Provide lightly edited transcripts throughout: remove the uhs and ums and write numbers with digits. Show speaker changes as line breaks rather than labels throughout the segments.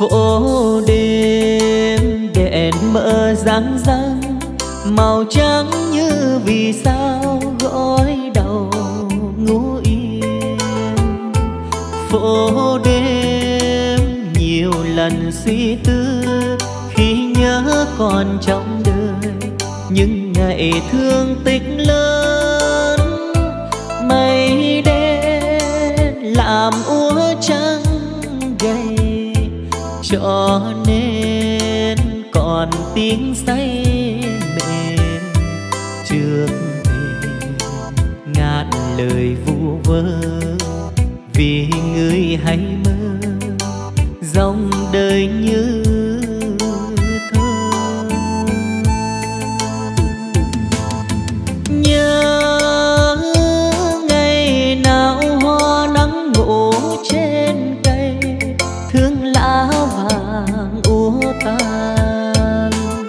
Phố đêm đèn mờ răng răng, màu trắng như vì sao gối đầu ngủ yên. Phố đêm nhiều lần suy tư khi nhớ còn trong đời những ngày thương tích lớn. Mây đen làm úa trắng gầy, cho nên còn tiếng say mềm trước thềm ngàn lời vu vơ. Vì người hay mơ dòng đời như thơ. Nhớ ngày nào hoa nắng ngủ trên cây, thương lá vàng úa tàn.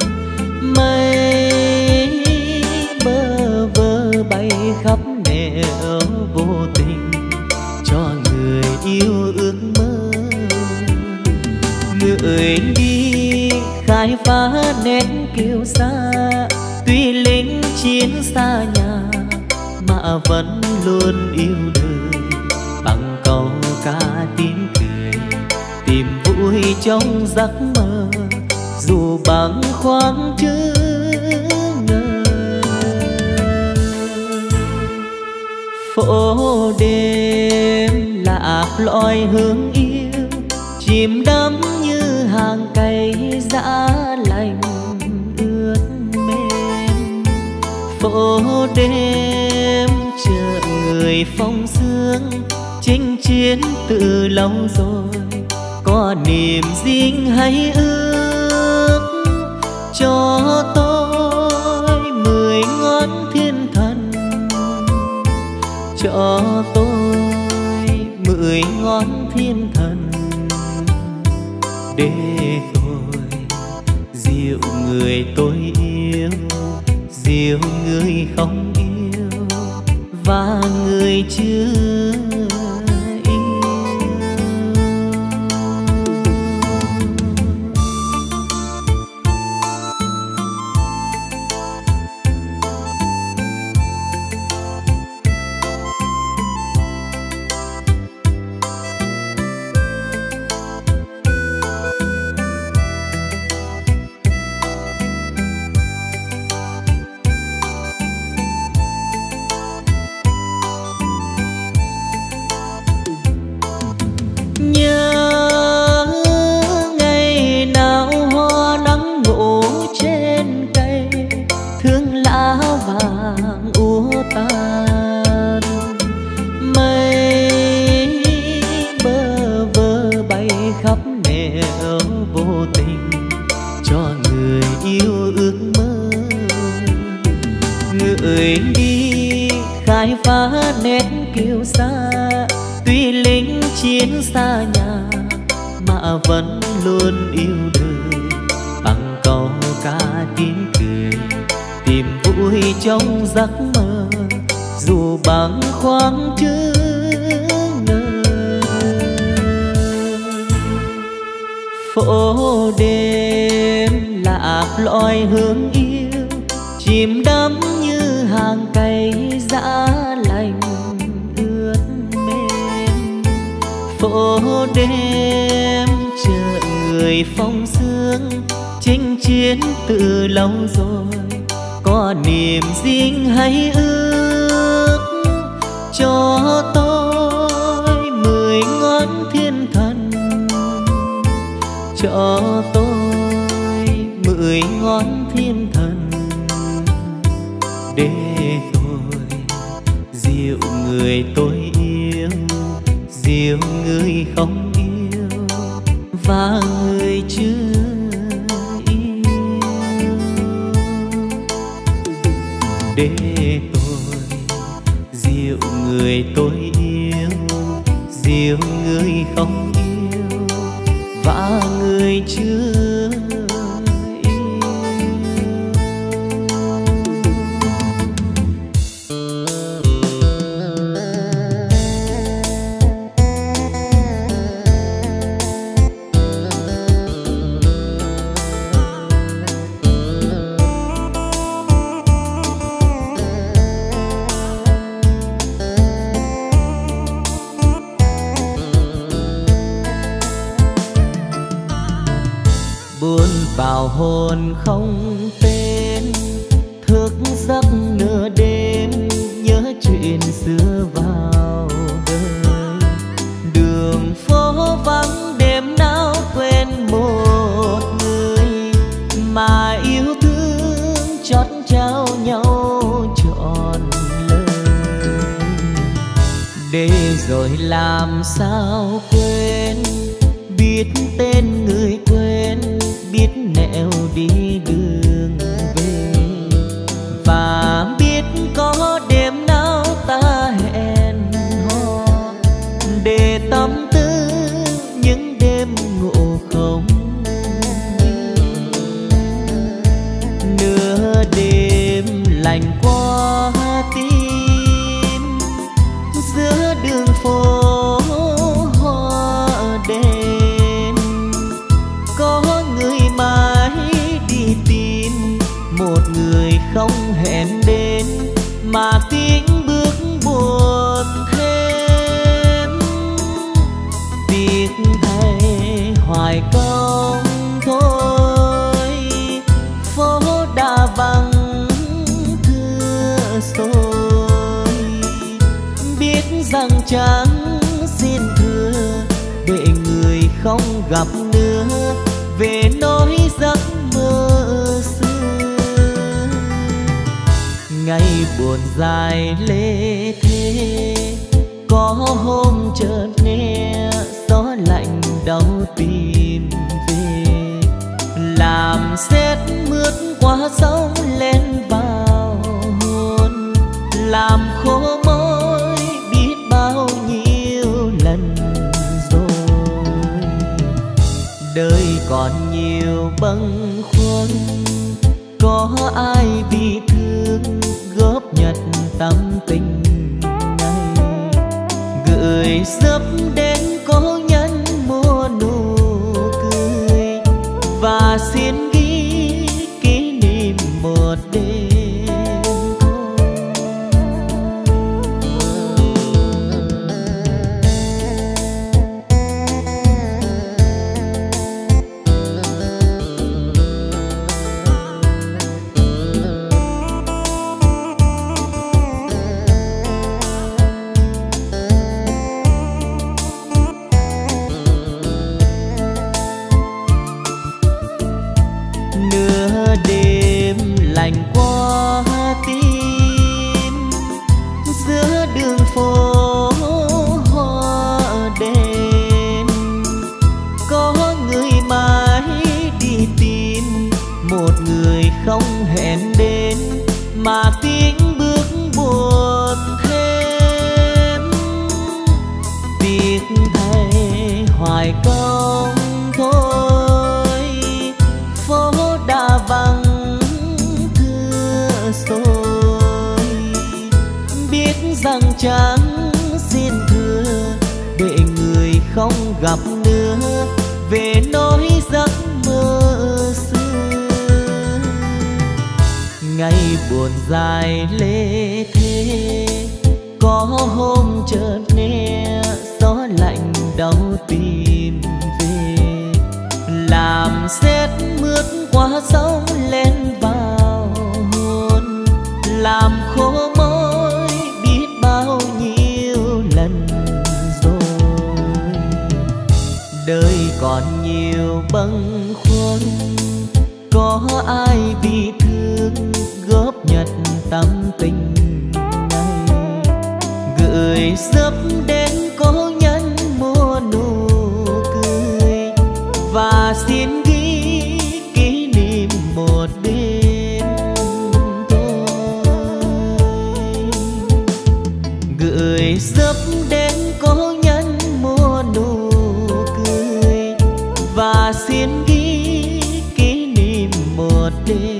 Mây bơ vơ bay khắp nẻo vô tình cho người yêu ước mơ. Người đi khai phá nét kiêu sa, tuy lính chiến xa nhà mà vẫn luôn yêu đời. Bằng câu ca tiếng cười tìm vui trong giấc mơ, dù bâng khuâng chứ ngờ. Phố đêm lạc loi hướng yêu, chìm đắm như hàng cây dã lạnh ướt mềm. Phố đêm chờ người phong sương, chinh chiến từ lâu rồi, có niềm riêng hay ước cho tôi 10 ngón thiên thần, cho tôi 10 ngón thiên thần, để tôi dịu người tôi yêu, dịu người không yêu và người chưa xa nhà mà vẫn luôn yêu đời. Bằng câu ca tiếng cười tìm vui trong giấc mơ, dù bâng khuâng chứ ngờ. Phố đêm lạc loi hướng yêu, chìm đắm như hàng cây dã lạnh ướt mềm. Phố đêm chờ người phong sương, chinh chiến từ lâu rồi, có niềm riêng hay ước cho tôi 10 ngón thiên thần, cho tôi 10 ngón thiên thần, để tôi dịu người tôi yêu, dịu người không yêu và người chưa yêu, để tôi dịu người tôi yêu, dịu người không yêu và người chưa yêu. vào hồn không tên, thức giấc nửa đêm nhớ chuyện xưa vào đời. Đường phố vắng đêm nào quên một người mà yêu thương chót trao nhau trọn lời. Để rồi làm sao quên, biết tên người quên, biết nẻo đi đường về, và biết có đêm nào ta hẹn hò để tâm tư những đêm ngủ không. Nửa đêm lạnh qua tim giữa đường phố hoa đèn, có người mãi đi tìm một người không hẹn đến, mà tiếng bước buồn thêm. Tiếc thay hoài công thôi, phố đã vắng thưa rồi. Biết rằng chẳng xin thưa để người không gặp nữa, về nỗi giấc mơ xưa. Ngày buồn dài lê thế, có hôm chợt nghe gió lạnh đau tìm về, làm sét mướt qua sóng lên vào hồn, làm khô môi biết bao nhiêu lần rồi. Đời còn nhiều bâng khuâng, có ai bị thương góp nhặt tâm tình này, gửi sớm đến cố nhân mua nụ cười, và xin ghi kỷ niệm một đêm. Không hẹn đến mà tiếng bước buồn thêm. Tiếc thay hoài công thôi, phố đã vắng thưa rồi. Biết rằng chẳng xin thưa để người không gặp nữa, về nỗi giấc mơ xưa. Ngày buồn dài lê thế, có hôm chợt nghe gió lạnh đau tìm về, làm sét mướt qua sóng lên vào hồn, làm khô môi biết bao nhiêu lần rồi. Đời còn nhiều bâng khuâng, có ai bị thương góp nhặt tâm tình này, gửi sớm đến cố nhân mua nụ cười, và xin ghi kỷ niệm một đêm thôi. Gửi sớm đến cố nhân mua nụ cười, và xin ghi kỷ niệm một đêm.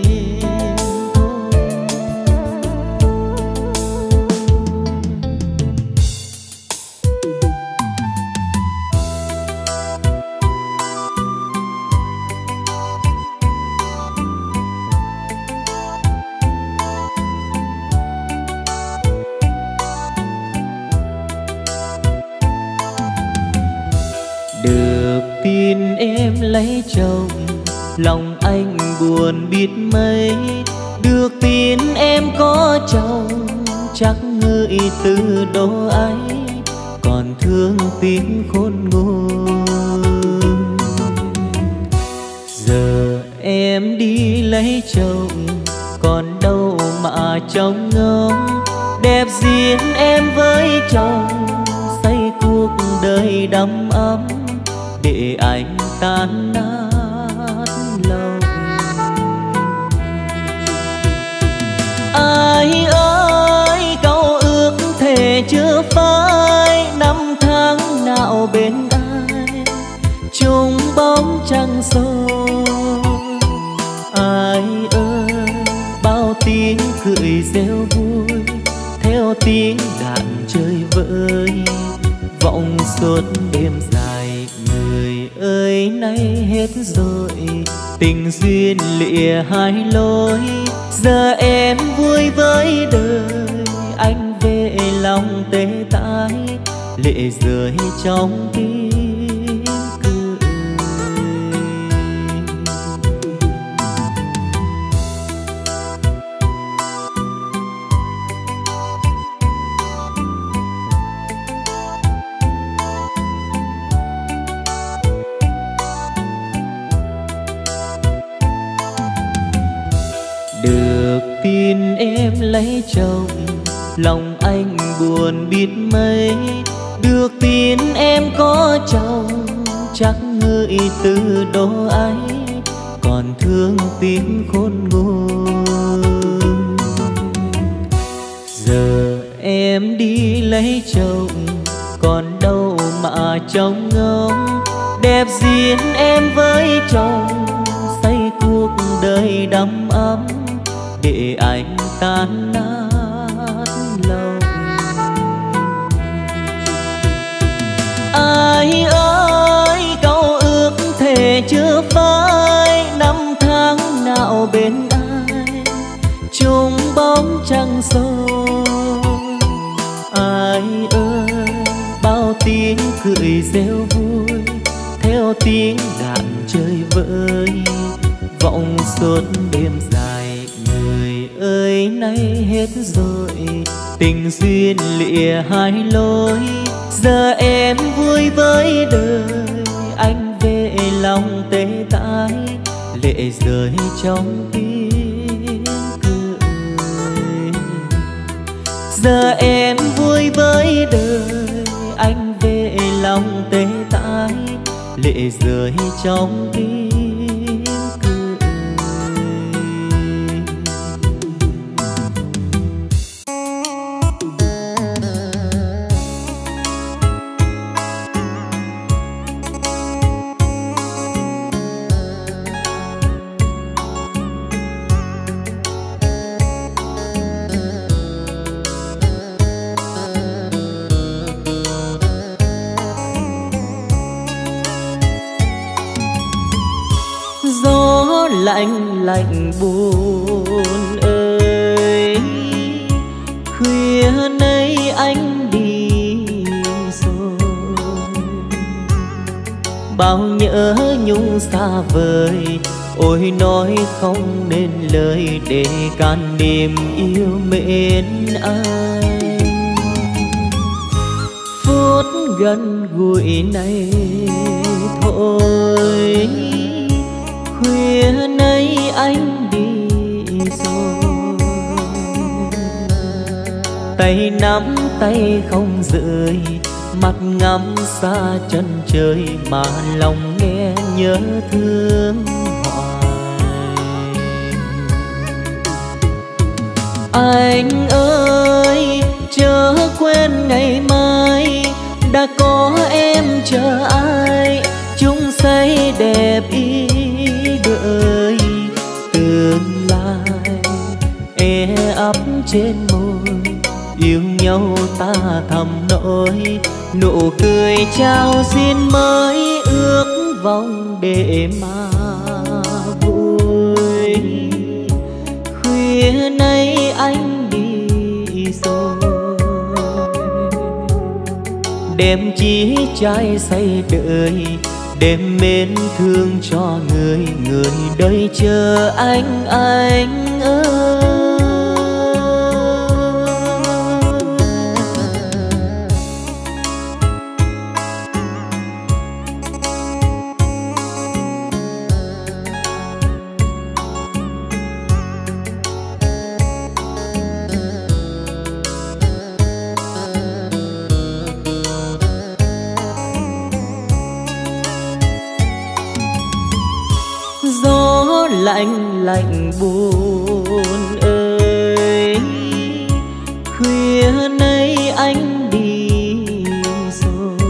Được tin em lấy chồng, lòng anh buồn biết mấy, được tin em có chồng chắc ngợi từ đó ấy còn thương tiếng khôn nguôi. Giờ em đi lấy chồng còn đâu mà trông ngóng, đẹp duyên em với chồng xây cuộc đời đắm ấm để anh tan nát lòng. Ai ơi câu ước thề chưa phai, năm tháng nào bên ai chung bóng trăng soi. Ai ơi bao tiếng cười reo vui theo tiếng đàn chơi vơi vọng suốt đêm dài. Người ơi nay hết rồi tình duyên lìa hai lối, giờ em vui với đời anh về lòng tê tái lệ rơi trong tiếng cười. Được tin em lấy chồng lòng anh buồn biết mấy, được tin em có chồng chắc ngợi từ đó ấy còn thương tiếng khôn nguôi. Giờ em đi lấy chồng còn đâu mà trông ngóng, đẹp duyên em với chồng xây cuộc đời đắm ấm để anh tan nát lòng. Ai ơi câu ước thề chưa phai, năm tháng nào bên ai chung bóng trăng soi. Ai ơi bao tiếng cười reo vui theo tiếng đàn chơi vơi vọng suốt đêm dài. Người ơi nay hết rồi tình duyên lìa hai lối, giờ em vui với đời anh về lòng tê tái lệ rơi trong tiếng cười. Giờ em vui với đời anh về lòng tê tái lệ rơi trong tiếng cười. Lạnh lạnh buồn ơi khuya nay anh đi rồi, bao nhớ nhung xa vời ôi nói không nên lời để can niềm yêu mến anh. Phút gần gũi này thôi khuya nay anh đi rồi, tay nắm tay không rời mắt ngắm xa chân trời mà lòng nghe nhớ thương hoài. Anh ơi chớ quên ngày mai đã có em chờ ai chung xây đẹp ý đợi tương lai e ấp trên môi yêu nhau ta thầm nỗi nụ cười trao duyên mới ước vọng để mà vui. Khuya nay anh đi rồi đem chí trái say đợi đêm mến thương cho người đời chờ anh ơi. Lạnh lạnh buồn ơi, khuya nay anh đi rồi,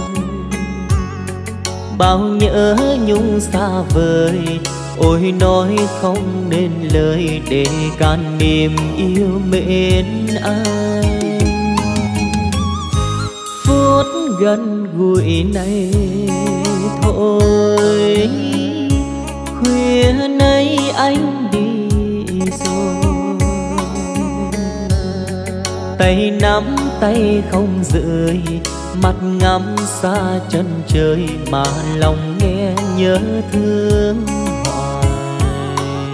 bao nhớ nhung xa vời. Ôi nói không nên lời để can niềm yêu mến anh. Phút gần gũi này thôi, khuya nay anh đi rồi, tay nắm tay không rời, mắt ngắm xa chân trời mà lòng nghe nhớ thương hoài.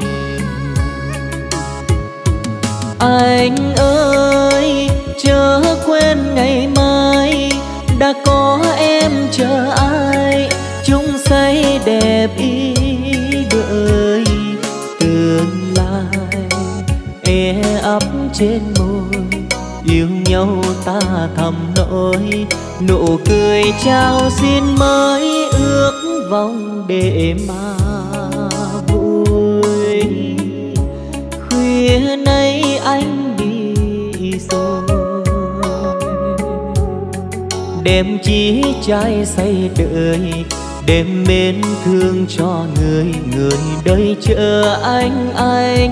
Anh ơi chớ quên ngày mai, đã có em chờ ai, chung say đẹp ý đợi. Tương lai e ấp trên môi, yêu nhau ta thầm nói, nụ cười trao xin mới ước vọng để mà vui. Khuya nay anh đi rồi, đêm chí trai say đợi, đêm mến thương cho người đời chờ anh ơi.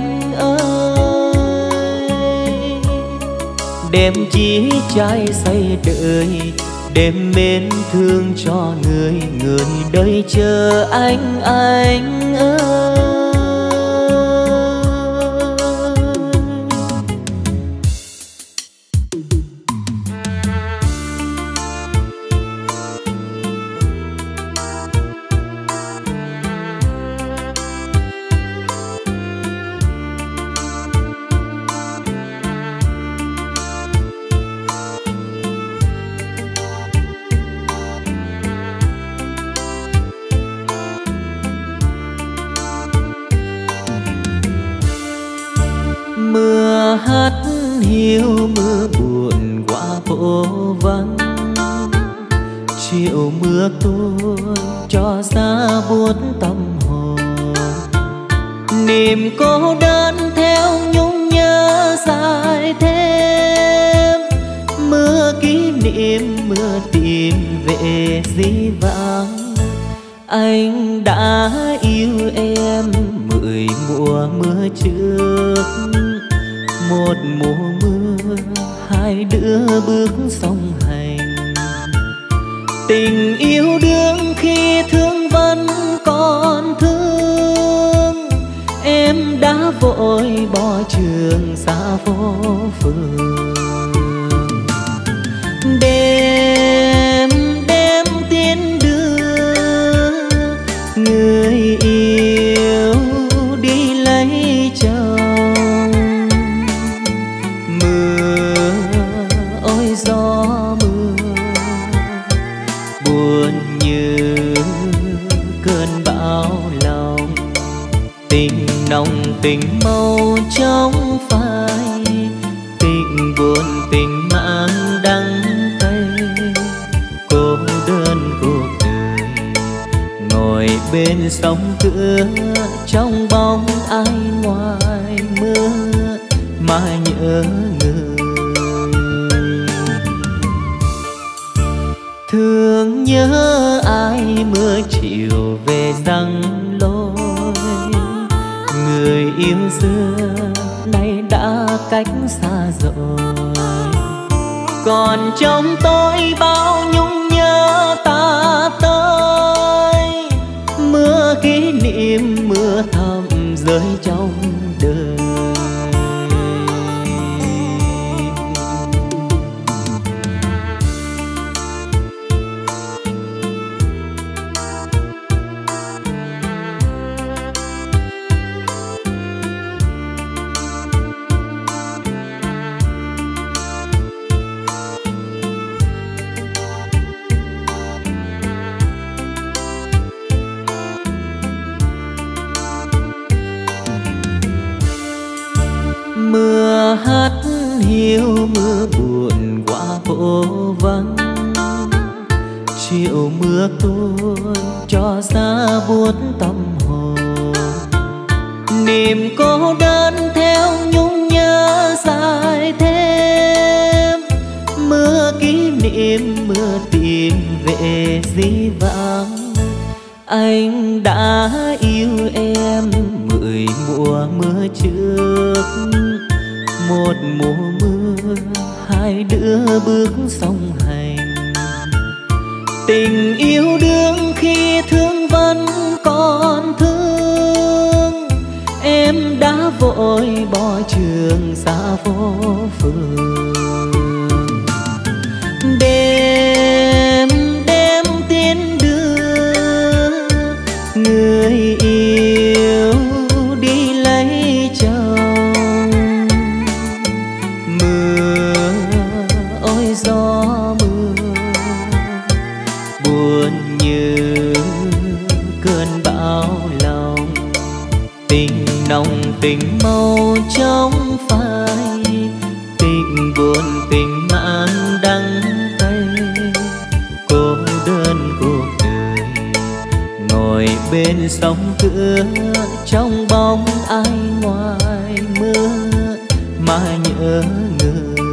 Đêm chí trai say đợi, đêm mến thương cho người đời chờ anh ơi. Mưa hắt hiu mưa buồn qua phố vắng, chiều mưa tuôn cho giá buốt tâm hồn. Niềm cô đơn theo nhung nhớ dài thêm, mưa kỷ niệm mưa tìm về dĩ vãng. Anh đã yêu em 10 mùa mưa trước, một mùa mưa hai đứa bước song hành. Tình yêu đương khi thương vẫn còn thương, em đã vội bỏ trường xa phố phường. Đêm đêm tiến đưa người yêu đi lấy chồng. Mưa ôi gió mưa buồn như cơn bão lòng, tình nồng tình màu trong phai, tình buồn tình mang đắng cay. Cô đơn cuộc đời ngồi bên sông cửa, trong bóng ai ngoài mưa mà nhớ người. Thương nhớ ai mưa chiều về răng lối, người yêu xưa nay đã cách xa rồi. Còn trong tôi bao nhung nhớ ta tới, mưa kỷ niệm mưa thầm rơi trong đời. mưa hát hiu mưa buồn qua phố vắng, chiều mưa tuôn cho xa buốt tâm hồn. Niềm cô đơn theo nhung nhớ dài thêm, mưa kỷ niệm mưa tìm về dĩ vãng. Anh đã yêu em 10 mùa mưa trước, một mùa mưa hai đứa bước song hành. Tình yêu đương khi thương vẫn còn thương, em đã vội bỏ trường xa phố phường. Đêm đêm tiến đưa người yêu đi lấy chồng. Mưa ôi gió mưa buồn như cơn bão lòng. Tình nồng tình màu trong phai, tình buồn tình mãn đắng cay. Cô đơn cuộc đời ngồi bên sông cửa, trong bóng ai ngoài mưa mà nhớ người.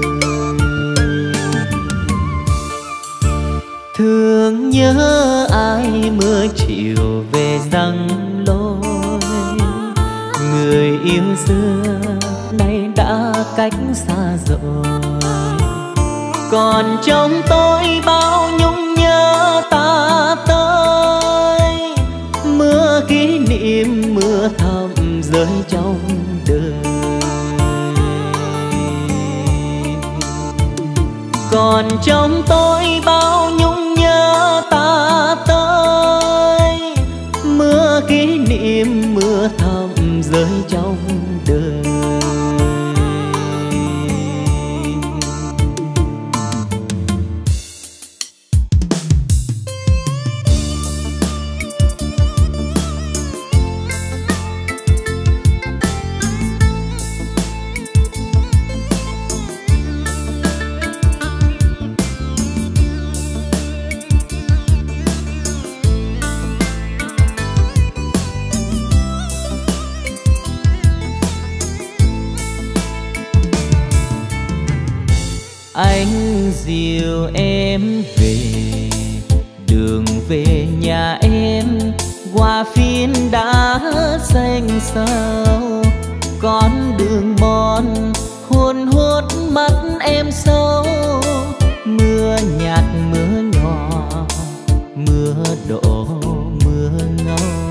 Thương nhớ ai mưa chiều về răng lối, người yêu xưa nay đã cách xa rồi. Còn trong tôi bao nhung nhớ ta tới, mưa kỷ niệm mưa thầm rơi trong đời. Còn trong tôi bao nhung nhớ ta tới, mưa kỷ niệm mưa thầm rơi trong đời. Anh dìu em về đường về nhà em, qua phiến đá xanh xao. Con đường mòn hôn hút mắt em sâu, mưa nhạt mưa nhỏ mưa đổ mưa ngâu.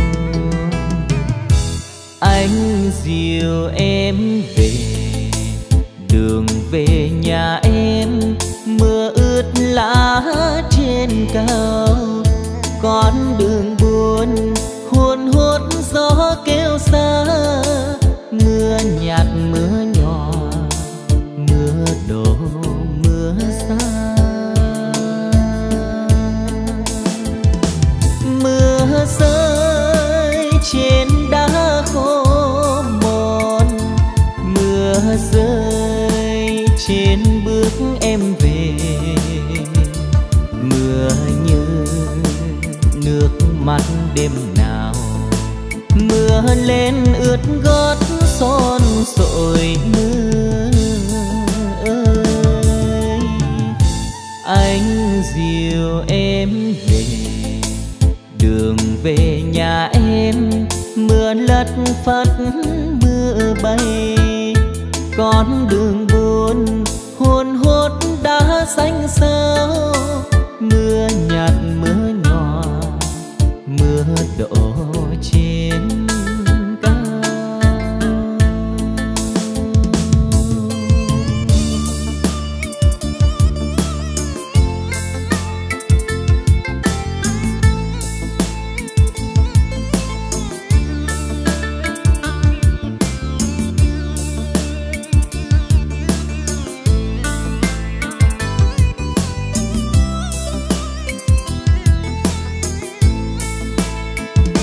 Anh dìu em về đường về nhà em, mưa ướt lá trên cao. Con đường buồn hôn hút gió kêu xa, mưa nhạt mưa nhỏ mưa đổ mưa xa. Mưa rơi trên đá khô mòn, mưa rơi trên bước em về. Mưa như nước mắt đêm nào, mưa lên ướt gót son sội mưa ơi. Anh dìu em về đường về nhà em, mưa lất phất mưa bay. Con đường buồn hôn hút đá xanh xao, mưa nhạt mưa nhỏ mưa đổ trên cao.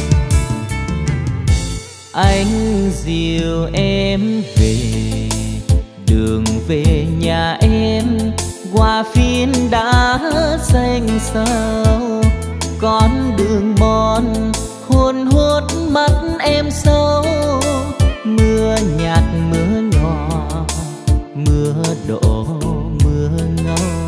anh dìu em về
đường về nhà em qua phiến đá xanh xao, con đường mòn hôn hút mắt em sâu. Mưa nhạt mưa nhỏ, mưa đổ mưa ngâu.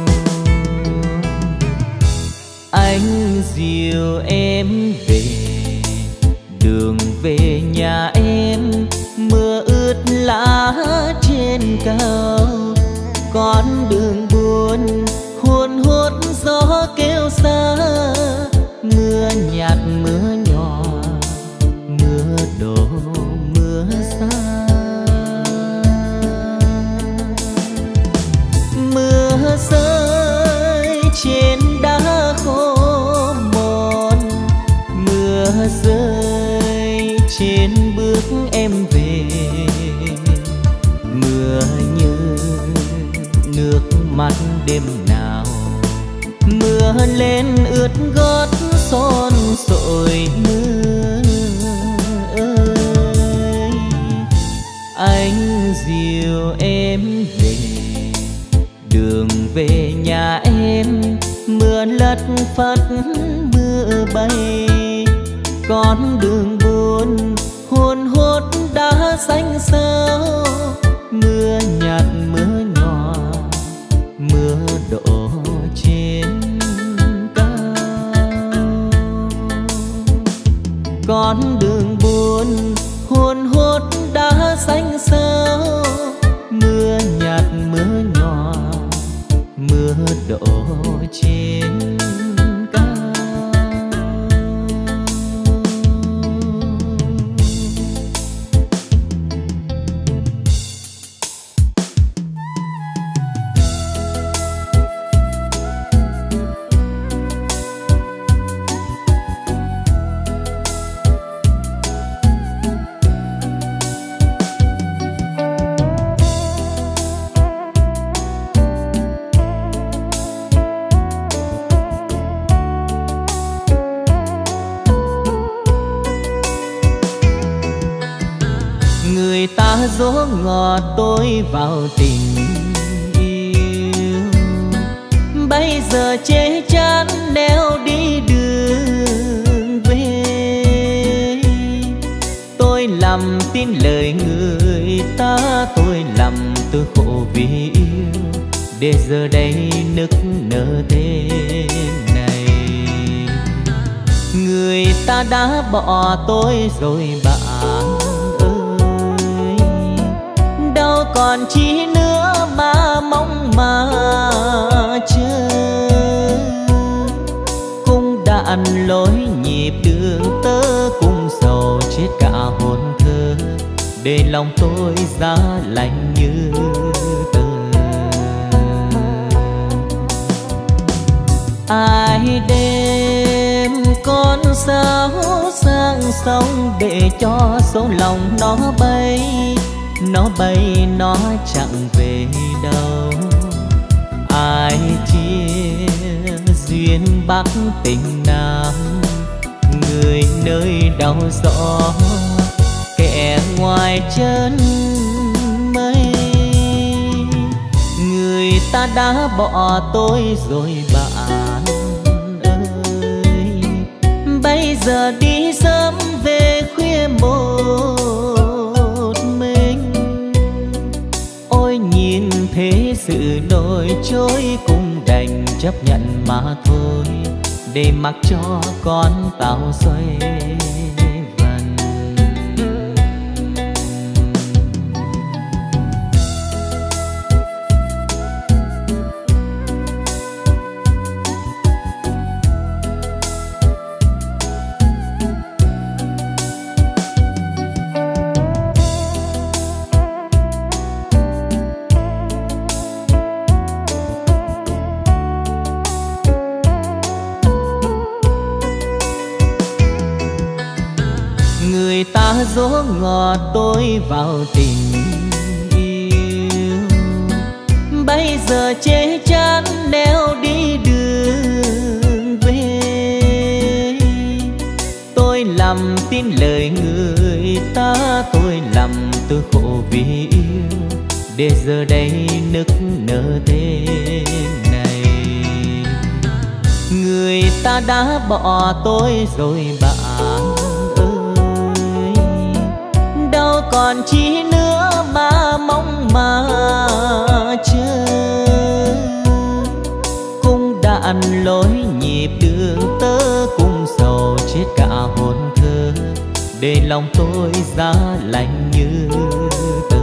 Anh dìu em về đường về nhà em, mưa ướt lá trên cao. Con đường buồn hôn hút gió kêu xa, mưa nhạt mưa nhỏ, mưa đổ mưa xa. Mưa rơi trên đá khô mòn, mưa rơi trên bước em về. Mưa như nước mắt đêm nào, mưa lên ướt gót son sội mưa ơi. Anh dìu em về đường về nhà em, mưa lất phất mưa bay. Con đường buồn hôn hút đá xanh xao, mưa nhạt mưa nhỏ, mưa đổ trên cao. Con đường buồn hôn hút đá xanh xao, mưa nhạt mưa nhỏ, mưa đổ trên cao. Người ta dỗ ngọt tôi vào tình yêu, bây giờ chê chán neo đi đường về. Tôi lầm tin lời người ta, tôi lầm tôi khổ vì yêu, để giờ đây nức nở thế này. Người ta đã bỏ tôi rồi bạn ơi, đâu còn chi nữa mà mong mà chờ. Cung đàn lối nhịp đường tơ, cung sầu chết cả hồn thơ, để lòng tôi giá lạnh như tờ. Ai đem con sáo sang sông, để cho số lòng nó bay, nó bay nó chẳng về đâu. Ai chia duyên Bắc tình Nam, người nơi đau gió, kẻ ngoài chân mây. Người ta đã bỏ tôi rồi bạn ơi, bây giờ đi sớm về khuya một mình. Ôi nhìn thế sự nổi trôi, cũng đành chấp nhận mà thôi, để mặc cho con tàu xoay vần. Người ta dỗ ngọt tôi vào tình yêu, bây giờ chê chán neo đi đường về. Tôi lầm tin lời người ta, tôi lầm tôi khổ vì yêu, để giờ đây nức nở thế này. Người ta đã bỏ tôi rồi bạn ơi, đâu còn chi nữa mà mong mà chờ. Cung đàn lối nhịp đường tơ cùng sầu chết cả hồn thơ, để lòng tôi giá lạnh như tờ.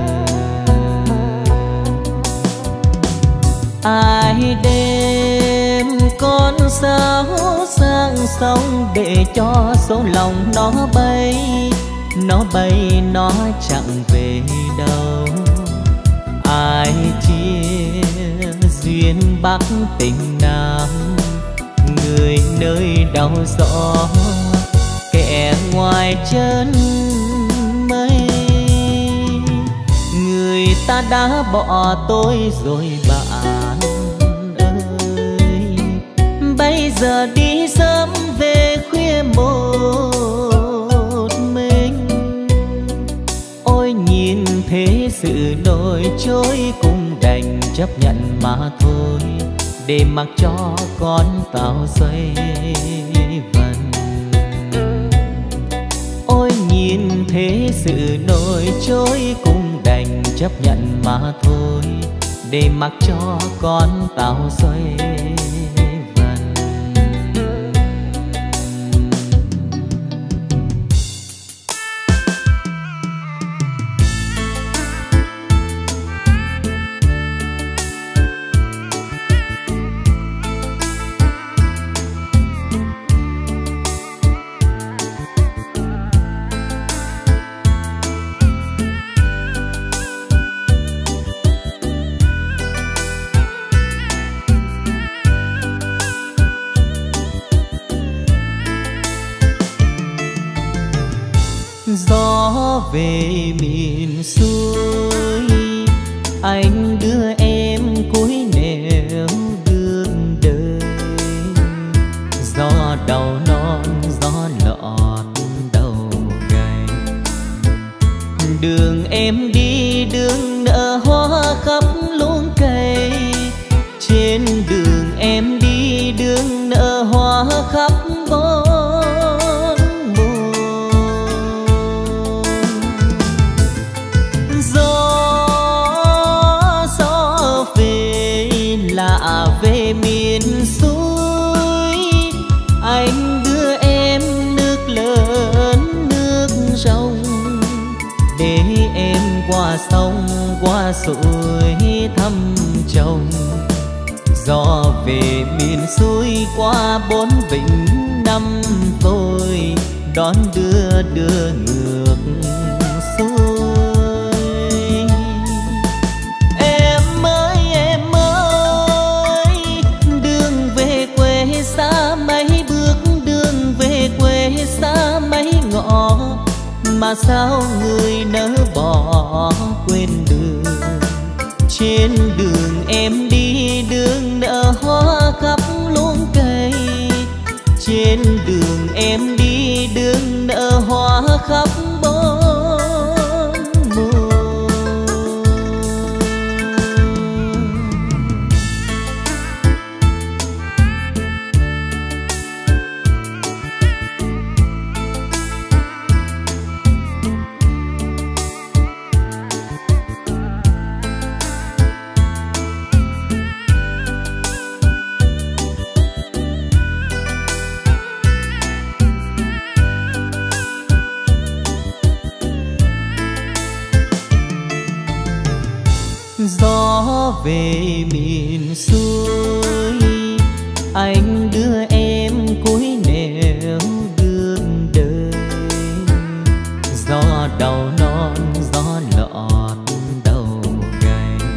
Ai đêm con sáo sang sông để cho số lòng nó bay nó chẳng về đâu. Ai chia duyên bắc tình nam, người nơi đau gió kẻ ngoài chân mây. Người ta đã bỏ tôi rồi bạn ơi, bây giờ đi sớm về khuya một mình. Ôi nhìn thế sự nổi trôi cũng đành chấp nhận mà thôi, để mặc cho con tàu xoay vần. Ôi nhìn thế sự nổi trôi cũng đành chấp nhận mà thôi, để mặc cho con tàu xoay vần. Gió về miền xuôi, anh đưa em cuối nẻo đường đời. Gió đầu non gió lọt đầu gầy, đường em đi đường nở hoa khắp luống cây. Trên đường em đi đường nở hoa khắp bốn. Về miền xuôi, anh đưa em nước lớn nước rồng, để em qua sông qua suối thăm chồng. Gió về miền xuôi qua bốn vịnh năm tôi, đón đưa ngược xuôi. Xa mấy bước đường về quê, xa mấy ngõ mà sao người nỡ bỏ quên đường. Trên đường em đi đường nở hoa khắp luống cây. Trên đường em đi đường nở hoa khắp bốn mùa. Gió về miền xuôi, anh đưa em cuối nẻo đường đời. Gió đầu non gió lọt đầu gầy,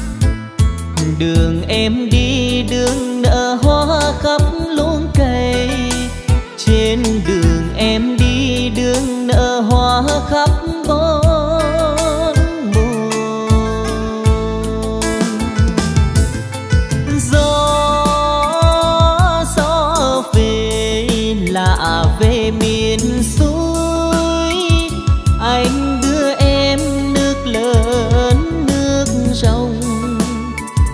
đường em đi đường nở hoa khắp luống cây. Trên đường em đi đường nở hoa khắp bốn. Về miền xuôi, anh đưa em nước lớn nước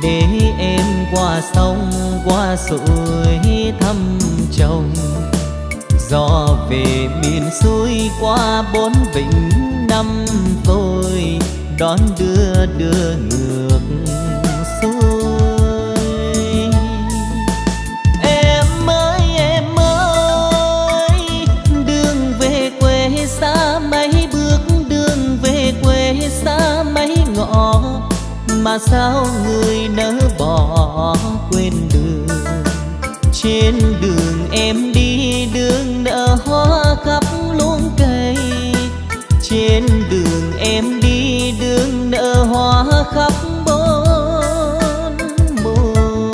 thế em qua sông qua suối thăm chồng, gió về miền xuôi qua bốn vịnh năm tôi đón đưa ngược xuôi. Em ơi đường về quê xa mấy bước, đường về quê xa mấy ngõ, mà sao người nỡ bỏ quên đường. Trên đường em đi đường nở hoa khắp luống cây, trên đường em đi đường nở hoa khắp bốn mùa.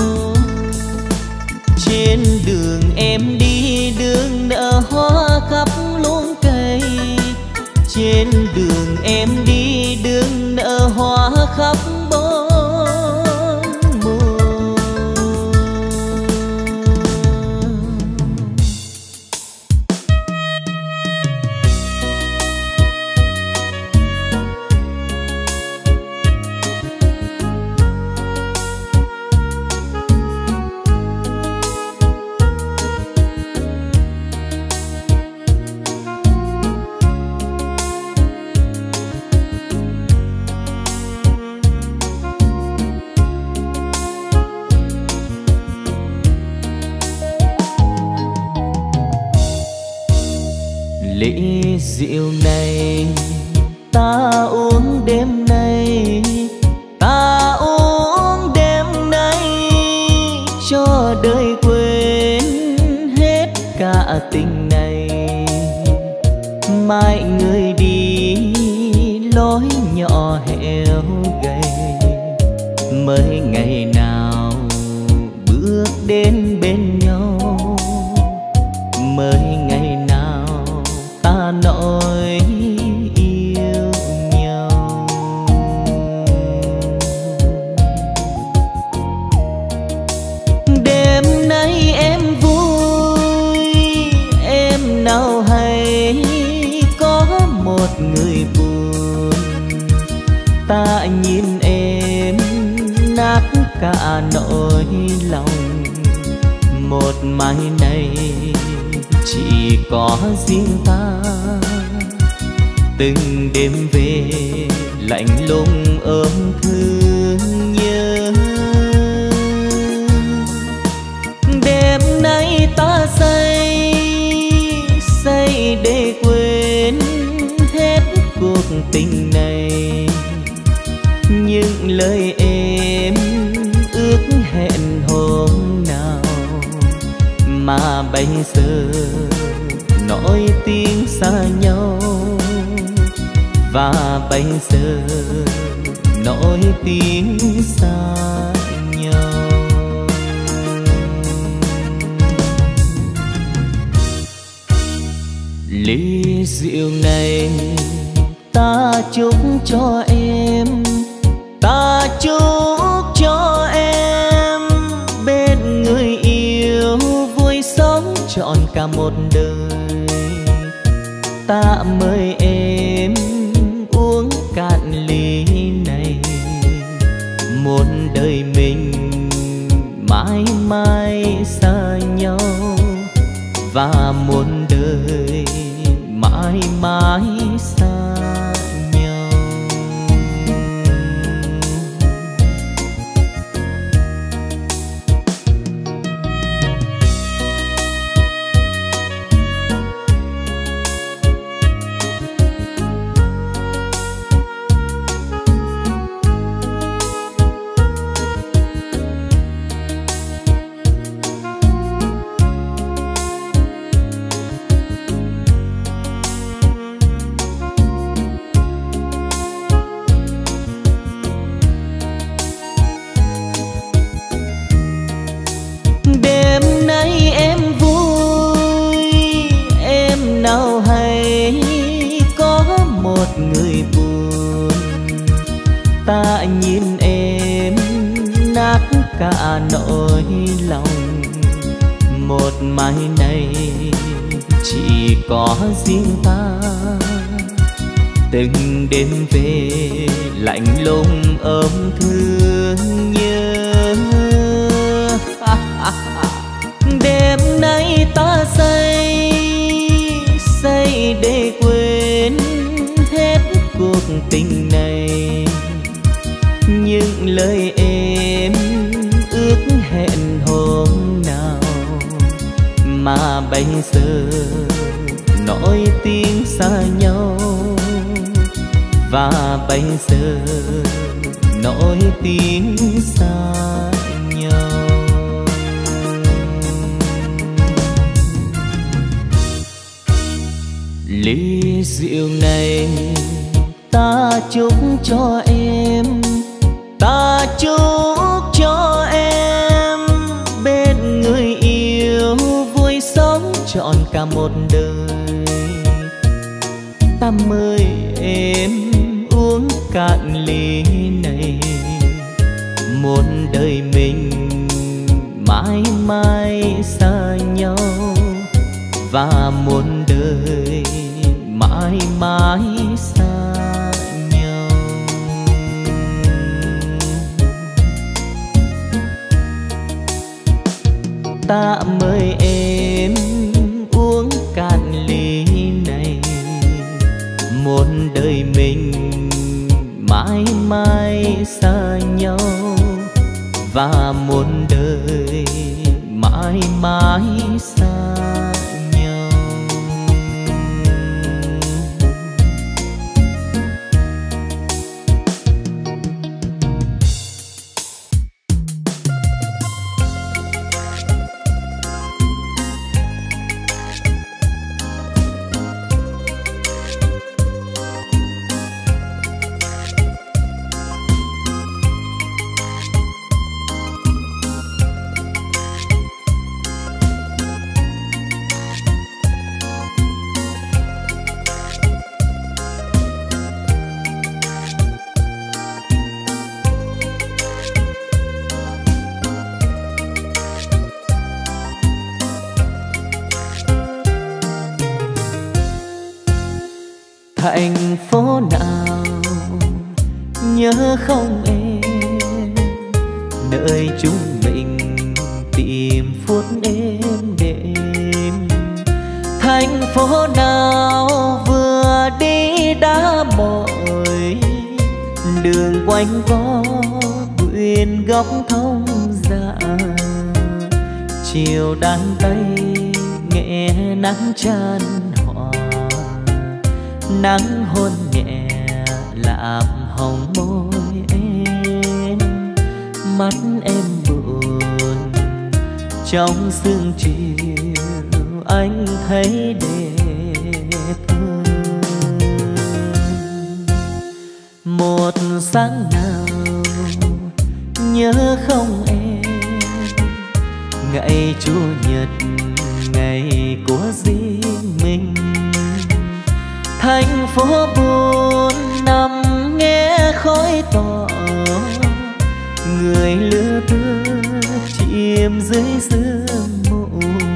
Trên đường em đi đường nở hoa khắp luống cây, trên đường em đi đường nở hoa khắp bốn mùa. Ly rượu này ta uống đêm nay, ta uống đêm nay cho đời quên hết cả tình này. Mai người đi lối nhỏ heo gầy, mới ngày nào bước đến bên nhau, mới ngày nào ta nói yêu nhau. Đêm nay em vui, em nào hay có một người buồn. Ta nhìn em nát cả nỗi lòng, một mai này chỉ có riêng ta. Từng đêm về lạnh lùng ôm thương nhớ. Đêm nay ta say để quên hết cuộc tình này. Những lời em ước hẹn hôm nào mà bây giờ nói tiếng xa nhau, và bây giờ nói tiếng xa nhau. Ly rượu này ta chúc cho em, ta chúc cho em bên người yêu vui sống trọn cả một đời. Ta mời em uống cạn ly này, một đời mình mãi mãi xa nhau, và một đời mãi mãi xa nhau. Người buồn ta nhìn em nát cả nỗi lòng, một mai này chỉ có riêng ta. từng đêm về lạnh lùng ôm thương nhớ. Đêm nay ta say để quên hết cuộc tình này, những lời em ước hẹn hôm nào mà bây giờ nói tiếng xa nhau, và bây giờ nói tiếng xa nhau. Ly rượu này ta chúc cho em, ta chúc cho em bên người yêu vui sống trọn cả một đời. Ta mời em uống cạn ly này, một đời mình mãi mãi xa nhau, và một đời mãi mãi xa nhau. Ta mời em uống cạn ly này, một đời mình mãi mãi xa nhau, và một đời mãi mãi xa nhau. Thành phố nào nhớ không em, nơi chúng mình tìm phút êm đêm. Thành phố nào vừa đi đã mỏi, đường quanh co quyện góc thông dạ. Chiều đan tay nghe nắng chan hòa, nắng hôn nhẹ làm hồng môi em. Mắt em buồn trong sương chiều, anh thấy đẹp hơn. Một sáng nào nhớ không em, ngày Chủ nhật ngày của riêng mình. Thành phố buồn nằm nghe khói tỏ, người lứa thưa chìm dưới sương mù.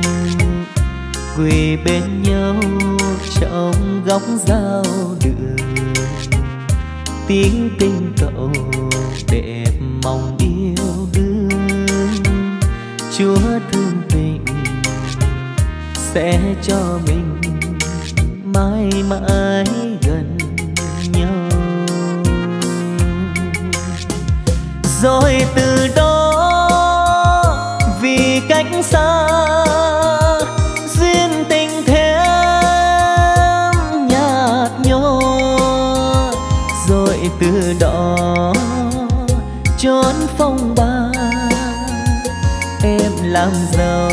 Quỳ bên nhau trong góc giao đường, tiếng tình cậu đẹp mong yêu đương. Chúa thương tình sẽ cho mình mãi mãi gần nhau. Rồi từ đó vì cách xa, duyên tình thêm nhạt nhòa. Rồi từ đó trốn phong ba, em làm giàu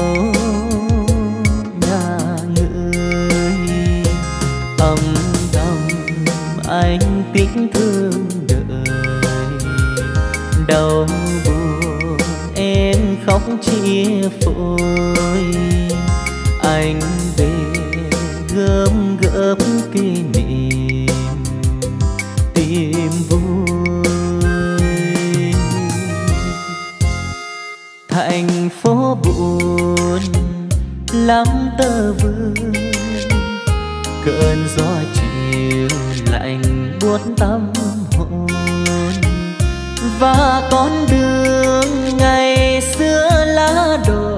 nhà người. Âm thầm anh tiếc thương đời, đau buồn em khóc chia phôi. Anh về gom góp kỷ niệm tìm vui. Thành phố buồn lắm tơ vương, cơn gió chiều lại lạnh buốt tâm hồn. Và con đường ngày xưa lá đổ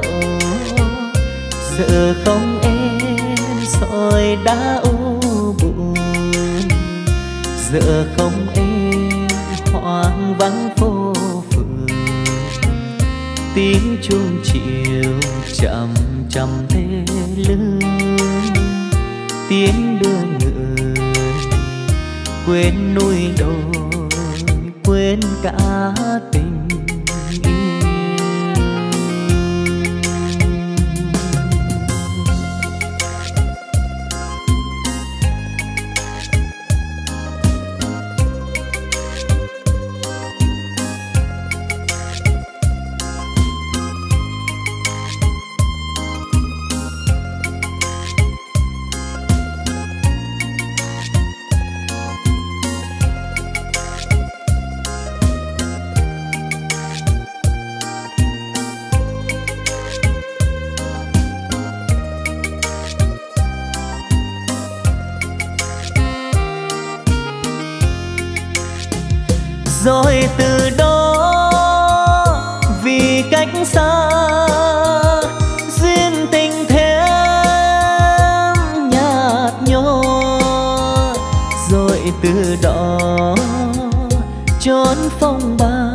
giờ không em soi đã u buồn, giờ không em hoang vắng phố phường. Tiếng chuông chiều chậm chậm thê lương, tiếng đưa người quên núi đồi, quên cả tình rồi từ đó vì cách xa duyên tình thêm nhạt nhòa, rồi từ đó trốn phong ba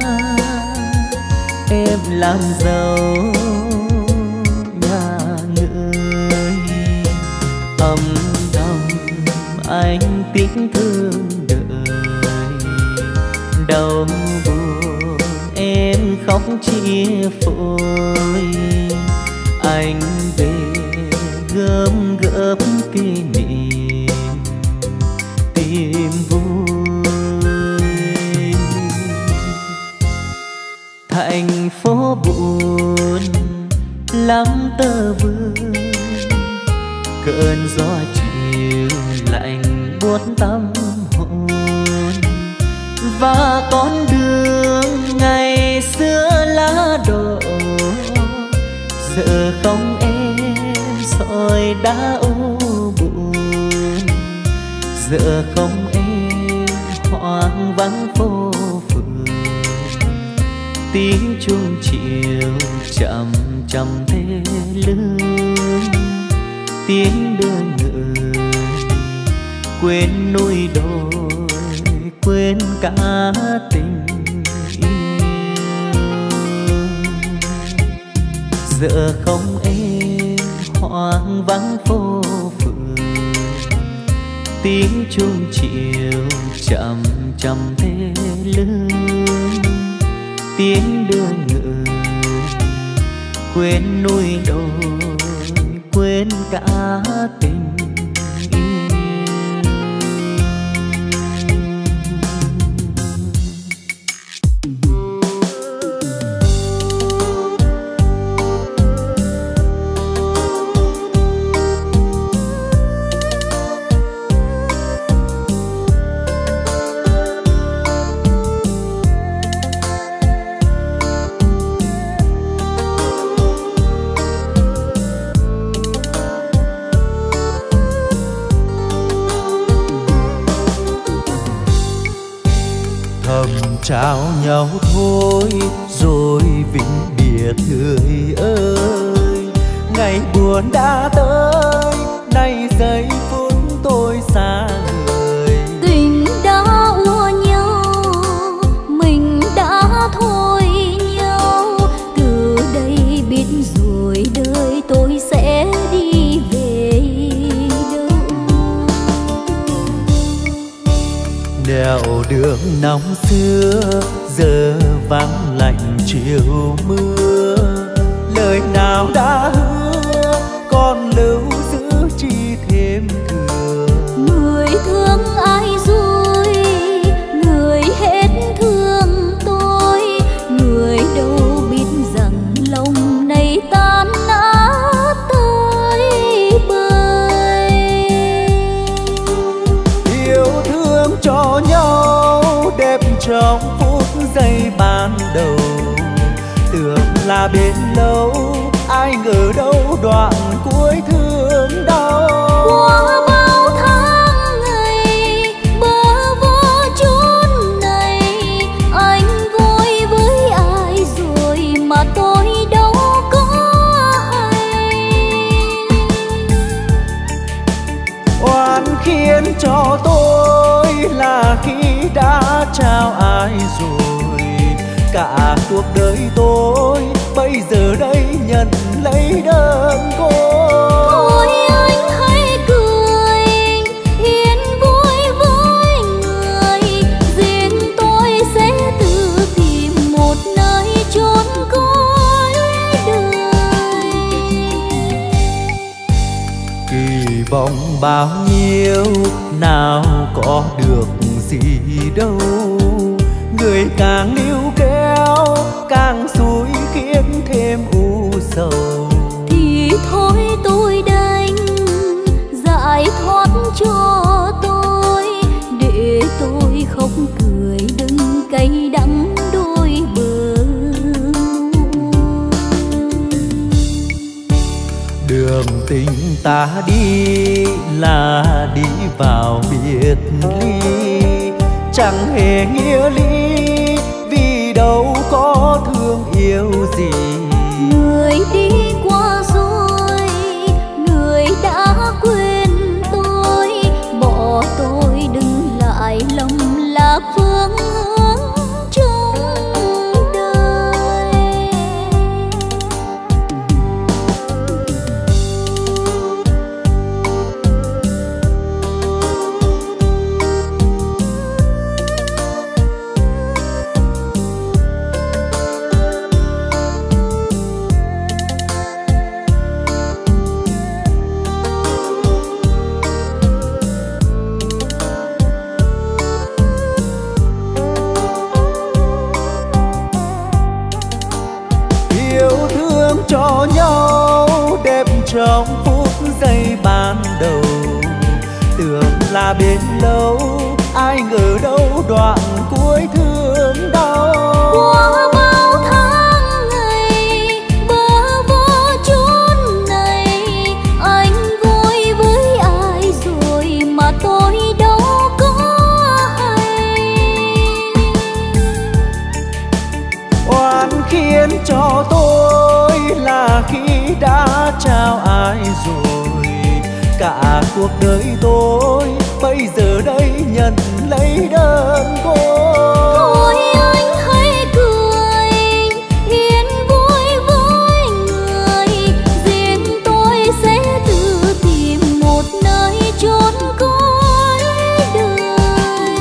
em làm giàu nhà người. Âm thầm anh tiếc thương đau buồn em khóc chia phôi, anh về gom góp kỷ niệm tìm vui. Thành phố buồn lắm tơ vương, cơn gió chiều lạnh buốt tâm hồn. Và con đường ngày xưa lá đổ giờ không em soi đã u buồn, giờ không em hoang vắng phố phường. Tiếng chuông chiều chậm chậm thê lương, tiếng đưa người quên núi đồi, quên cả tình yêu. Giờ không em hoang vắng phố phường, tiếng chuông chiều chậm chậm thê lương, tiếng đưa người quên núi đồi, quên cả tình.
Trao nhau thôi rồi vĩnh biệt người ơi. Ngày buồn đã tới, nay giây phút tôi xa người.
Tình đã ua nhau, mình đã thôi nhau. Từ đây biết rồi đời tôi sẽ đi về đâu.
Nẻo đường nóng xưa giờ vắng lạnh chiều mưa. Lời nào đã hứa còn lưu giữ chi thêm thừa.
Người thương ai rồi, người hết thương tôi. Người đâu biết rằng lòng này tan nát tới bời.
Yêu thương cho nhau đẹp trong phút giây ban đầu. Tưởng là bên lâu, ai ngờ đâu đoạn cuối thương đau.
Qua bao tháng ngày bơ
khi đã trao ai rồi. Cả cuộc đời tôi bây giờ đây nhận lấy đơn côi.
Thôi anh hãy cười, yên vui với người. Riêng tôi sẽ tự tìm một nơi chốn cuối đời.
Kỳ vọng bao nhiêu nào có được gì đâu. Người càng níu kéo càng xui khiến thêm u sầu.
Thì thôi tôi đành giải thoát cho tôi, để tôi không cười đừng cay đắng đôi bờ.
Đường tình ta đi là đi vào biệt ly, chẳng hề nghĩa lý vì đâu có thương yêu gì.
Người đi qua rồi, người đã quên tôi, bỏ tôi đừng lại lòng là phương hướng trong đời.
Cho nhau đẹp trong phút giây ban đầu, tưởng là bên lâu ai ngờ đâu đoạn cuối thương đau.
Qua bao tháng ngày bơ vơ chốn này, anh vui với ai rồi mà tôi đâu có hay.
Oan khiến cho tôi là khi đã trao ai rồi. Cả cuộc đời tôi bây giờ đây nhận lấy đơn côi.
Thôi anh hãy cười, yên vui với người. Riêng tôi sẽ tự tìm một nơi chốn cuối đời.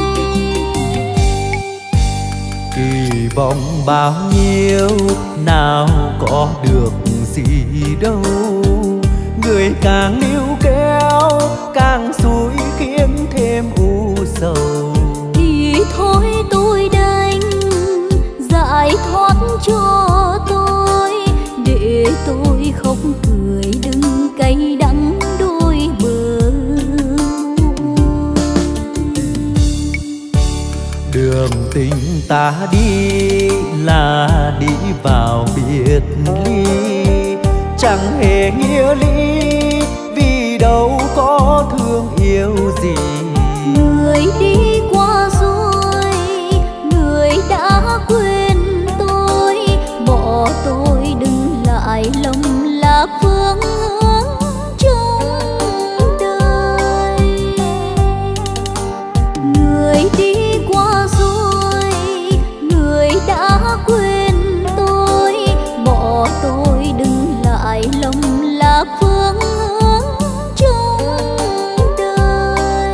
Kỳ vọng bao nhiêu nào có được gì đâu. Người càng níu kéo càng xui khiến thêm u sầu.
Thì thôi tôi đành giải thoát cho tôi, để tôi không cười đừng cay đắng đôi bờ.
Đường tình ta đi là đi vào biệt ly, chẳng hề nghĩa lý vì đâu có thương yêu gì.
Người đi qua rồi, người đã quên tôi, bỏ tôi đừng lại lòng là phương hướng trong đời. Người đi qua rồi, người đã quên tôi, bỏ tôi đừng lại lòng là phương hướng trong đời.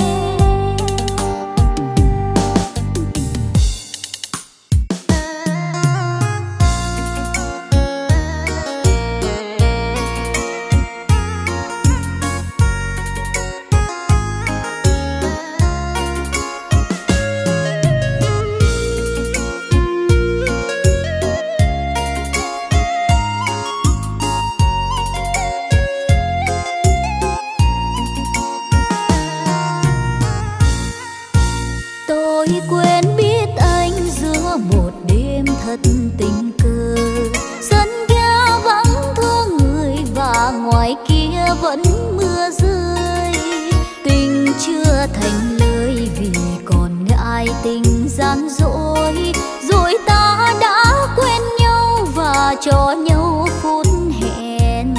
Tôi quên biết anh giữa một đêm thật tình cờ. Sân ga vắng thương người và ngoài kia vẫn mưa rơi. Tình chưa thành lời vì còn ngại tình gian dối. Rồi ta đã quên nhau và cho nhau phút hẹn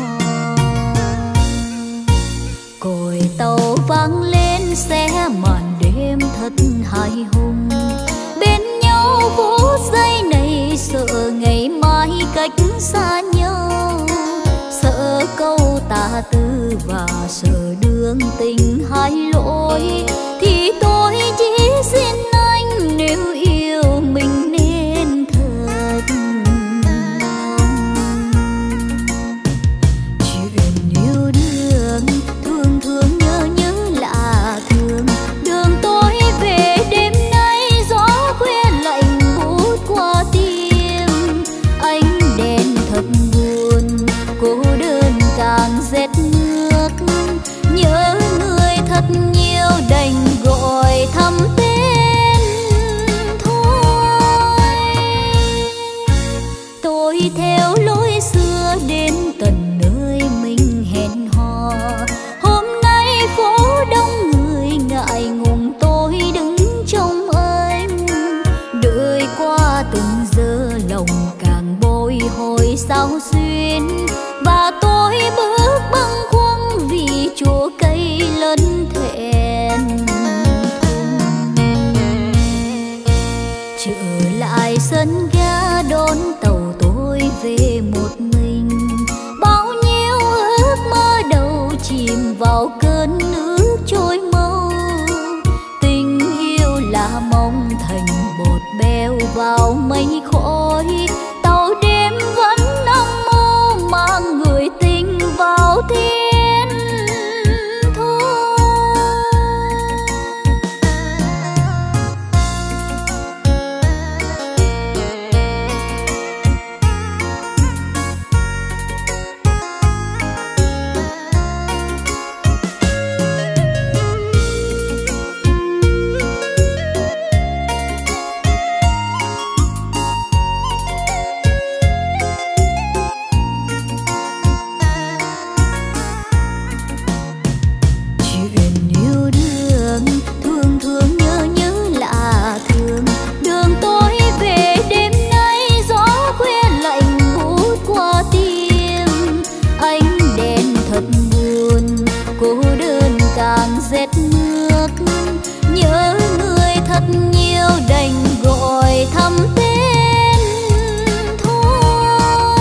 hò. Còi tàu vang lên xe màn đêm thật hài hùng. Bên nhau phút giây này sợ ngày mai cách xa nhau, sợ câu tà tư và sợ đường tình hai lỗi. Thì tôi chỉ xin anh nếu yêu mình nên thật lòng. Chuyện yêu đương thương thương nhớ nhớ lạ thường. Đường tôi về đêm nay gió khuya lạnh bút qua tim. Ánh đèn thật buồn, cô đơn càng rét nước. Nhớ người thật nhiều đành gọi thăm tên thôi. Tôi theo lối xưa đến tận nơi mình hẹn hò. Hôm nay phố đông người ngại ngùng tôi đứng trong anh. Đợi qua từng giờ lòng càng bồi hồi sao xuyên. Và tôi bước bâng khuâng vì chúa cây lớn thẹn thùng. Trở lại sân ga đón tàu tôi về một mình. Bao nhiêu ước mơ đầu chìm vào cơn nước trôi mau. Tình yêu là mong thành bột bèo vào mây khói. Tàu đêm vẫn âm mơ mang người tình vào thiên thu. Rét nước nhớ người thật nhiều đành gọi thăm tên thôi.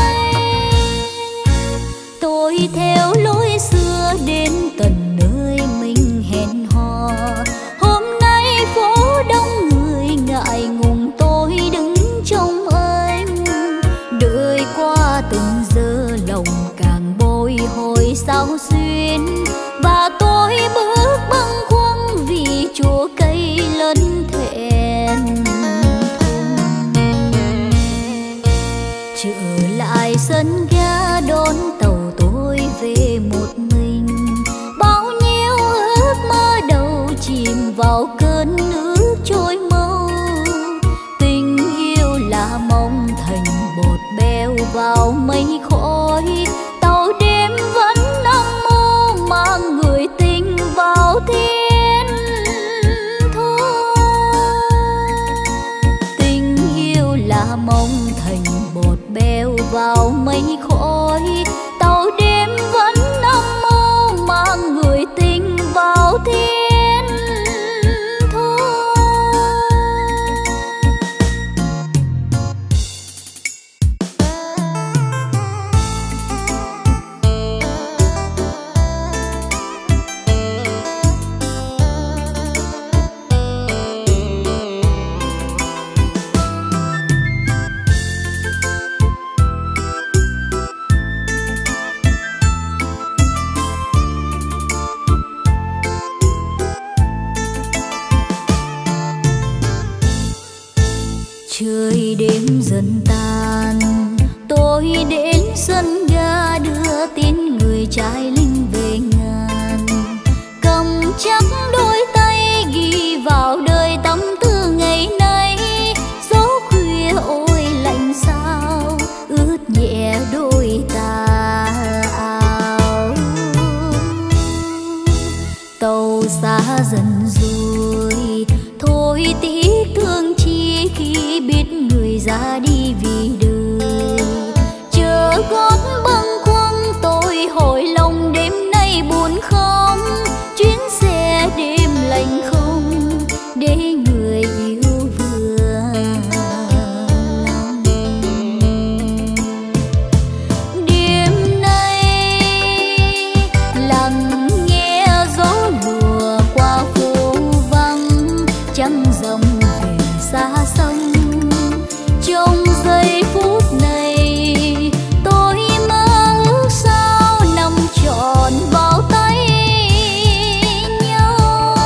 Tôi theo lối xưa đến tận nơi mình hẹn hò. Hôm nay phố đông người ngại ngùng tôi đứng trong anh. Đợi qua từng giờ lòng càng bồi hồi sao xuyên. Và tôi bước bâng khuâng vì chúa cây lớn thẹn thùng. Trở lại sân ga đón tàu tôi về một mình. Bao nhiêu ước mơ đầu chìm vào cơn nước trôi mau. Tình yêu là mong thành bột bèo vào mây khói. Tàu đêm vẫn âm mơ mang người tình vào thiên thu. Tình yêu là mong thành bột bèo vào mây khói. Tàu đêm vẫn âm mơ mang người tình vào thiên thu. Trời đêm dần tan, tôi đến sân ga đưa tin người trai linh về ngàn. Cầm chắc đôi tay ghi vào đời tâm tư ngày nay. Gió khuya ôi lạnh sao ướt nhẹ đôi tà áo. Tàu xa dần rồi thôi tiếc thương chi khi biết người ra đi vì đời. Chờ gót bâng khuâng tôi hồi lòng đêm nay buồn không. Chuyến xe đêm lạnh không trăng rộng về xa sông. Trong giây phút này tôi mơ ước sao nằm trọn vào tay nhau.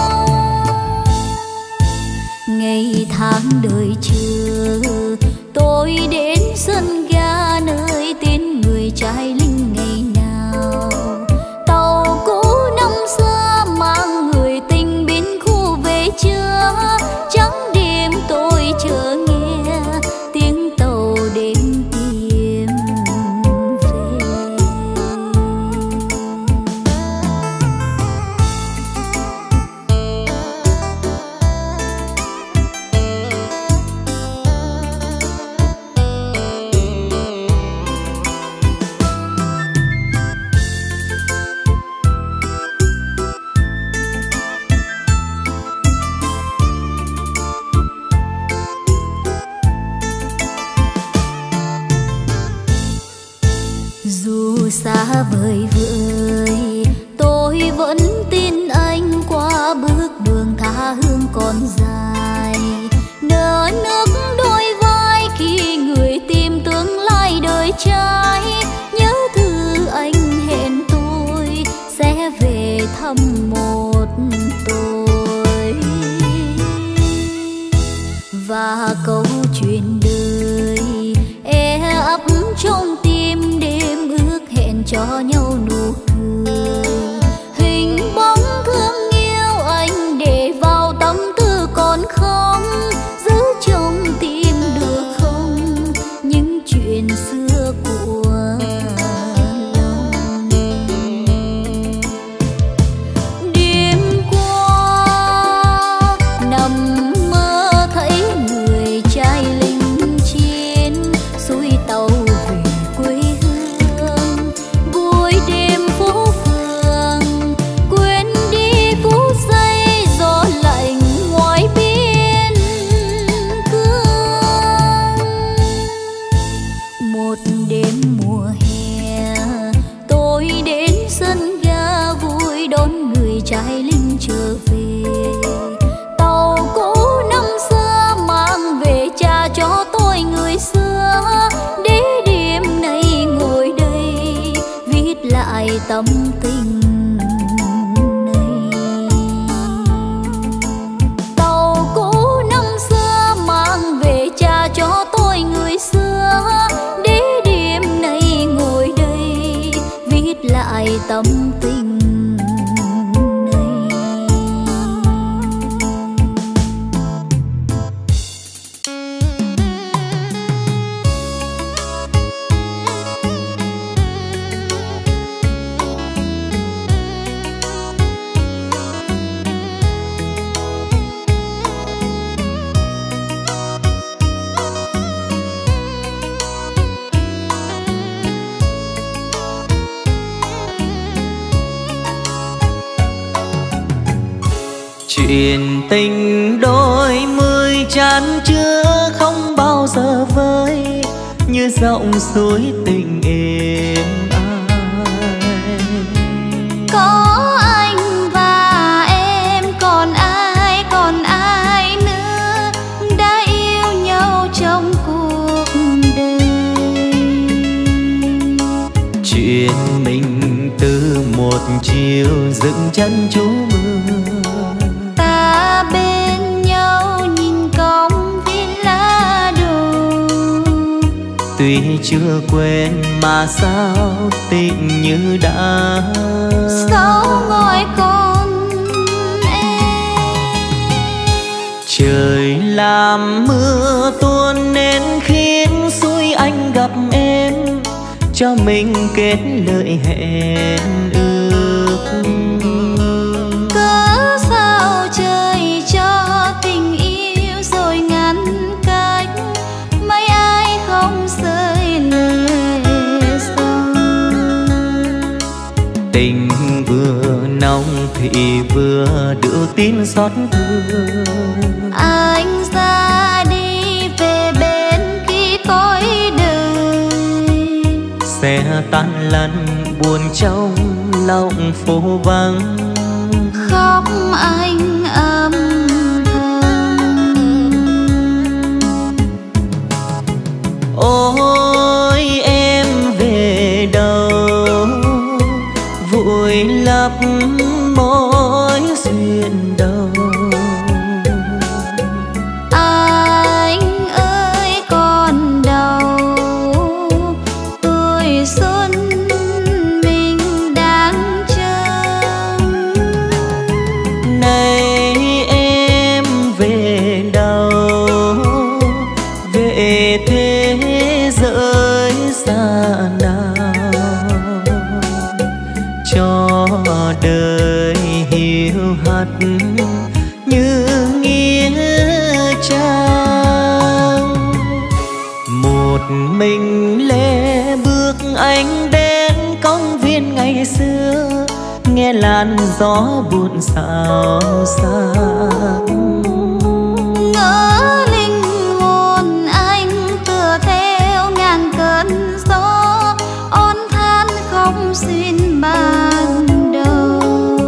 Ngày tháng đời chờ tôi đến sân ga nơi tên người trai linh ngày nào. Tàu cũ năm xưa mang người tình bên khu về chưa. Trắng đêm tôi chờ nghe tiếng tàu đến tìm về. Dù xa vời vợi tôi vẫn tin anh qua bước đường tha hương còn dài. Nở nước đôi vai khi người tìm tương lai đời trai. Nhớ thư anh hẹn tôi sẽ về thăm một tôi. Và câu chuyện đời ấp trong tim đêm ước hẹn cho nhau nụ cười. Hình bóng thương yêu anh để vào tâm tư còn không. Giữ trong tim được không những chuyện xưa của lòng. Đêm qua nằm mơ thấy người trai lính chiến xuôi tàu về quê hương. Vui đêm phố phường quên đi phút giây gió lạnh ngoài biên cương. Một đêm mùa hè tôi đến sân ga vui đón người trai lính trở về. Tàu cũ năm xưa mang về cha cho tôi người xưa. Để đêm nay ngồi đây viết lại tâm tình này. Tàu cũ năm xưa mang về cha cho tôi người xưa. Để đêm nay ngồi đây viết lại tâm tình này.
Chuyện tình đôi mươi chan chứa không bao giờ vơi. Như dòng suối tình êm ai.
Có anh và em còn ai nữa đã yêu nhau trong cuộc đời.
Chuyện mình từ một chiều dựng chân trú mưa.
Ta bên nhau nhìn cong viên lá đồ.
Tuy chưa quên mà sao tình như đã
Sau ngồi con em.
trời làm mưa tuôn nên khiến xuôi anh gặp em. Cho mình kết lời hẹn ước.
Cớ sao trời cho tình yêu rồi ngăn cách. Mấy ai không rơi lệ sâu.
Tình vừa nồng thì vừa đưa tin xót thương.
Anh ra đi về bên khi cõi đời.
Xe tan lăn buồn trong lòng phố vắng.
Khóc anh âm thầm.
gió buồn xao xạc.
Ngỡ linh hồn anh tựa theo ngàn cơn gió, oán than không xin ban đầu.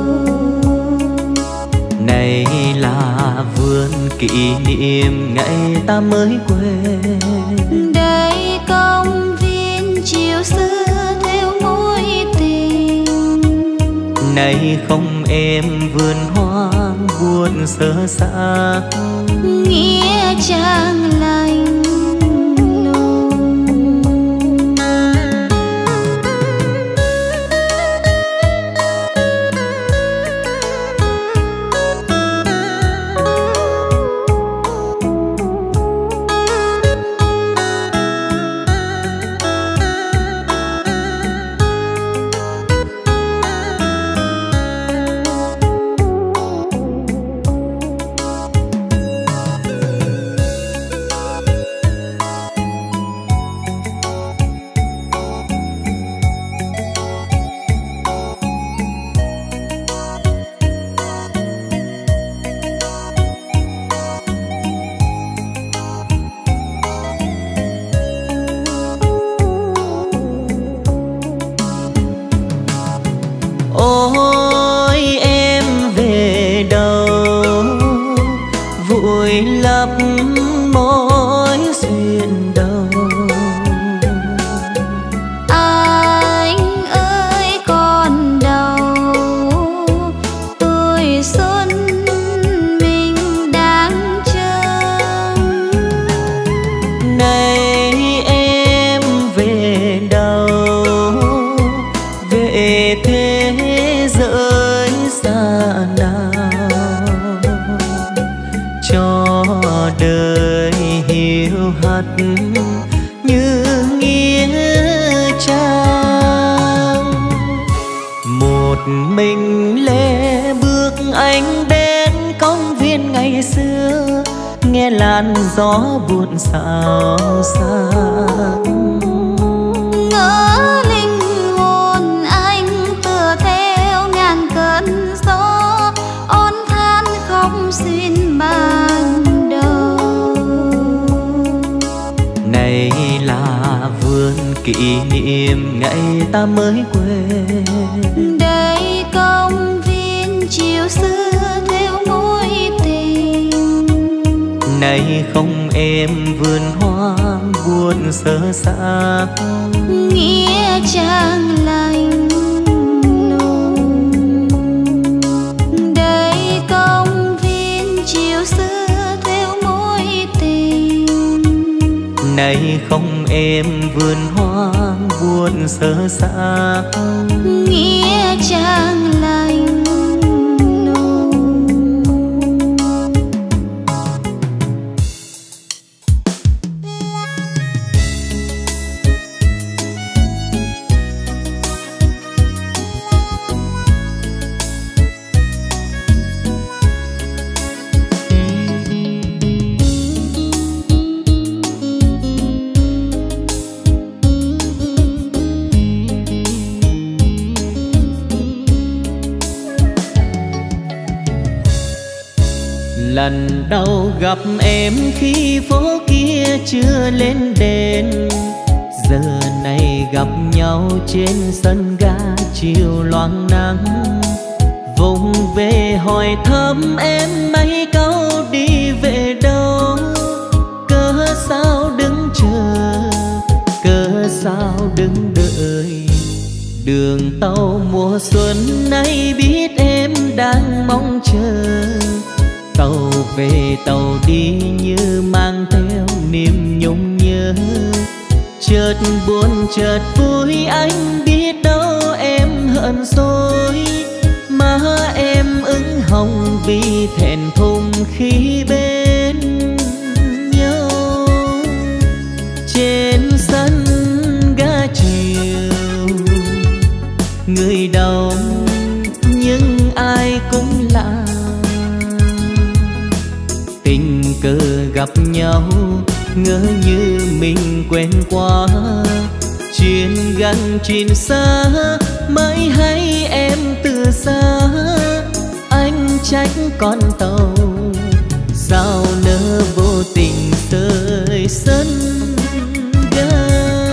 Này là vườn kỷ niệm ngày ta mới quên,
đây công viên chiều xưa theo mối tình.
này không em vườn hoang buồn sơ xác,
nghĩa trang lạnh lùng.
Ôi em về đâu vùi lấp mối duyên đầu.
Anh ơi còn đâu tuổi xuân mình đang chờ.
Này em về đâu về thế giới xa nào, cho đời hiu hắt như nghĩa trang. Một mình lê bước anh đến công viên ngày xưa, nghe làn gió buồn xao xạc.
Ngỡ linh hồn anh tựa theo ngàn cơn gió, oán than không xin ban đầu.
Này là vườn kỷ niệm ngày ta mới quên,
đây công viên chiều xưa theo mối tình.
này không em vườn hoang buồn sơ xác,
Nghĩa trang lạnh lùng. Đây công viên chiều xưa theo mối tình.
này không em vườn hoang buồn sơ xác,
Nghĩa trang lạnh lùng.
Lần đầu gặp em khi phố kia chưa lên đèn, giờ này gặp nhau trên sân ga chiều loang nắng. Vùng về hỏi thăm em mấy câu đi về đâu, cớ sao đứng chờ, cớ sao đứng đợi. Đường tàu mùa xuân nay biết em đang mong chờ, tàu về tàu đi như mang theo niềm nhung nhớ. Chợt buồn chợt vui anh biết đâu em hận rồi, má em ửng hồng vì thẹn thùng khi bên nhau. Trên sân ga chiều người đông nhưng ai cũng lạ, tình cờ gặp nhau ngỡ như mình quen quá. Chuyện gần chuyện xa mới hay em từ xa. Anh trách con tàu sao nỡ vô tình rơi sân ga.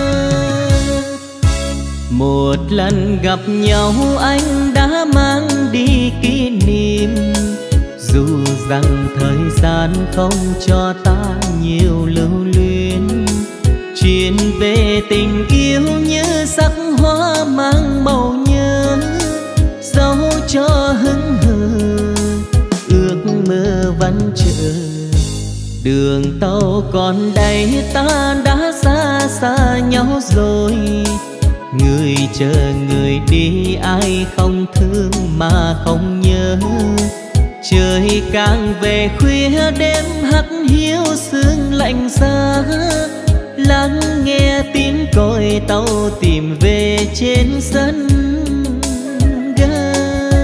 Một lần gặp nhau anh đã mang đi kỷ niệm, dù rằng thời gian không cho ta nhiều lưu luyến. Chuyện về tình yêu như sắc hoa mang màu nhớ, dẫu cho hững hờ ước mơ vẫn chờ. Đường tàu còn đây ta đã xa xa nhau rồi, người chờ người đi ai không thương mà không nhớ. Trời càng về khuya đêm hắt hiu sương lạnh giá, lắng nghe tiếng còi tàu tìm về trên sân ga.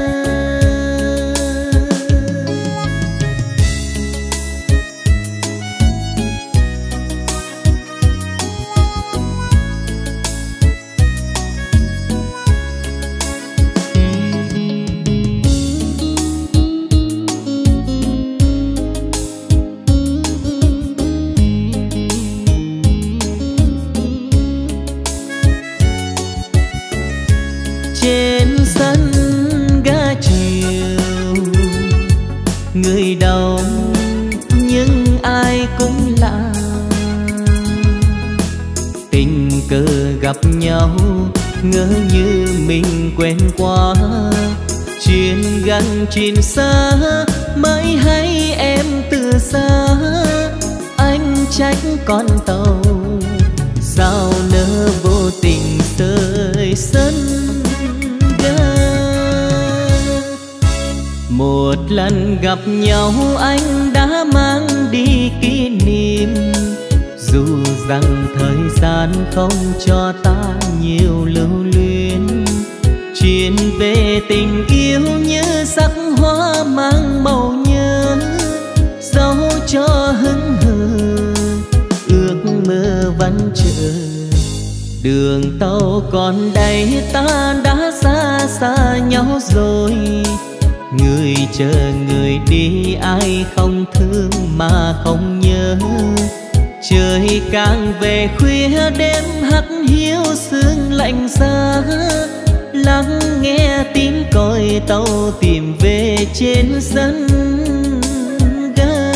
Trên sân ga chiều người đông nhưng ai cũng lạ, tình cờ gặp nhau ngỡ như mình quen quá. Chuyện gần chuyện xa mới hay em từ xa. Anh trách con tàu sao nỡ vô tình rơi sân. Một lần gặp nhau anh đã mang đi kỷ niệm, dù rằng thời gian không cho ta nhiều lưu luyến. Chuyện về tình yêu như sắc hoa mang màu nhớ, dẫu cho hững hờ ước mơ vẫn chờ. Đường tàu còn đây ta đã xa xa nhau rồi, người chờ người đi ai không thương mà không nhớ. Trời càng về khuya đêm hắt hiu sương lạnh giá, lắng nghe tiếng còi tàu tìm về trên sân ga.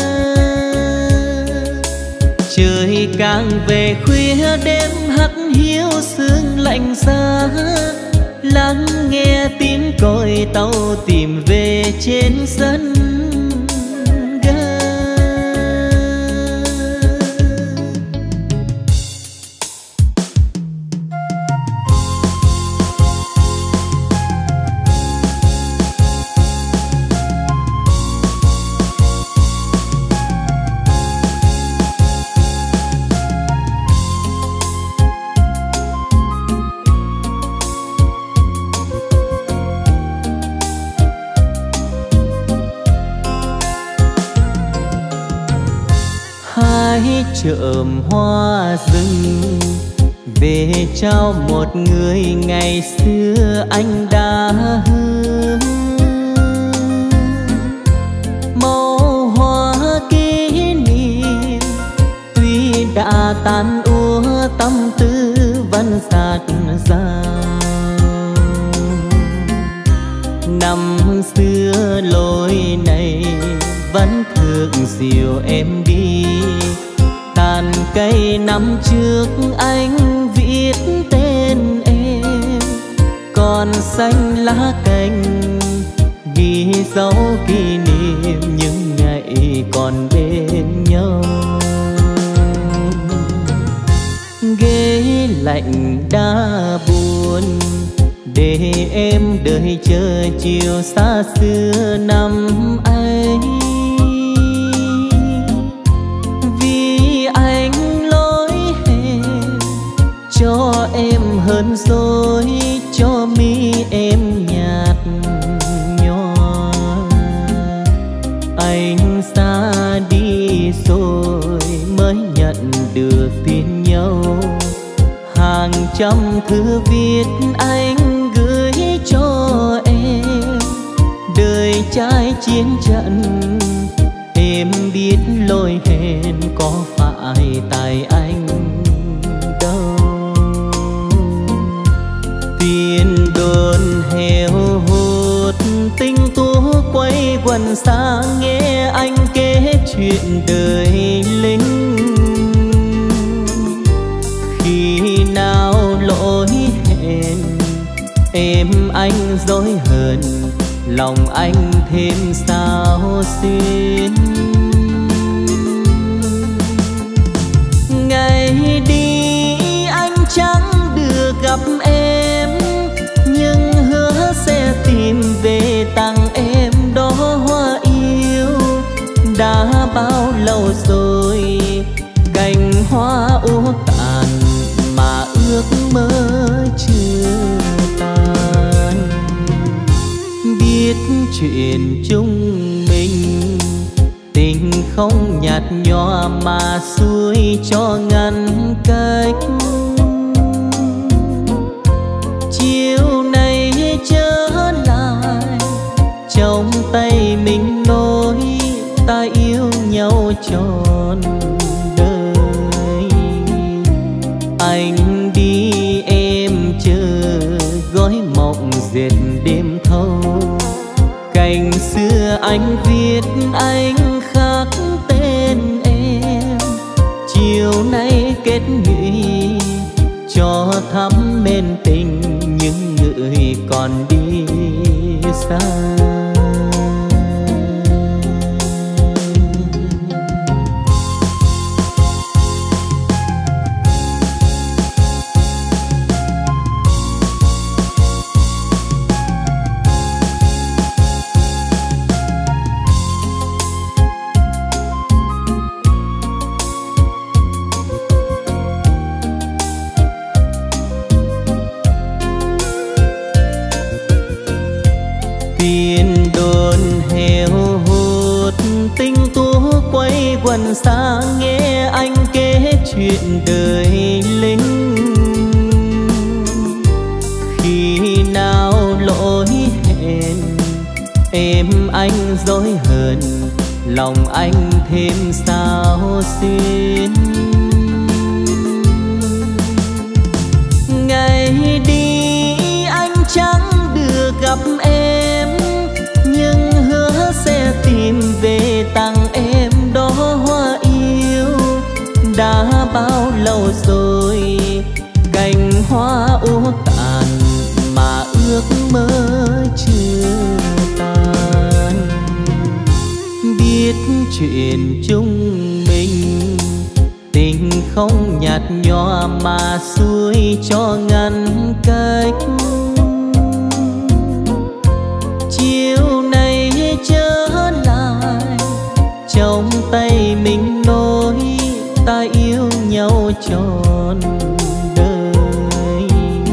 Trời càng về khuya đêm hắt hiu sương lạnh giá, lắng nghe tiếng còi tàu tìm về trên sân ga. Hãy chợm hoa rừng về trao một người ngày xưa anh đã hứa. Màu hoa kỷ niệm tuy đã tan úa, tâm tư vẫn dạt dào. Năm xưa lối này vẫn thường dìu em đi, tàn cây năm trước anh viết tên em, còn xanh lá cành ghi dấu kỷ niệm những ngày còn bên nhau. Ghế lạnh đã buồn để em đợi chờ chiều xa xưa năm ấy. Vì anh lỗi hẹn cho em hơn rồi, cho mi em nhạt nhòa. Anh xa đi rồi mới nhận được tin nhau, hàng trăm thư viết anh gửi cho em. Đời trai chiến trận em biết lỗi hẹn có phải tại anh đâu. Tiền đồn heo hút tình tú quay quần xa nghe anh kể chuyện đời lính. Khi nào lỗi hẹn em anh dối hờn lòng anh thêm sao xuyên. Ngày đi anh chẳng được gặp em, nhưng hứa sẽ tìm về tặng em đó hoa yêu. Đã bao lâu rồi cành hoa úa tàn mà ước mơ chưa tan. Biết chuyện chung mình tình không nhạt nhòa mà xuôi cho ngăn cách. Chiều nay trở lại trong tay mình nói ta yêu nhau trọn đời. Anh đi em chờ gói mộng dệt đêm thâu. Cành xưa anh viết anh khắc tên em. Chiều nay kết nghị cho thắm men tình những người còn đi xa. Tiền đồn heo hút tình tú quay quần xa nghe anh kể chuyện đời lính. Khi nào lỗi hẹn em anh dối hờn lòng anh thêm sao xuyên. Ngày đi anh chẳng được gặp em, nhưng hứa sẽ tìm về tặng em đó hoa yêu. Đã bao lâu rồi cành hoa úa tàn mà ước mơ chưa tan. Biết chuyện chung mình tình không nhạt nhòa mà xuôi cho ngăn cách. Chiều nay trở lại trong tay mình nói ta yêu nhau trọn đời.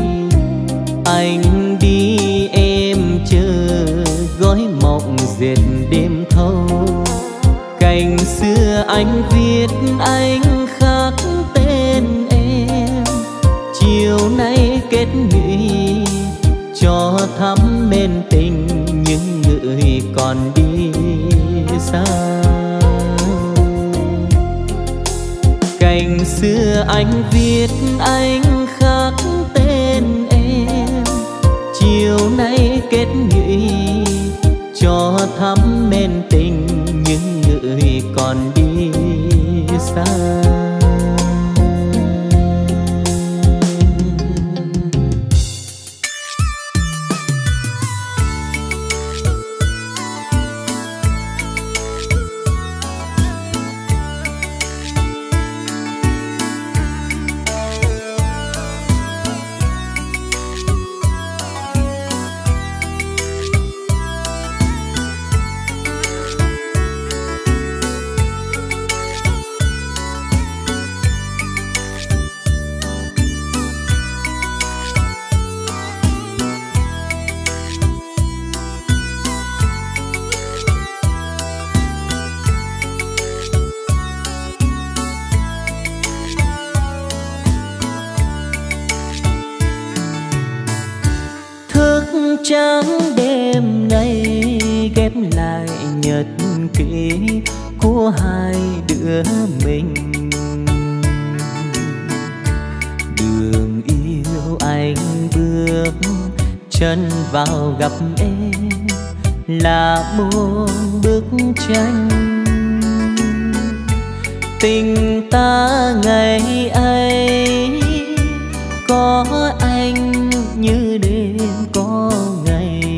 Anh đi em chờ gói mộng dệt đêm thâu. Cành xưa anh viết anh khắc tên em. Chiều nay kết nghị cho thắm men tình những người còn đi xa. Cành xưa anh viết anh khắc tên em. Chiều nay kết nghị cho thắm men tình những người còn đi xa. trắng đêm nay ghép lại nhật ký của hai đứa mình. Đường yêu anh bước chân vào gặp em là một bức tranh. Tình ta ngày ấy có anh như đêm có ngày,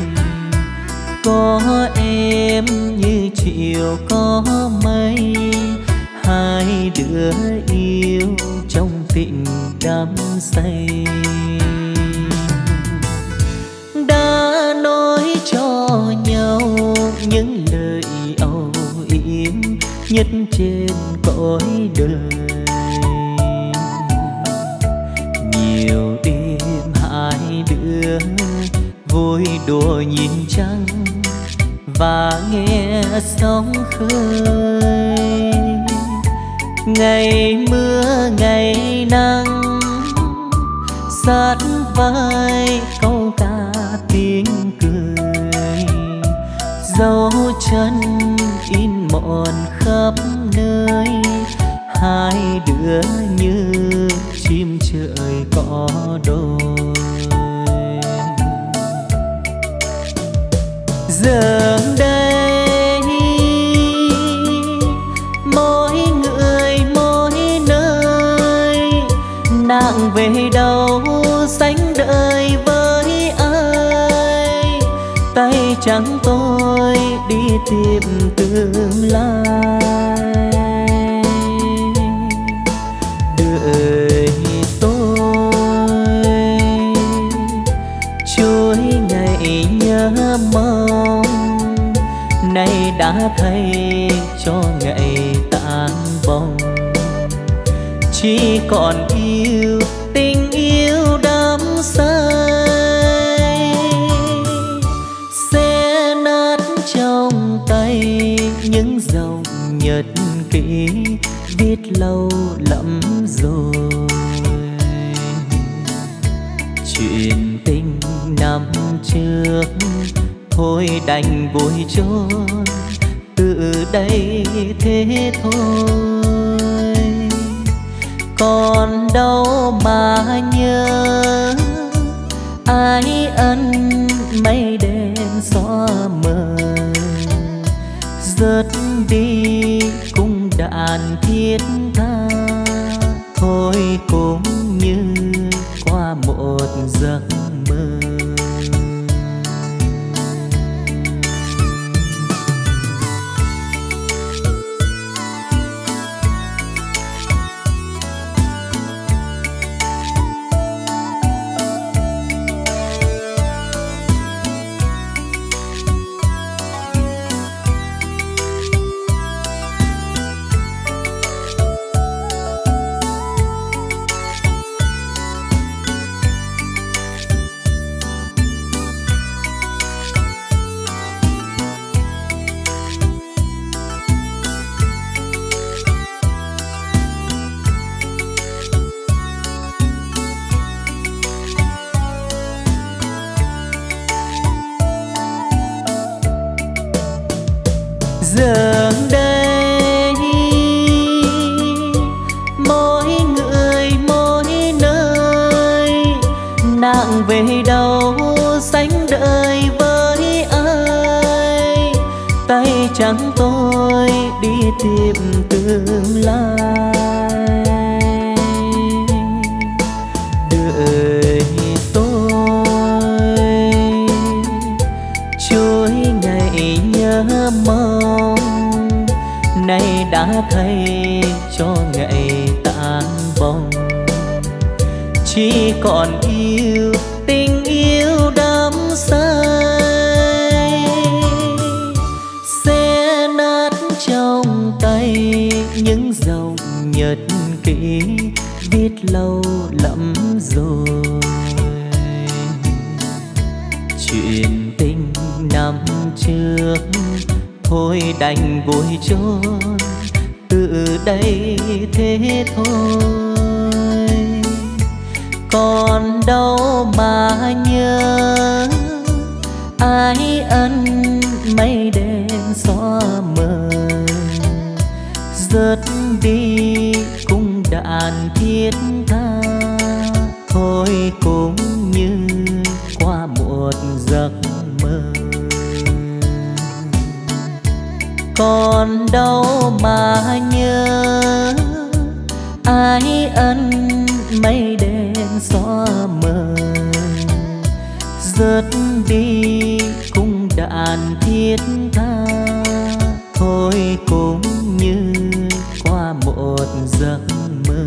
có em như chiều có mây. Hai đứa yêu trong tình đắm say, đã nói cho nhau những lời âu yếm nhất trên cõi đời. Nhiều đêm hai đứa vui đùa nhìn trăng và nghe sóng khơi. Ngày mưa ngày nắng sát vai câu ca tiếng cười. Dấu chân in mòn khắp nơi, hai đứa như chim trời có đôi. Giờ đây mỗi người mỗi nơi, nàng về đâu sánh đời với ai. Tay trắng tôi đi tìm tương lai, đời tôi chuỗi ngày nhớ mong nay đã thay cho ngày tan vong. Chỉ còn yêu tình yêu đắm say, sẽ nát trong tay những dòng nhật ký viết lâu lắm rồi. Chuyện tình năm trước thôi đành vội trôi, từ đây thế thôi. Còn đâu mà nhớ ái ân mây đen xóa mờ, rớt đi cung đàn thiết tha. Thôi cũng như qua một giấc mơ. Giờ đây mỗi người mỗi nơi, nàng về đâu sánh đời với ai. Tay trắng tôi đi tìm tương lai, đời tôi chuỗi ngày nhớ mong nay đã thay cho ngày tan vong. Chỉ còn yêu tình yêu đắm say, sẽ nát trong tay những dòng nhật ký viết lâu lắm rồi. Chuyện tình năm trước thôi đành vội trôi, từ đây thế thôi. Còn đâu mà nhớ Rớt đi cung đàn thiết tha, thôi cũng như qua một giấc mơ. Còn đâu mà nhớ ái ân mây đen xóa mờ. Rớt đi cung đàn thiết tha, thôi cũng như qua một giấc mơ.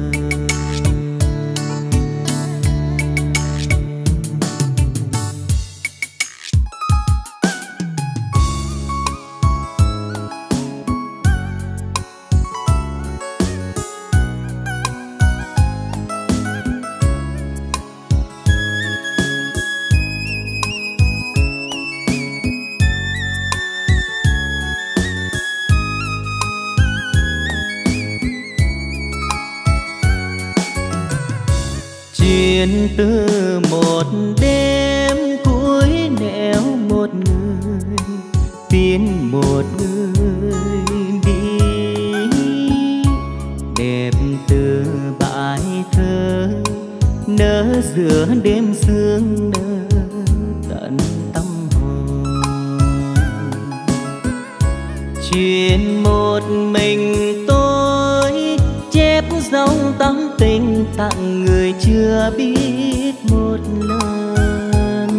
Chuyện từ một đêm cuối nẻo một người tiến một người đi, đẹp từ bài thơ nở giữa đêm sương nở tận tâm hồn. Chuyện một mình tôi chép dòng tâm tình tặng người chưa biết một lần.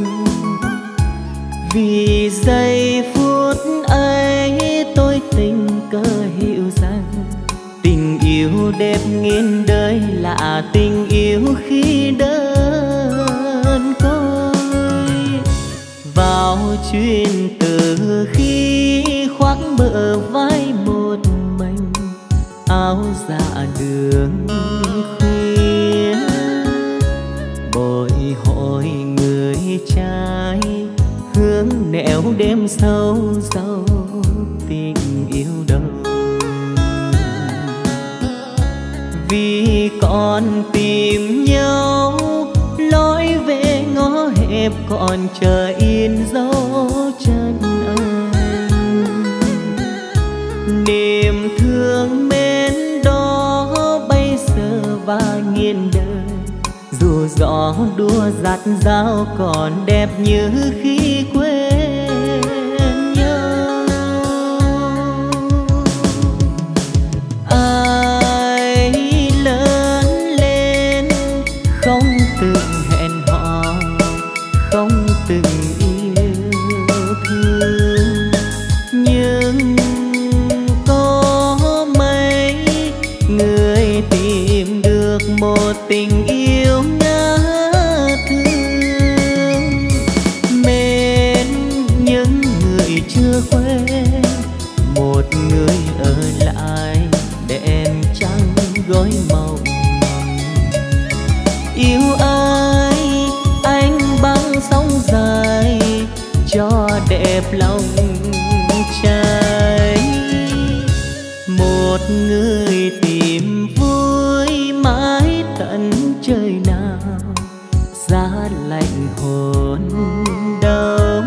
Vì giây phút ấy tôi tình cờ hiểu rằng tình yêu đẹp nghìn đời là tình yêu khi đơn côi. Vào chuyến từ khi khoác bờ vai một mình, áo dạ đường khuya, bồi hồi người trai hướng nẻo đêm sâu sâu tình yêu đâu. Vì còn tìm nhau lối về ngõ hẹp, còn chờ yên dấu chân anh. Niềm thương mến đó bây giờ và nghiền đời, dù gió đua dạt dao còn đẹp như khi quên nhau. Ai lớn lên không từng hẹn hò, không từng yêu thương, nhưng có mấy người tìm được một tình yêu ngát thương. Mến những người chưa quen, một người ở lại đèn trắng gói mộng. Yêu ai anh băng sóng dài cho đẹp lòng trai. Một người tìm vui mãi tận trời nào, giá lạnh hồn đau.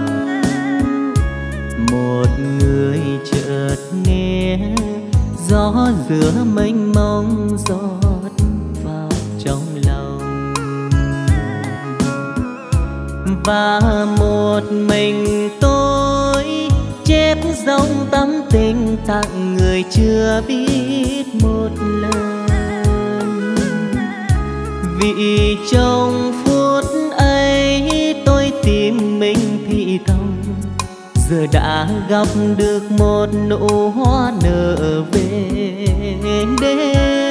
Một người chợt nghe gió giữa mênh mông rót vào trong lòng. Và một mình tôi chép dòng tâm tình tặng người chưa biết một lần. Vì trong phút ấy tôi tìm mình thì thầm, giờ đã gặp được một nụ hoa nở về đêm.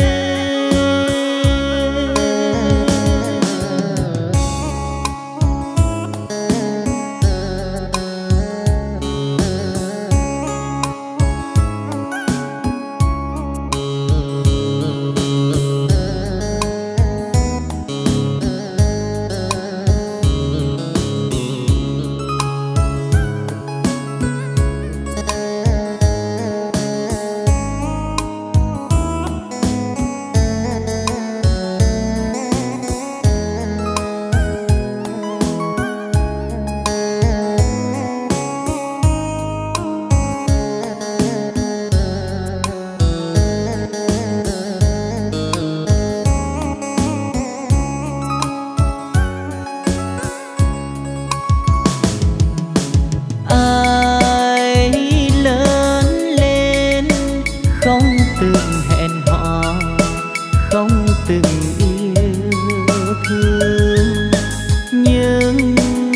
từng hẹn hò, không từng yêu thương. Nhưng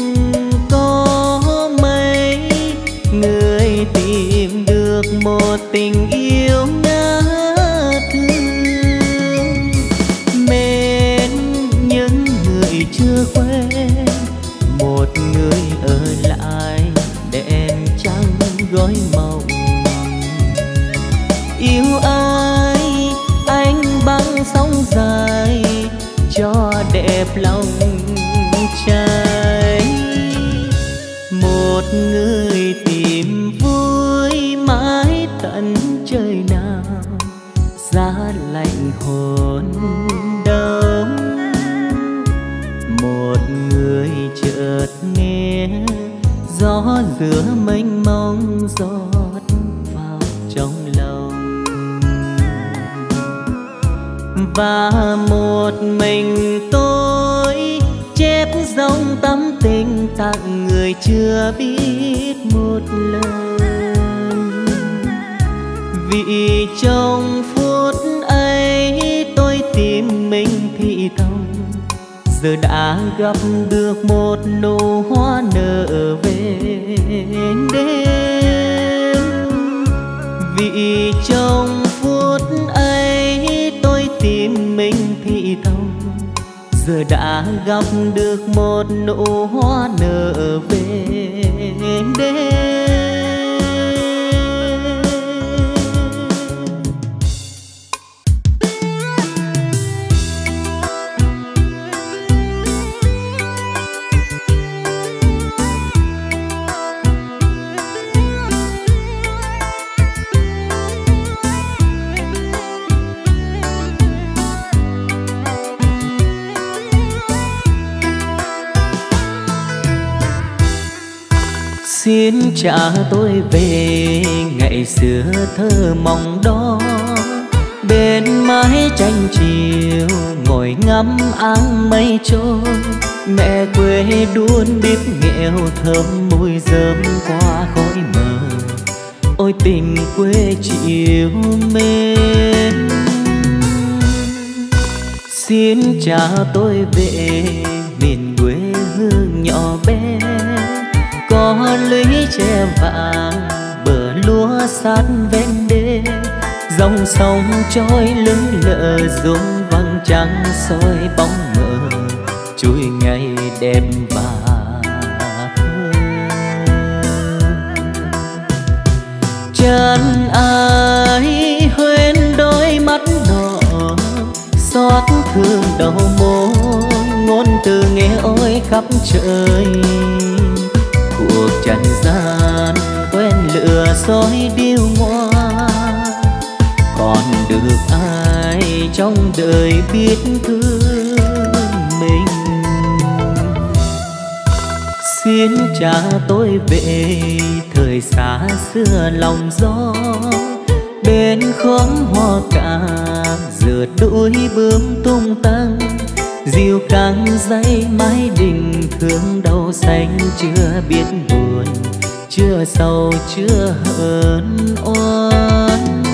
có mấy người tìm được một tình yêu ngát thương, mến những người chưa quen, một người ở lại đèn trăng gói mộng. Yêu ai anh băng sóng dài cho đẹp lòng trai. Một người tìm vui mãi tận trời nào, giá lạnh hồn đông. Một người chợt nghe gió giữa mênh mông rót vào trong lòng, và một mình tôi chép dòng tâm tình tặng người chưa biết một lần. Vì trong phút ấy tôi tìm mình thì thầm, giờ đã gặp được một nụ hoa nở về đêm. Vì trong phút ấy tôi tìm mình thì thầm, giờ đã gặp được một nụ hoa nở về đêm. Xin trả tôi về ngày xưa thơ mộng đó, bên mái tranh chiều ngồi ngắm áng mây trôi. Mẹ quê đuôn bếp nghèo thơm mùi rơm qua khói mờ. Ôi tình quê chiều mến, xin trả tôi về miền quê hương nhỏ bé, có lũy tre vàng bờ lúa sát ven đê. Dòng sông trôi lững lờ rung vầng trăng soi bóng mờ, chuỗi ngày đẹp và thơ. Chân ai huyên đôi mắt đỏ, xót thương đầu môi, ngôn từ nghe ôi khắp trời. Cuộc trần gian quen lửa dối điêu ngoa, còn được ai trong đời biết thương mình. Xin trả tôi về thời xa xưa lòng gió, bên khóm hoa cà rượt đuổi bướm tung tăng. Diều căng dây mái đình thương đau xanh, chưa biết buồn chưa sầu chưa hờn oan.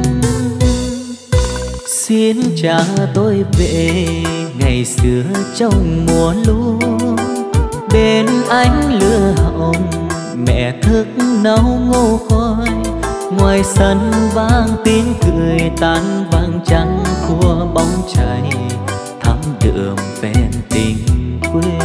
Xin trả tôi về ngày xưa trong mùa lúa, bên ánh lửa hồng mẹ thức nấu ngô khoai. Ngoài sân vang tiếng cười tan vang trắng khua bóng chảy, thắm đượm ven tình quê.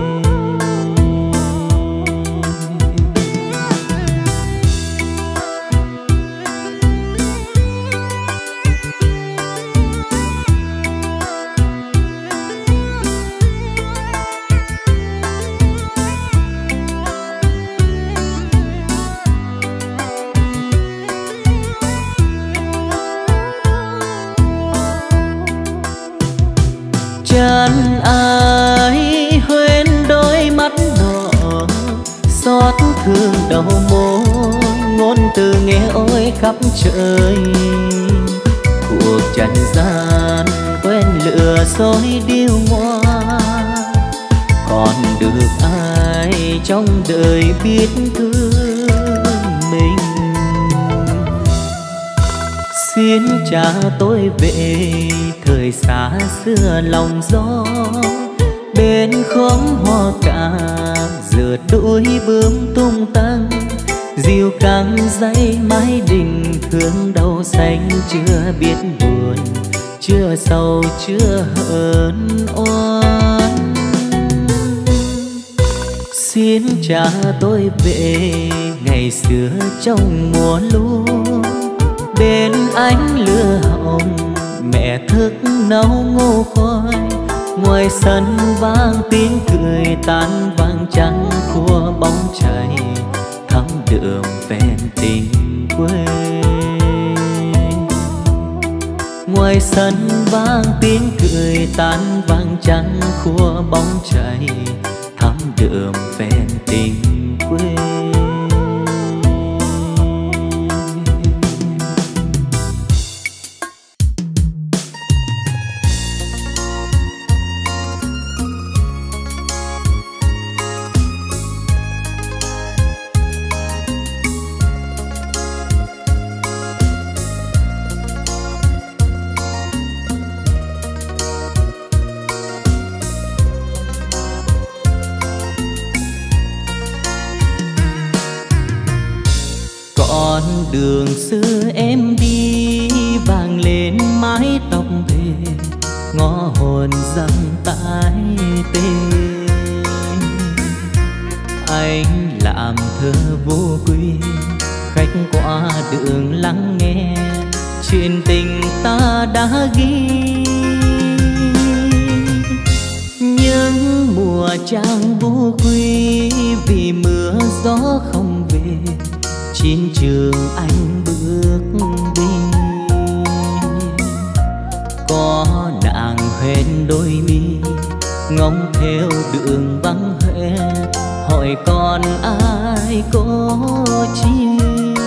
Chân ai huyên đôi mắt đỏ, xót thương đầu môi, ngôn từ nghe ôi khắp trời. Cuộc trần gian quen lửa dối điêu ngoa, còn được ai trong đời biết thương mình. Xin cha tôi về thời xa xưa lòng gió, bên khóm hoa cà giờ đôi bướm tung tăng, diều căng dây mái đình thương đau xanh chưa biết buồn, chưa sầu chưa hờn oan. Xin cha tôi về ngày xưa trong mùa lúa, bên ánh lửa hồng mẹ thức nấu ngô khoai, ngoài sân vang tiếng cười tan vang trắng khua bóng chảy thắm đượm ven tình quê. Ngoài sân vang tiếng cười tan vang trắng khua bóng chảy thắm đượm ven tình quê. Đường xưa em đi vàng lên mái tóc về, ngõ hồn dâng tái tê. Anh làm thơ vô quy, khách qua đường lắng nghe chuyện tình ta đã ghi. Nhưng mùa trăng vô quy vì mưa gió không về, chiến trường anh bước đi. Có nàng hoen đôi mi ngóng theo đường vắng hoe, hỏi còn ai có chi.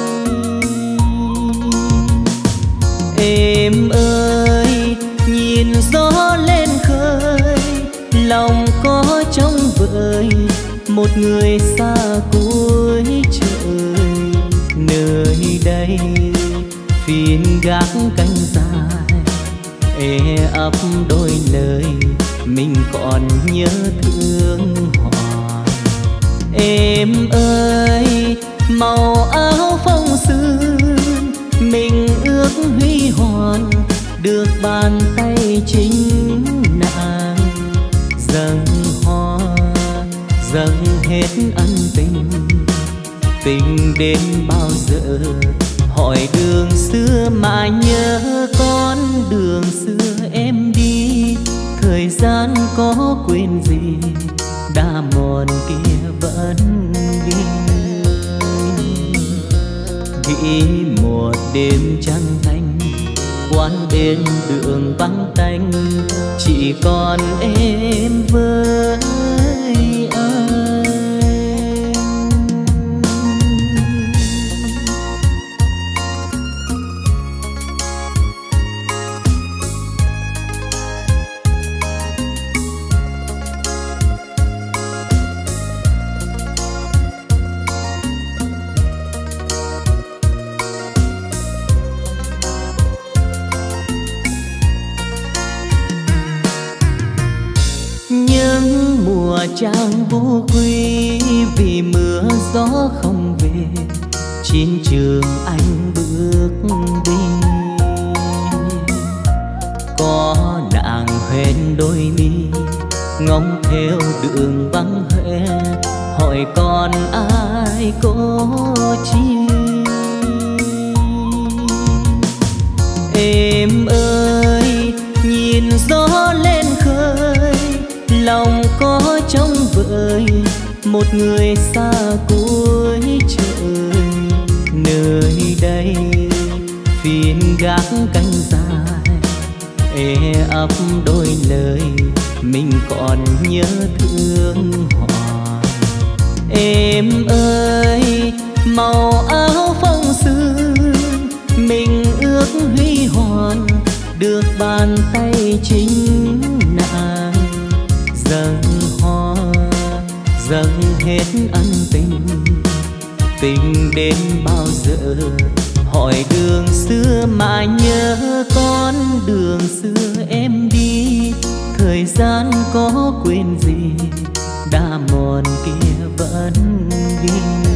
Em ơi nhìn gió lên khơi, lòng có trống vợi một người xa cuối trời. Nơi đây phiên gác cánh dài, ê ấp đôi lời mình còn nhớ thương hoài. Em nàng màu áo phong sương mình ước huy hoàng, được bàn tay chính nàng dâng hoa dâng hết ân tình. Tình đến bao giờ hỏi đường xưa mà nhớ con đường xưa em đi, thời gian có quên gì đã mòn kia vẫn đi. Nghĩ một đêm trăng thanh quán bên đường vắng tanh, chỉ còn em với anh. Trang vô quy vì mưa gió không về, chiến trường anh bước đi. Có nàng hoen đôi mi ngóng theo đường vắng hoe, hỏi còn ai có chi. Em ơi nhìn gió lên khơi, lòng có trống vợi một người xa cuối trời. Nơi đây phiên gác cánh dài, ê ấp đôi lời mình còn nhớ thương hoài. Em ơi màu áo phong sương mình ước huy hoàng, được bàn tay chính nàng dâng hoa dâng hết ân tình. Tình đến bao giờ hỏi đường xưa mà nhớ con đường xưa em đi. Thời gian có quên gì đã mòn kia vẫn ghi.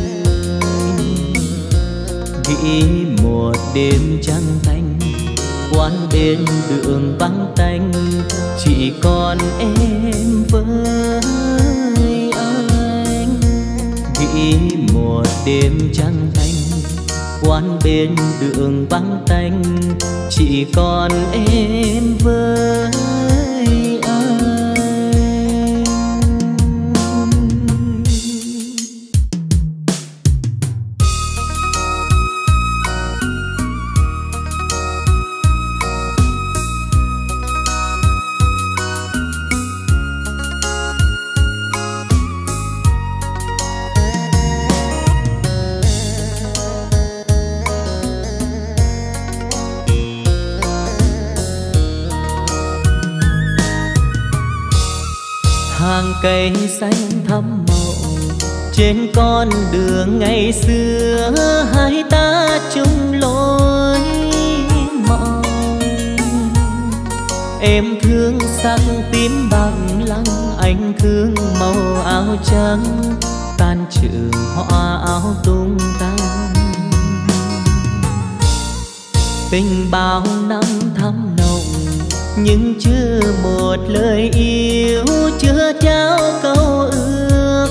Nghĩ một đêm trăng thanh quán bên đường vắng tanh, chỉ còn em với anh. Nghĩ một đêm trăng thanh quán bên đường vắng tanh, chỉ còn em với anh. Hàng cây xanh thắm màu trên con đường ngày xưa, hai ta chung lối màu. Em thương sắc tím bằng lăng, anh thương màu áo trắng, tan trường hoa áo tung tăng. Tình bao năm thắm nồng nhưng chưa một lời yêu, chưa trao câu ước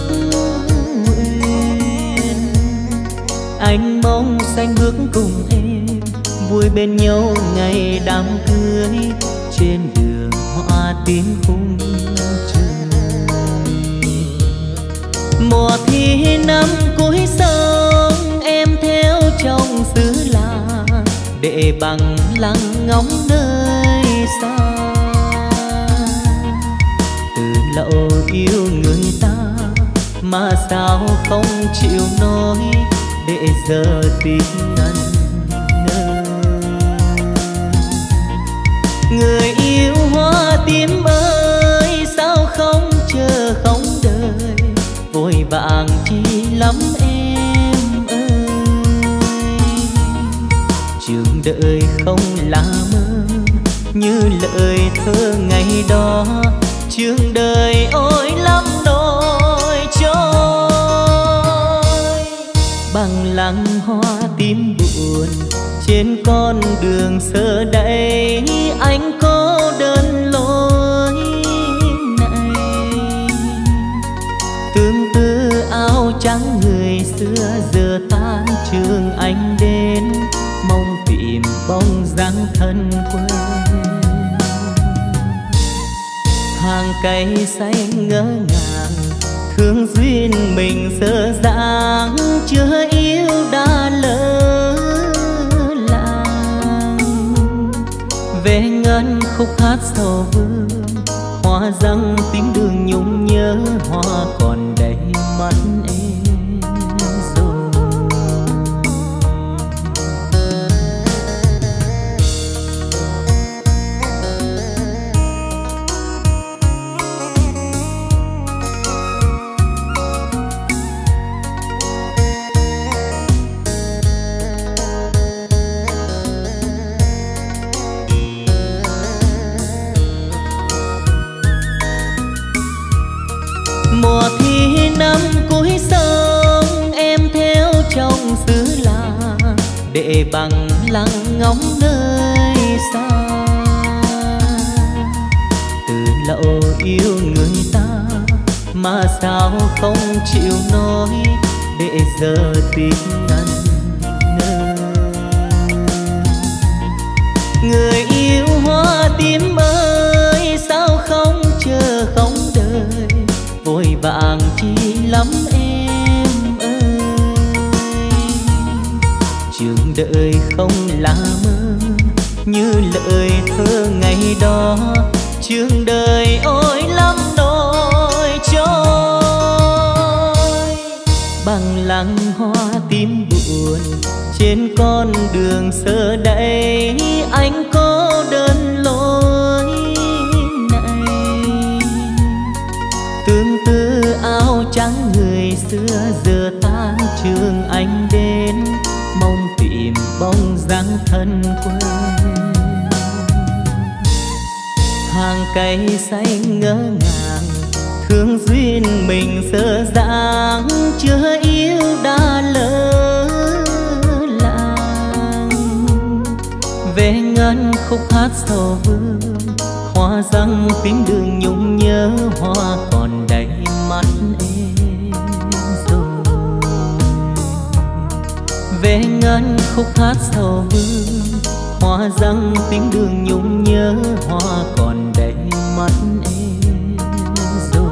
nguyện. Anh mong xanh bước cùng em vui bên nhau ngày đám cưới, trên đường hoa tím khung trời. Mùa thi năm cuối sông em theo chồng xứ lạ, để bằng lăng ngóng nơi xa. Từ lâu yêu người ta mà sao không chịu nói, để giờ tin ngần ngơ. Người yêu hoa tím ơi, sao không chờ không đợi, vội vàng chi lắm em ơi. Trường đợi không là mơ như lời thơ ngày đó, trường đời ôi lắm nỗi trôi. Bằng lăng hoa tím buồn trên con đường xưa đây, anh cô đơn lối này. Tương tư áo trắng người xưa giờ tan trường anh đến, mong tìm bóng dáng thân quen. Hàng cây xanh ngỡ ngàng thương duyên mình dở dang, chưa yêu đã lỡ làng. Về ngân khúc hát sầu vương, hoa răng tím đường nhung nhớ, hoa còn đầy mắt em rồi. Mùa thi năm cuối sông em theo chồng xứ lạ, để bằng lăng ngóng nơi xa. Từ lâu yêu người ta mà sao không chịu nói, để giờ tin ngần ngơ. Người yêu hoa tím ơi, sao không chờ không đợi, vội vàng chi lắm em ơi. Trường đợi không là mơ như lời thơ ngày đó, trường đời ôi lắm nỗi trôi. Bằng lăng hoa tím buồn trên con đường xưa đây, anh cô đơn lối này. Tương tư áo trắng người xưa giờ tan trường anh đến, mong tìm bóng cây xanh ngỡ ngàng, thương duyên mình dở dang, chưa yêu đã lỡ làng. Về ngân khúc hát sầu vương, hoa răng tím đường nhung nhớ, hoa còn đầy mắt em rồi. Về ngân khúc hát sầu vương, hoa răng tím đường nhung nhớ, hoa còn đầy mắt em rồi.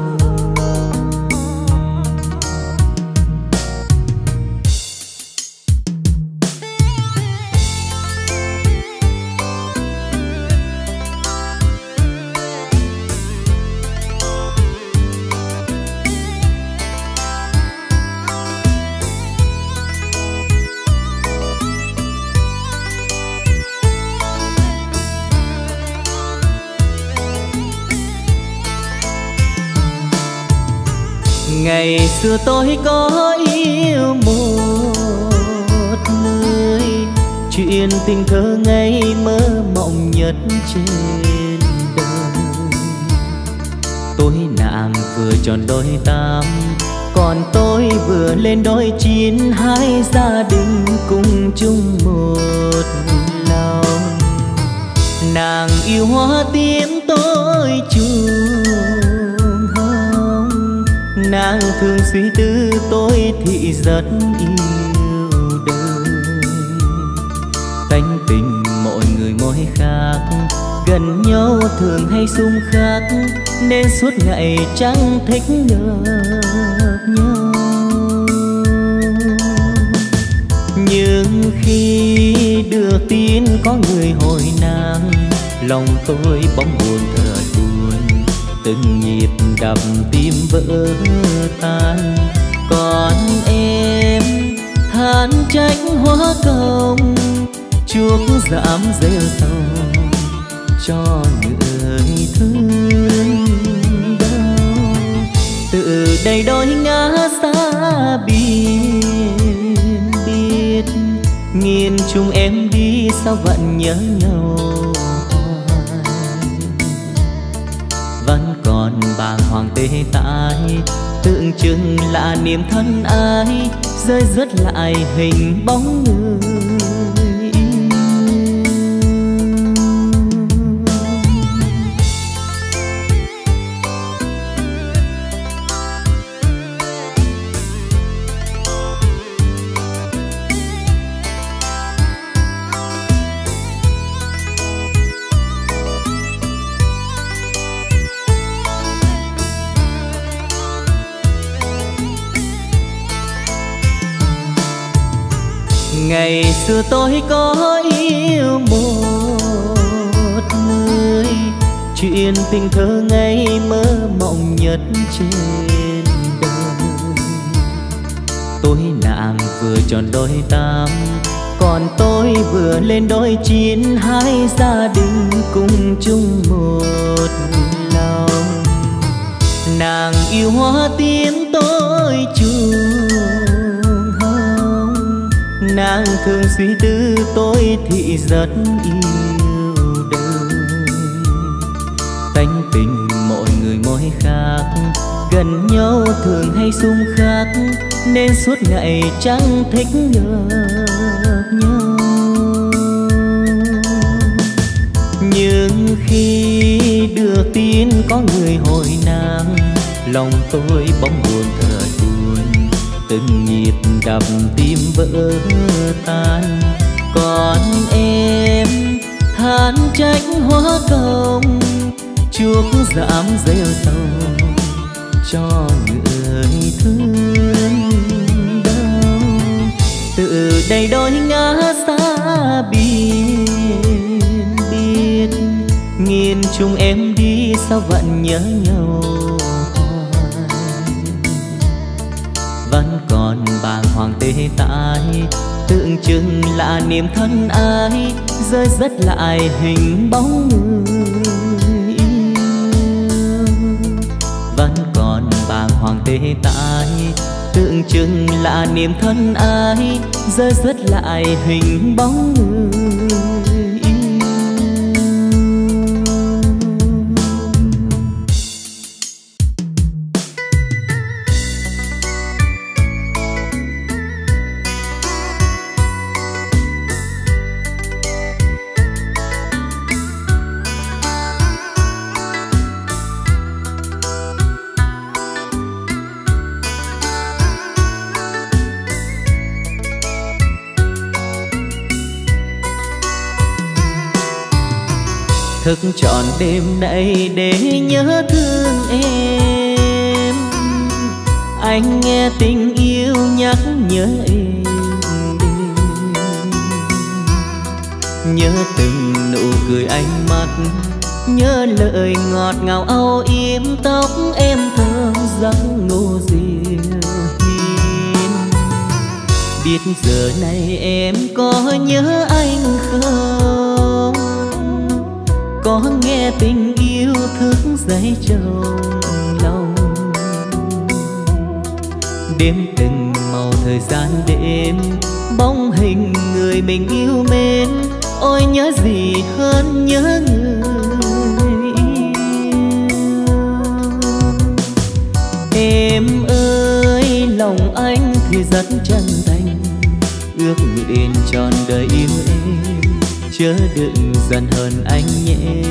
Ngày xưa tôi có yêu một người, chuyện tình thơ ngây mơ mộng nhất trên đời. Tôi nàng vừa tròn đôi tám, còn tôi vừa lên đôi chín, hai gia đình cùng chung một lòng. Nàng yêu hoa tím, tôi chuông hồng, nàng thường suy tư, tôi thì rất yêu đời. Tánh tình mỗi người mỗi khác, gần nhau thường hay xung khắc, nên suốt ngày chẳng thích gặp nhau. Nhưng khi được tin có người hồi nàng, lòng tôi bỗng buồn thật buồn, từng nhịp đập tim vỡ tan. Còn em than trách hóa công, chuốc giảm rêu sầu cho người thương đau. Từ đây đôi ngã xa biệt biệt, nghìn chung em đi sao vẫn nhớ nhau. Vẫn còn bàng hoàng tê tái, tượng trưng là niềm thân ái, rơi rớt lại hình bóng người. Ngày xưa tôi có yêu một người, chuyện tình thơ ngây mơ mộng nhất trên đời. Tôi nàng vừa tròn đôi tám, còn tôi vừa lên đôi chín, hai gia đình cùng chung một lòng. Nàng yêu hoa tím, tôi chuông hồng, nàng thường suy tư, tôi thì rất yêu đời. Tánh tình mỗi người mỗi khác, gần nhau thường hay xung khắc, nên suốt ngày chẳng thích gặp nhau. Nhưng khi được tin có người hồi nàng, lòng tôi bỗng buồn thật buồn, từng nhịp đập tim vỡ tan. Còn em than trách hóa công, chuốc giảm rêu sầu cho người thương đau. Từ đây đôi ngã xa biệt biệt, nghìn chung em đi sao vẫn nhớ nhau. Vẫn còn bàng hoàng tê tái, tượng trưng là niềm thân ái, rơi rớt lại hình bóng người yêu. Vẫn còn bàng hoàng tê tái, tượng trưng là niềm thân ái, rơi rớt lại hình bóng người yêu. Thức trọn đêm nay để nhớ thương em. Anh nghe tình yêu nhắc nhớ em đêm. Nhớ từng nụ cười ánh mắt, nhớ lời ngọt ngào âu yếm tóc em thơm giấc ngủ dịu hiền. Biết giờ này em có nhớ anh không? Có nghe tình yêu thức dậy trong lòng. Đêm từng màu thời gian đêm, bóng hình người mình yêu mến. Ôi nhớ gì hơn nhớ người yêu. Em ơi lòng anh thì rất chân thành, ước nguyện trọn đời yêu em, chớ đừng giận hờn anh nhé.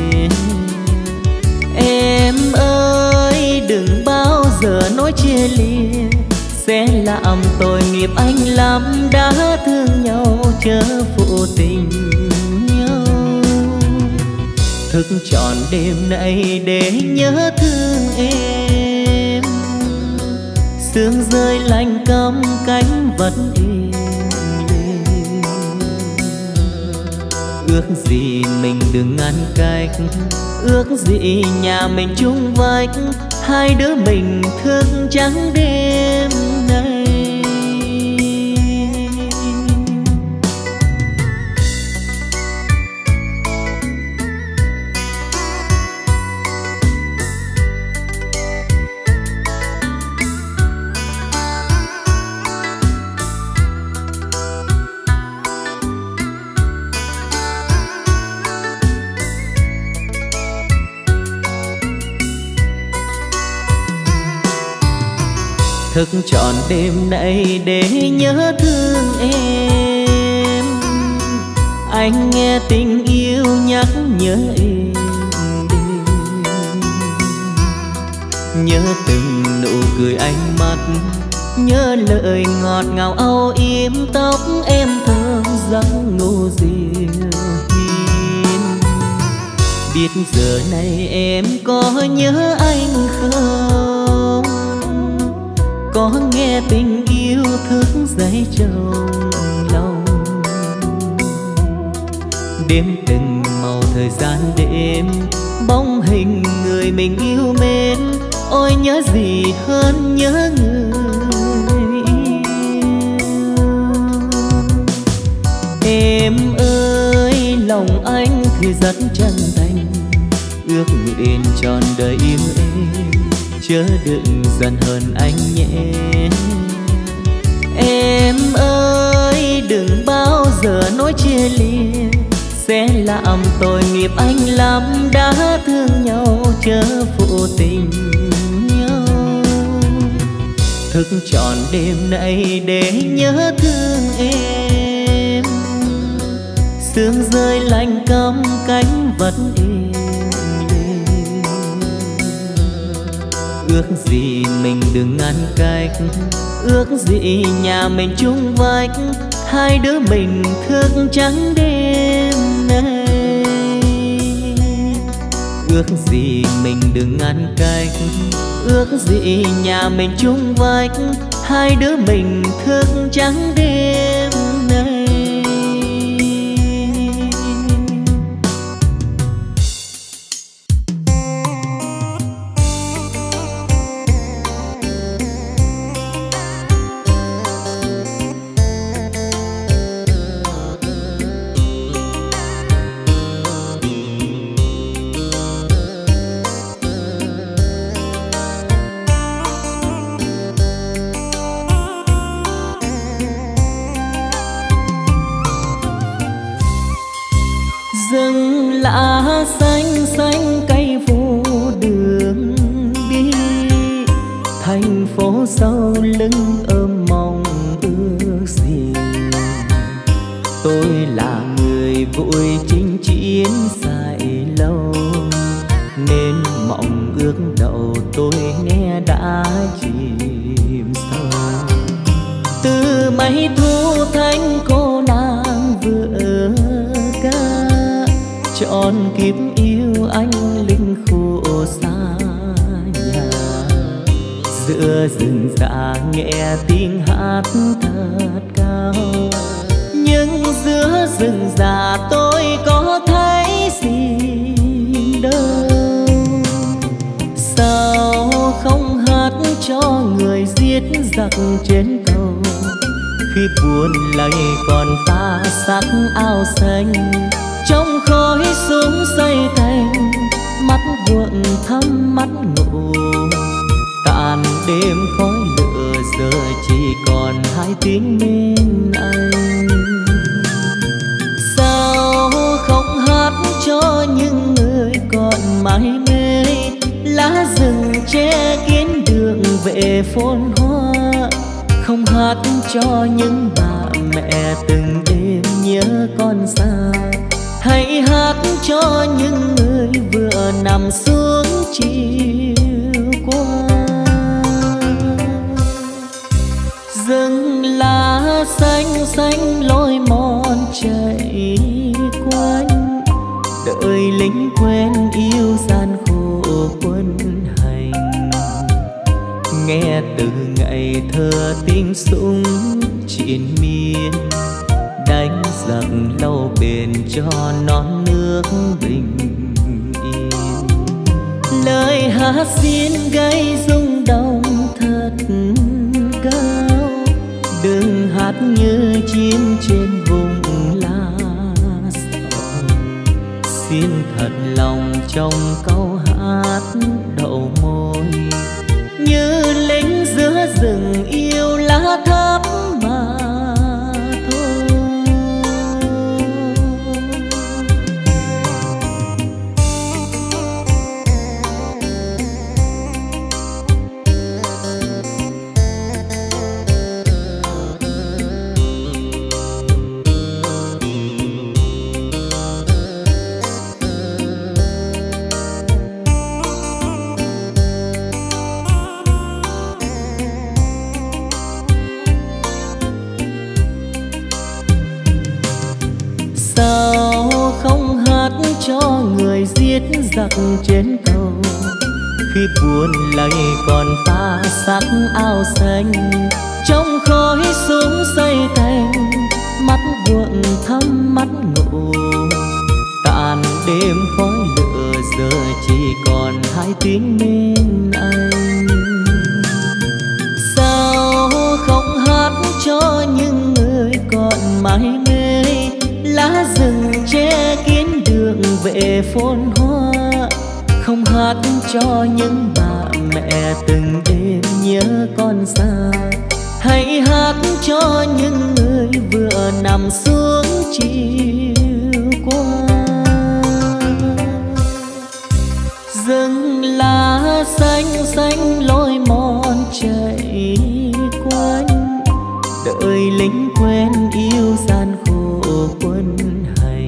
Em ơi đừng bao giờ nói chia lìa, sẽ làm tội nghiệp anh lắm. Đã thương nhau chớ phụ tình nhau. Thức trọn đêm nay để nhớ thương em. Sương rơi lạnh câm cánh vẫn im. Ước gì mình đừng ngăn cách, ước gì nhà mình chung vách, hai đứa mình thức trắng đêm nay. Thức trọn đêm nay để nhớ thương em. Anh nghe tình yêu nhắc nhớ em đêm. Nhớ từng nụ cười ánh mắt, nhớ lời ngọt ngào âu yếm tóc em thơm giấc ngủ dịu hiền. Biết giờ này em có nhớ anh không? Có nghe tình yêu thức dậy trong lòng. Đêm từng màu thời gian đêm, bóng hình người mình yêu mến. Ôi nhớ gì hơn nhớ người yêu. Em ơi lòng anh thì rất chân thành, ước nguyện trọn đời yêu em, chớ đừng giận hờn anh nhé. Em ơi đừng bao giờ nói chia lìa, sẽ làm tội nghiệp anh lắm. Đã thương nhau chớ phụ tình nhau. Thức trọn đêm nay để nhớ thương em. Sương rơi lạnh câm cánh vẫn im. Ước gì mình đừng ngăn cách, ước gì nhà mình chung vách, hai đứa mình thức trắng đêm nay. Ước gì mình đừng ngăn cách, ước gì nhà mình chung vách, hai đứa mình thức trắng đêm nay. Rừng lá xanh xanh cây phủ đường đi, thành phố sau lưng ôm mong ước gì. Tôi là người vui chinh chiến dài lâu, nên mộng ước đầu tôi nghe đã chìm sâu. Từ mấy thu thanh cô nàng vừa ca, trọn kiếp yêu anh linh khổ xa nhà. Giữa rừng già nghe tiếng hát thật cao, nhưng giữa rừng già tôi có thấy gì đâu. Sao không hát cho người giết giặc trên cầu, khi buồn lầy còn pha sắc áo xanh, trong khói súng xây thành mắt buồn thắm mắt ngủ. Tàn đêm khói lửa giờ chỉ còn hai tiếng bên anh. Sao không hát cho những người còn mãi mê, lá rừng che kín đường về phồn hoa. Không hát cho những bà mẹ từng đêm nhớ con xa, hãy hát cho những người vừa nằm xuống chiều qua. Rừng lá xanh xanh lối mòn chạy quanh, đợi lính quen yêu gian khổ quân hành. Nghe từ ngày thơ tiếng súng triền miên, đánh giặc lâu bền cho non nước bình yên. Lời hát xin gây rung động thật cao, đừng hát như chim trên vùng lá sầu. Xin thật lòng trong câu hát đậu môi, như lính giữa rừng yêu lá thắm mà thôi. Cho người giết giặc trên cầu, khi buồn lầy còn pha sắc áo xanh, trong khói súng xây thành mắt buồn thắm mắt ngủ. Tàn đêm khói lửa giờ chỉ còn hai tiếng bên anh. Sao không hát cho những người còn mãi mê, lá rừng che kín đường về phồn hoa. Không hát cho những bà mẹ từng đêm nhớ con xa, hãy hát cho những người vừa nằm xuống chiều qua. Rừng lá xanh xanh lối mòn chạy quanh, đợi lính quen yêu gian khổ quân hành.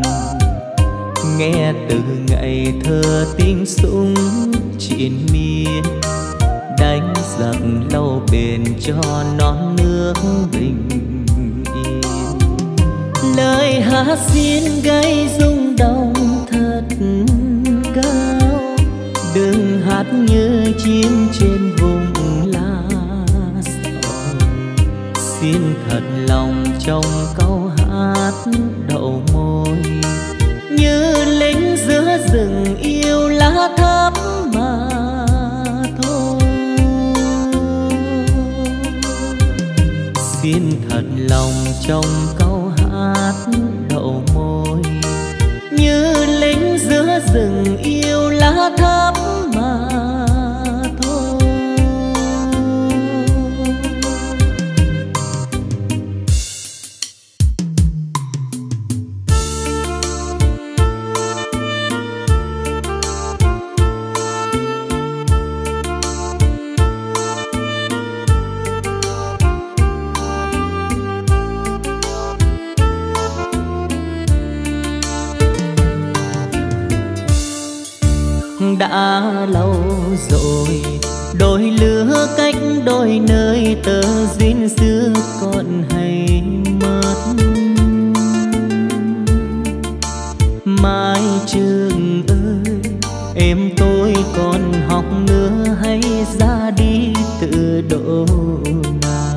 Nghe từ ngày thơ tiếng súng triền miên, đánh giặc lâu bền cho non nước bình yên. Lời hát xin gây rung động thật cao, đừng hát như chim trên vùng lá sầu. Xin thật lòng trong câu hát đậu môi, như lính giữa rừng yêu lá thắm mà thôi. Xin thật lòng trong câu hát đậu môi, như lính giữa rừng yêu lá thắm mà thôi. Đã lâu rồi đôi lứa cách đôi nơi, tơ duyên xưa còn hay mất. mái trường ơi, em tôi còn học nữa hay ra đi từ độ nào.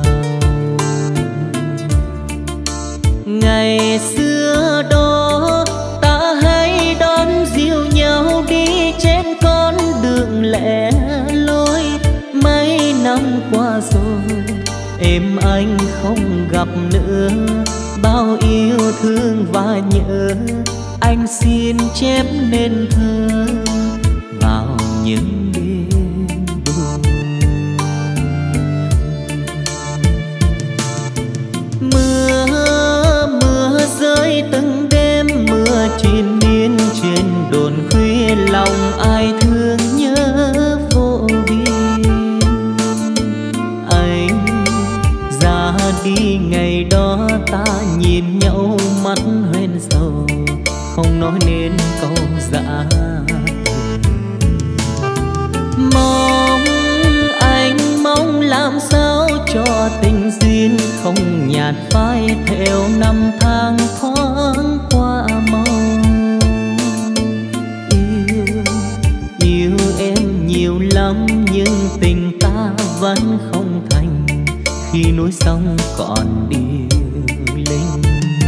Ngày xưa đó ta hay đón dìu nhau đi trên con đường lẻ loi. Mấy năm qua rồi em anh không gặp nữa, bao yêu thương và nhớ anh xin chép nên thơ vào những đêm buồn. Mưa rơi từng đêm, mưa triền miên trên đồn khuya, lòng ai thương nhớ vô biên. Anh ra đi ngày đó ta nhìn nhau mắt hoen sầu, không nói nên câu dạ. Mong anh mong làm sao cho tình duyên không nhạt phai theo năm tháng thoáng qua mau. Yêu em nhiều lắm nhưng tình ta vẫn không thành, khi núi sông còn điêu linh.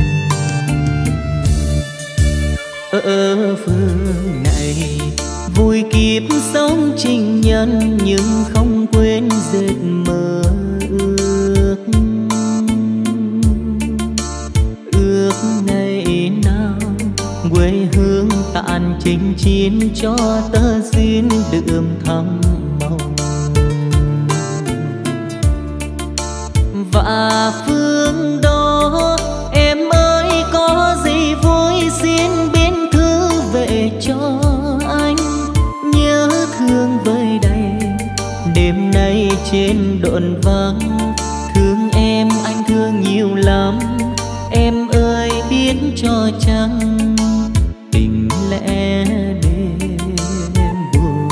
Ở phương này vui kiếp sống情nhân, nhưng không quên dệt mơ ước ngày nào quê hương tàn chinh chiến cho tơ duyên đượm thắm màu. Và phương đó em ơi có gì vui xin biên thư về cho anh, nhớ thương vơi đầy đêm nay trên đồn vắng. Thương em anh thương nhiều lắm, em ơi biết cho chăng tình lẽ đêm buồn.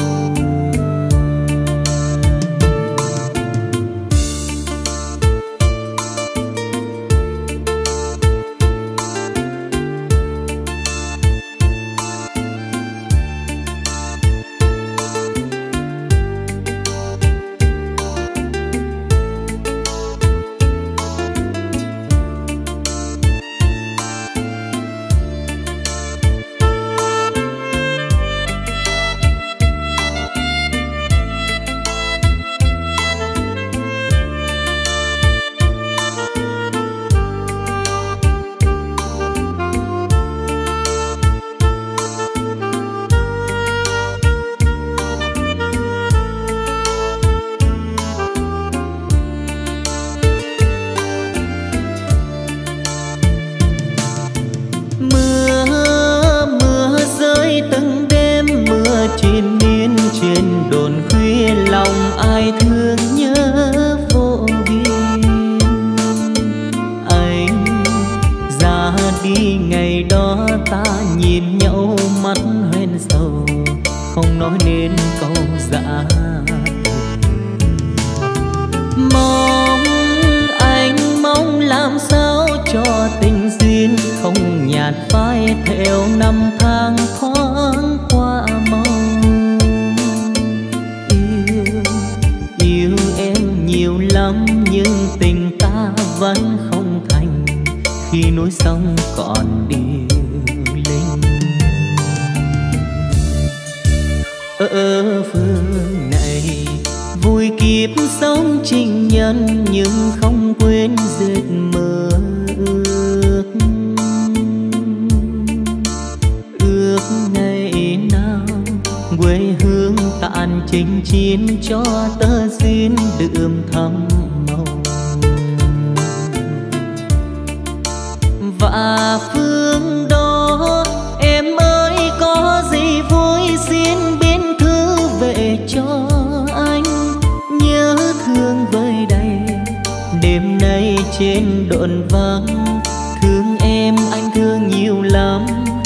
Trên đồn vắng thương em anh thương nhiều lắm,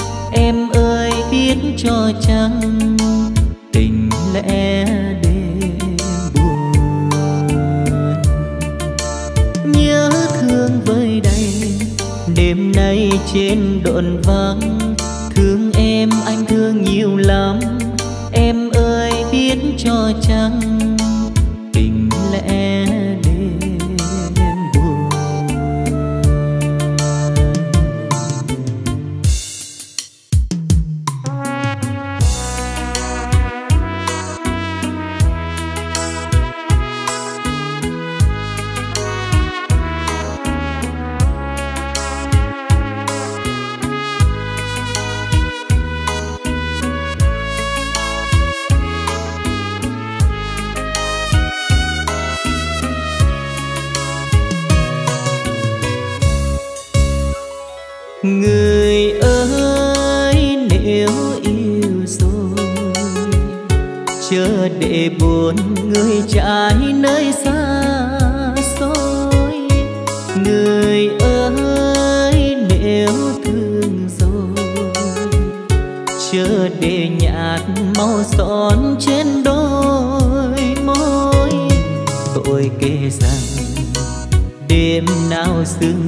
em ơi biết cho chăng tình lẽ đêm buồn. Nhớ thương vơi đầy đêm nay trên đồn vắng thương Chớ để buồn người trái nơi xa xôi. Người ơi nếu thương rồi, chớ để nhạt màu son trên đôi môi. Tôi kể rằng đêm nào sương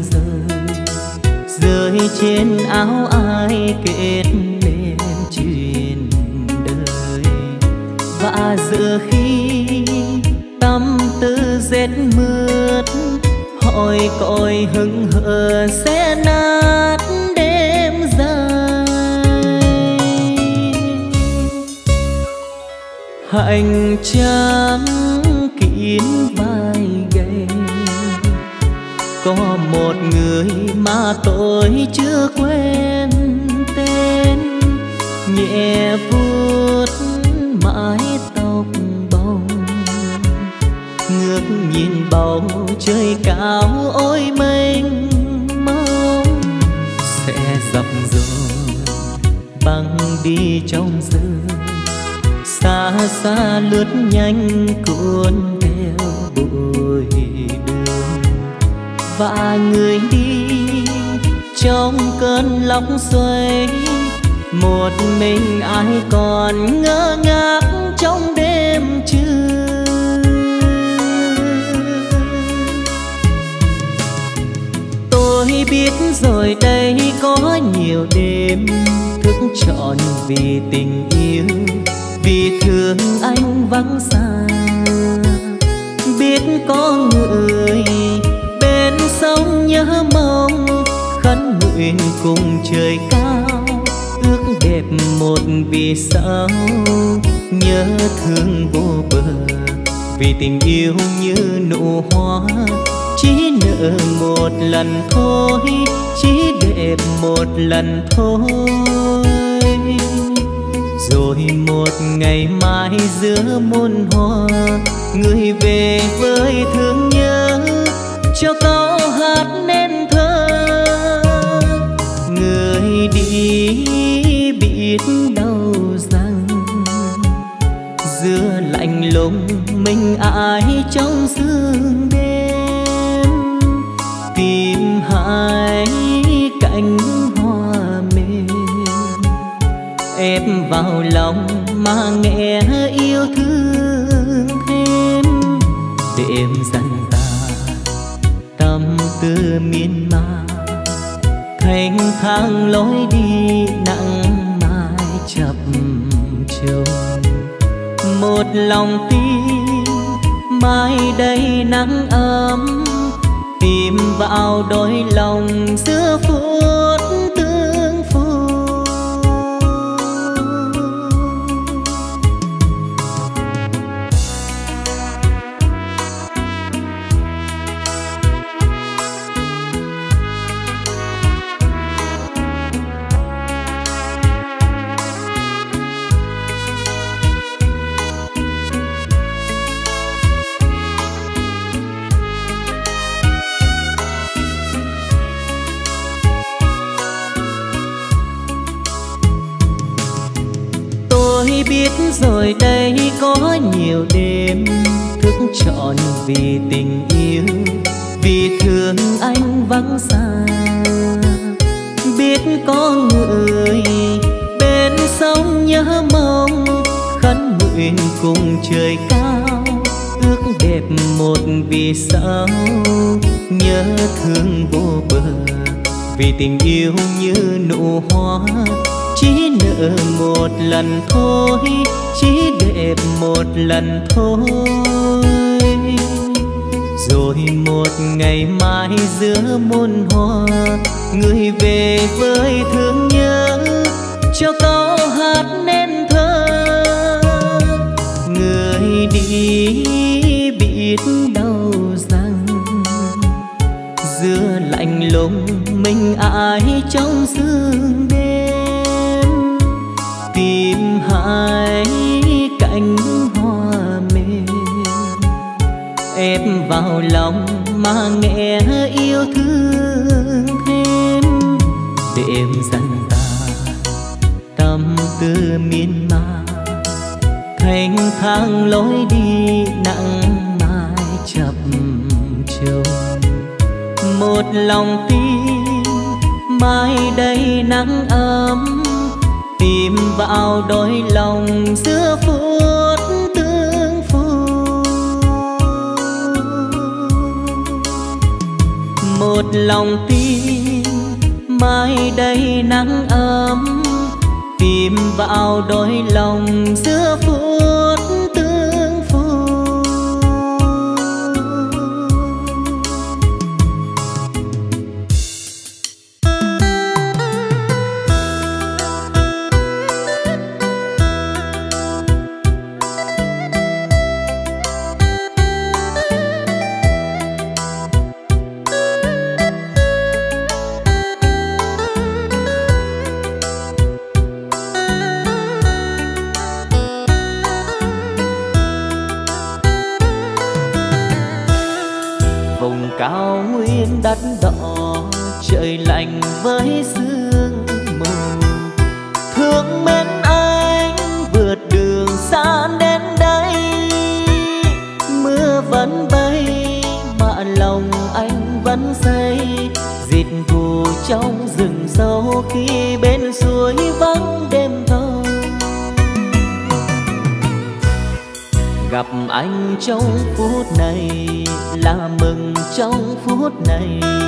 rơi trên áo ai kết nên chuyện đời. Và giờ khi tâm tư rét mướt, hỏi còi hững hờ sẽ nát đêm dài. Hành trang kín vai gầy, có một người mà tôi chưa quên tên. Nhẹ vuốt mái tóc bông, ngước nhìn bầu trời cao ôi mênh mông. Sẽ dập dồn băng đi trong giờ, xa xa lướt nhanh cuốn theo bụi đường. Và người đi trong cơn lốc xoáy, một mình ai còn ngơ ngác trong đêm trưa. Tôi biết rồi đây có nhiều đêm thức trọn vì tình yêu, vì thương anh vắng xa. Biết có người bên sông nhớ mong, khấn nguyện cùng trời cao, ước đẹp một vì sao nhớ thương vô bờ. Vì tình yêu như nụ hoa chỉ nở một lần thôi, chỉ đẹp một lần thôi. Rồi một ngày mai giữa muôn hoa, người về với thương nhớ cho câu hát nên thơ. Người đi biết đâu rằng giữa lạnh lùng mình ai trong sương đêm, tìm hai cánh hoa mềm ép vào lòng mà nghe yêu thương thêm. Đêm dần ta tâm tư miên man, thanh thang lối đi nặng mai chập chờn. Một lòng tin mai đây nắng ấm, tìm vào đôi lòng giữa phút tương phùng. Tôi biết rồi đây có nhiều đêm thức trọn vì tình yêu, vì thương anh vắng xa. Biết có người bên sông nhớ mong, khấn nguyện cùng trời cao, ước đẹp một vì sao nhớ thương vô bờ. Vì tình yêu như nụ hoa chỉ nở một lần thôi, chỉ đẹp một lần thôi. Rồi một ngày mai giữa muôn hoa, người về với thương nhớ cho câu hát nên thơ. Người đi biết đâu rằng giữa lạnh lùng mình ai trong sương đêm, tìm hai cánh hoa mềm ép vào lòng mà nghe yêu thương thêm. Đêm dần ta tâm tư miên man, Thanh thang lối đi nặng mai chập trùng, một lòng tin mai đây nắng ấm tìm vào đôi lòng giữa phút tương phùng. Một lòng tin mai đây nắng ấm tìm vào đôi lòng giữa phút tương phùng. Cao nguyên đất đỏ trời lạnh với sương mù, thương mến anh vượt đường xa đến đây. Mưa vẫn bay mà lòng anh vẫn say, dịt thù trong rừng sâu khi bên suối vắng đêm thâu. Gặp anh trong phút này là mừng trong phút này,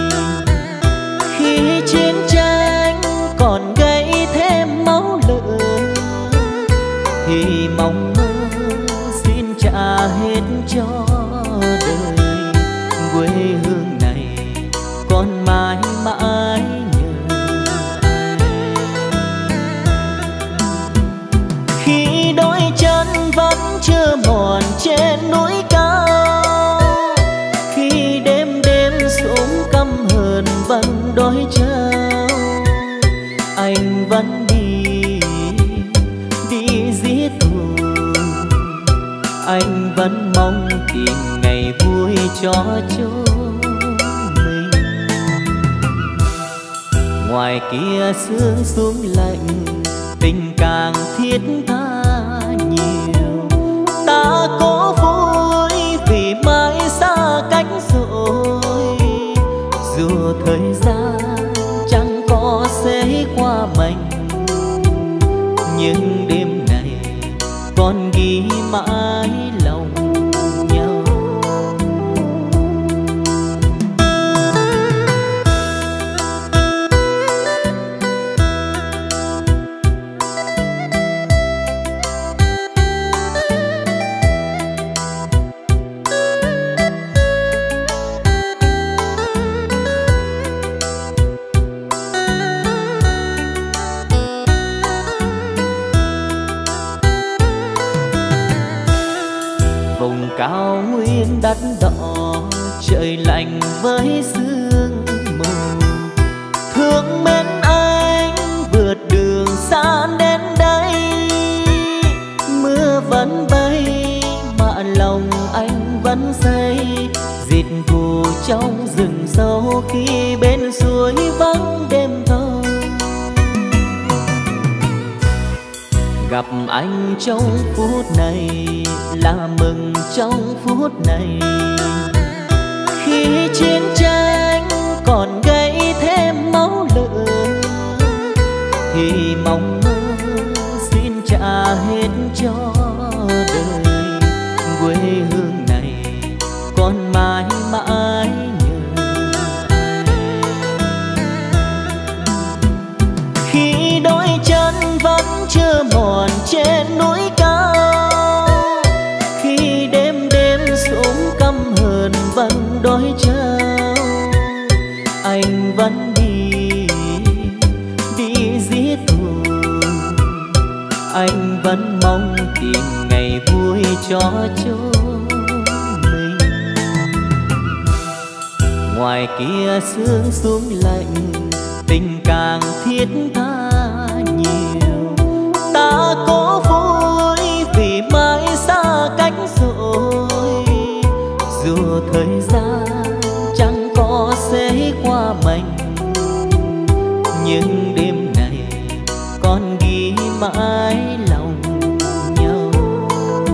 khi chiến tranh còn gây thêm máu lửa thì mong mơ xin trả hết cho đời. Quê hương này còn mãi mãi nhớ anh. Khi đôi chân vẫn chưa mòn trên núi cao, khi đêm đêm xuống căm hờn vẫn đôi trao, anh vẫn đi giết thù. Anh vẫn mong tìm ngày vui cho chúng mình. Ngoài kia sương xuống lạnh, tình càng thiết tha nhiều. Ta cố vui vì mãi xa cách rồi, dù thời gian chẳng có sẽ qua mình, nhưng đêm này còn ghi mãi lòng nhau. Cao nguyên đất đỏ trời lạnh với sương mù, thương mến anh vượt đường xa đến đây. Mưa vẫn bay mà lòng anh vẫn say, dịt thù trong rừng sâu khi bên suối vắng đêm thâu. Gặp anh trong phút này là mừng trong phút này, khi chiến tranh còn gây thêm máu lửa thì mong mơ xin trả hết cho đời. Quê hương này còn mãi mãi nhớ anh. Khi đôi chân vẫn chưa mòn trên núi cao, khi đêm đêm xuống căm hờn vẫn đôi trao, anh vẫn đi giết thù. Anh vẫn mong tìm ngày vui cho chúng mình. Ngoài kia sương xuống lạnh, tình càng thiết tha nhiều. Ta cố vui vì mãi xa cách rồi, dù thời gian chẳng có sẽ qua mình, nhưng đêm này còn ghi mãi lòng nhau.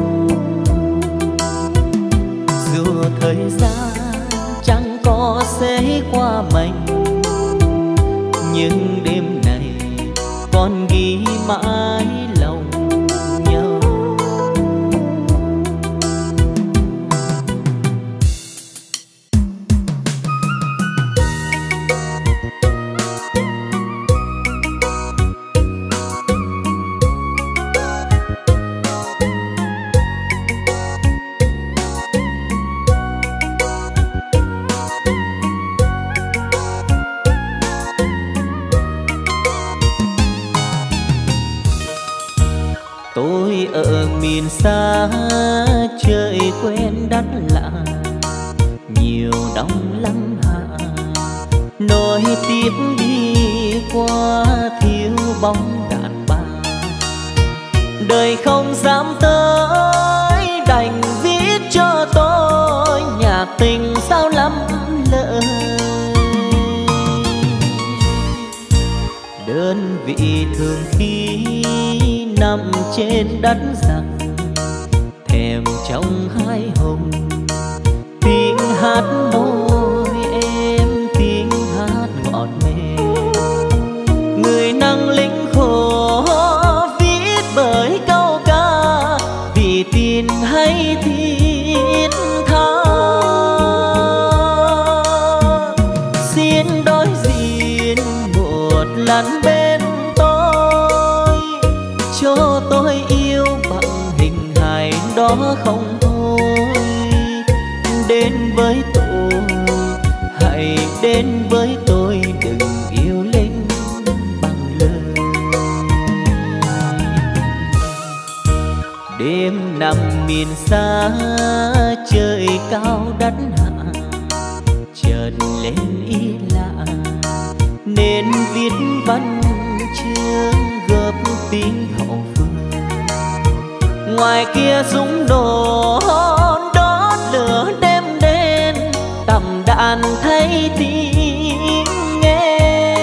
Tôi ở miền xa trời quen đất lạ, nhiều đông lắm hạ nối tiếp đi qua thiếu bóng đàn bà. Đời không dám tới đành viết cho tôi nhạc tình sao lắm lời. Đơn vị thường khi nằm trên đất giặc, thèm trong hai hồng tiếng hát môi em, tiếng hát ngọt mềm. Người năng lĩnh khổ viết bởi câu ca, vì tin hay thiết tha. Xin đối diện một lần bên tôi, cho tôi yêu bằng hình hài đó không thôi. Đến với tôi, hãy đến với tôi, đừng yêu linh bằng lời. Đêm nằm miền xa trời cao đất hạ, chợt lên ý lạ nên viết văn chương gấp tiếng hậu phương. Ngoài kia súng nổ đốt lửa đêm đen, tầm đàn thấy tiếng nghe.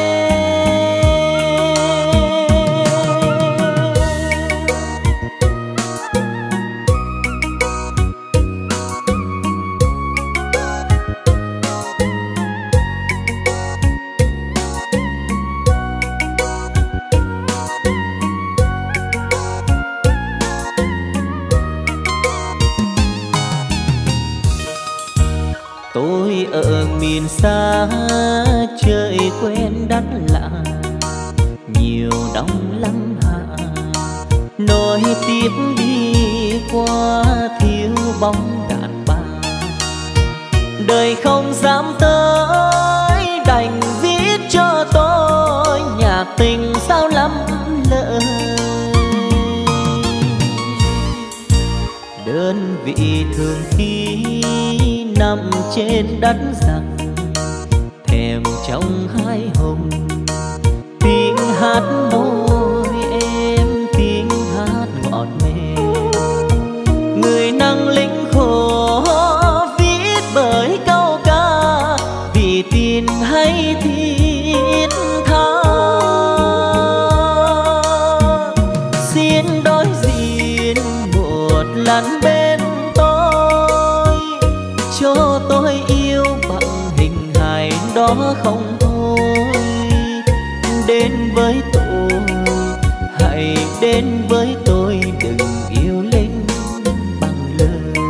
Tôi ở miền xa trời quen đất lạ, nhiều đông lắm hạ nối tiếp đi qua thiếu bóng đàn bà. Đời không dám tới đành viết cho tôi nhạc tình sao lắm lời. Đơn vị thường khi nằm trên đất giặc, thèm trong hai hồng tiếng hát môi em, tiếng hát ngọt mềm. Người năng lĩnh khổ viết bởi câu ca, vì tin hay thiết tha. Xin đối diện một lần bên tôi, cho tôi yêu bằng hình hài đó không thôi. Đến với tôi, hãy đến với tôi, đừng yêu linh bằng lời.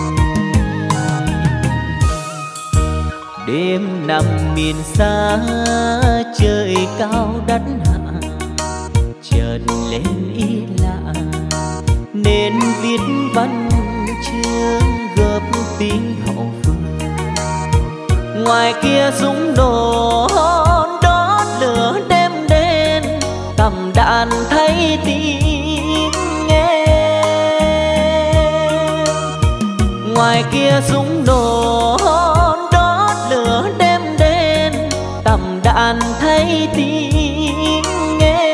Đêm nằm miền xa trời cao đất hạ, chợt lên ý lạ nên viết văn chương gấp tiếng hậu phương. Ngoài kia súng nổ đốt lửa đêm đen, tầm đàn thấy tiếng nghe. Ngoài kia súng nổ đốt lửa đêm đen, tầm đàn thấy tiếng nghe.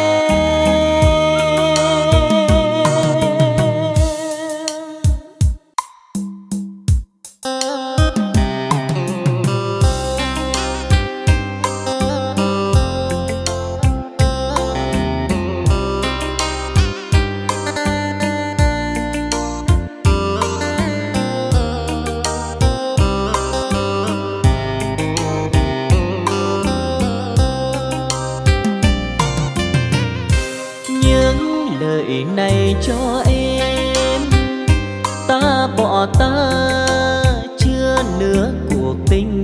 Này cho em, ta bỏ ta chưa nửa cuộc tình.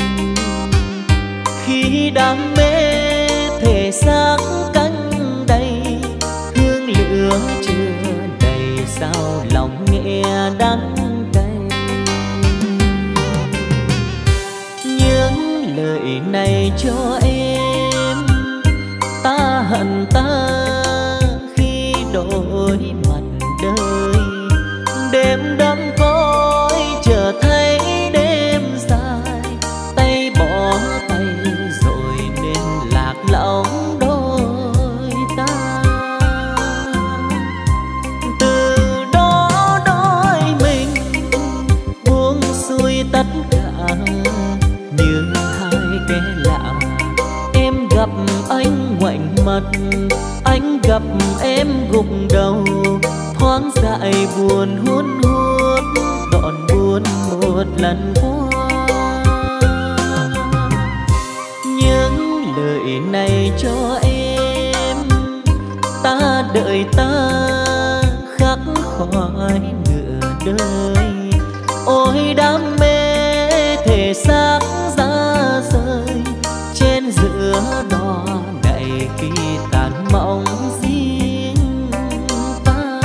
Khi đam mê thể xác cánh đầy, hương lửa chưa đầy sao lòng nghe đắng cay. Những lời này cho em, ta hận ta đổi mặt, anh gặp em gục đầu, thoáng dại buồn hun hút, trọn buồn một lần qua. Những lời này cho em, ta đợi ta khắc khoải nửa đời. Ôi đam mê thể xác ra rời, trên giữa đò đầy khi tàn mộng riêng ta.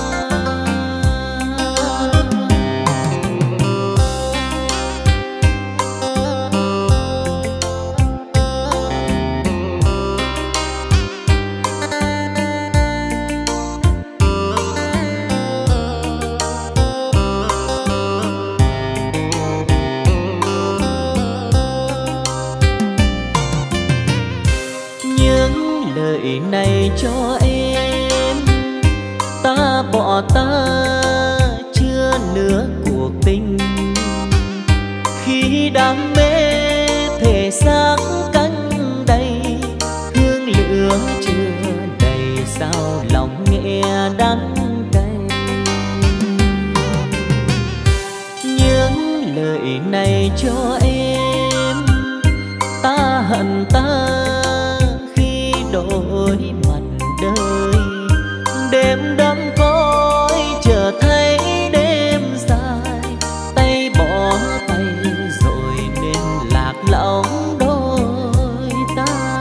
Lời này cho em, ta bỏ ta chưa nửa cuộc tình. Khi đam mê thể xác cánh đầy, hương lửa chưa đầy sao lòng nghe đắng cay. Những lời này cho em, ta hận ta đổi mặt đời. Đêm đắm cõi chờ thấy đêm dài, tay bỏ tay rồi nên lạc lõng đôi ta.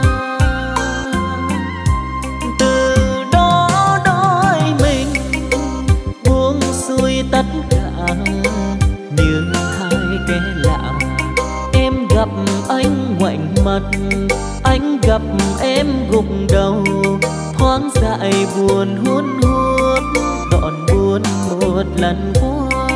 Từ đó đôi mình buông xuôi tất cả như hai kẻ lạ. Em gặp anh ngoảnh mặt, anh gặp em gục đầu, thoáng dại buồn hun hút, trọn buồn một lần qua.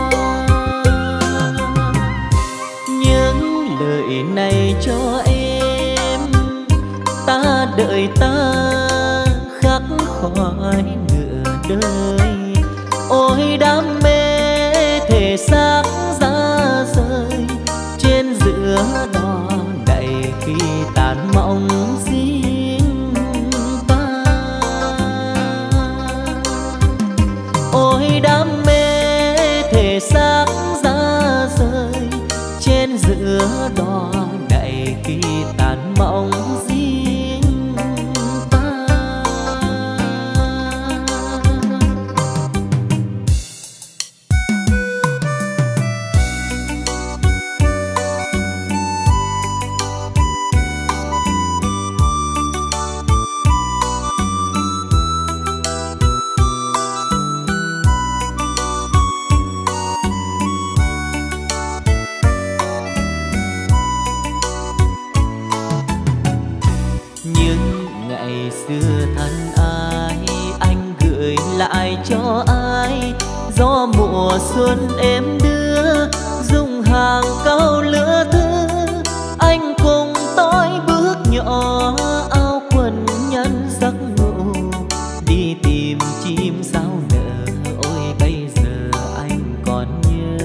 Những lời này cho em, ta đợi ta khắc khoải nửa đời. Ôi đam mê thể xác ra rời, trên giữa đò đầy khi tàn mộng riêng ta. Ôi đam mê thể xác ra rời, trên giữa đò đầy khi tàn mộng riêng ta. Xưa thân ai anh gửi lại cho ai, do mùa xuân em đưa dùng hàng câu lứa thư. Anh cùng tôi bước nhỏ áo quần nhân giấc ngủ, đi tìm chim sao nở. Ôi bây giờ anh còn nhớ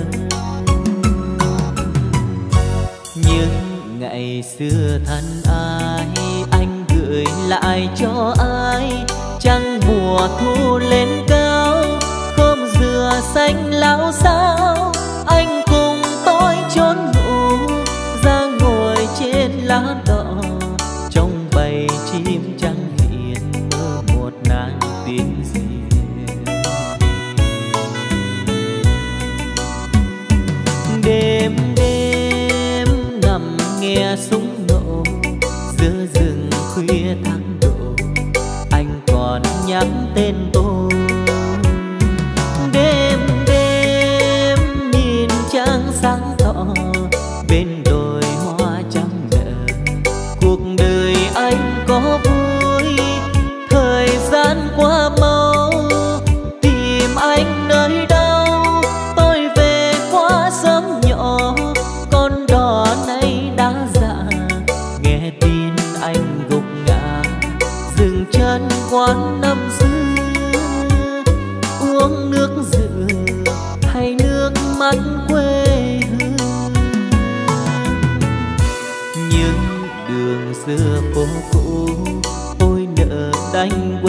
những ngày xưa thân ai anh gửi lại cho ai. Trăng mùa thu lên cao, khóm dừa xanh lao xao. Anh cùng tôi trốn ngủ ra ngồi trên lá đỏ, trong bầy chim trắng hiền mơ một nàng tiên duyên. Đêm đêm nằm nghe súng nổ giữa rừng khuya tháng đổ, anh còn nhắc tên tôi. Đêm đêm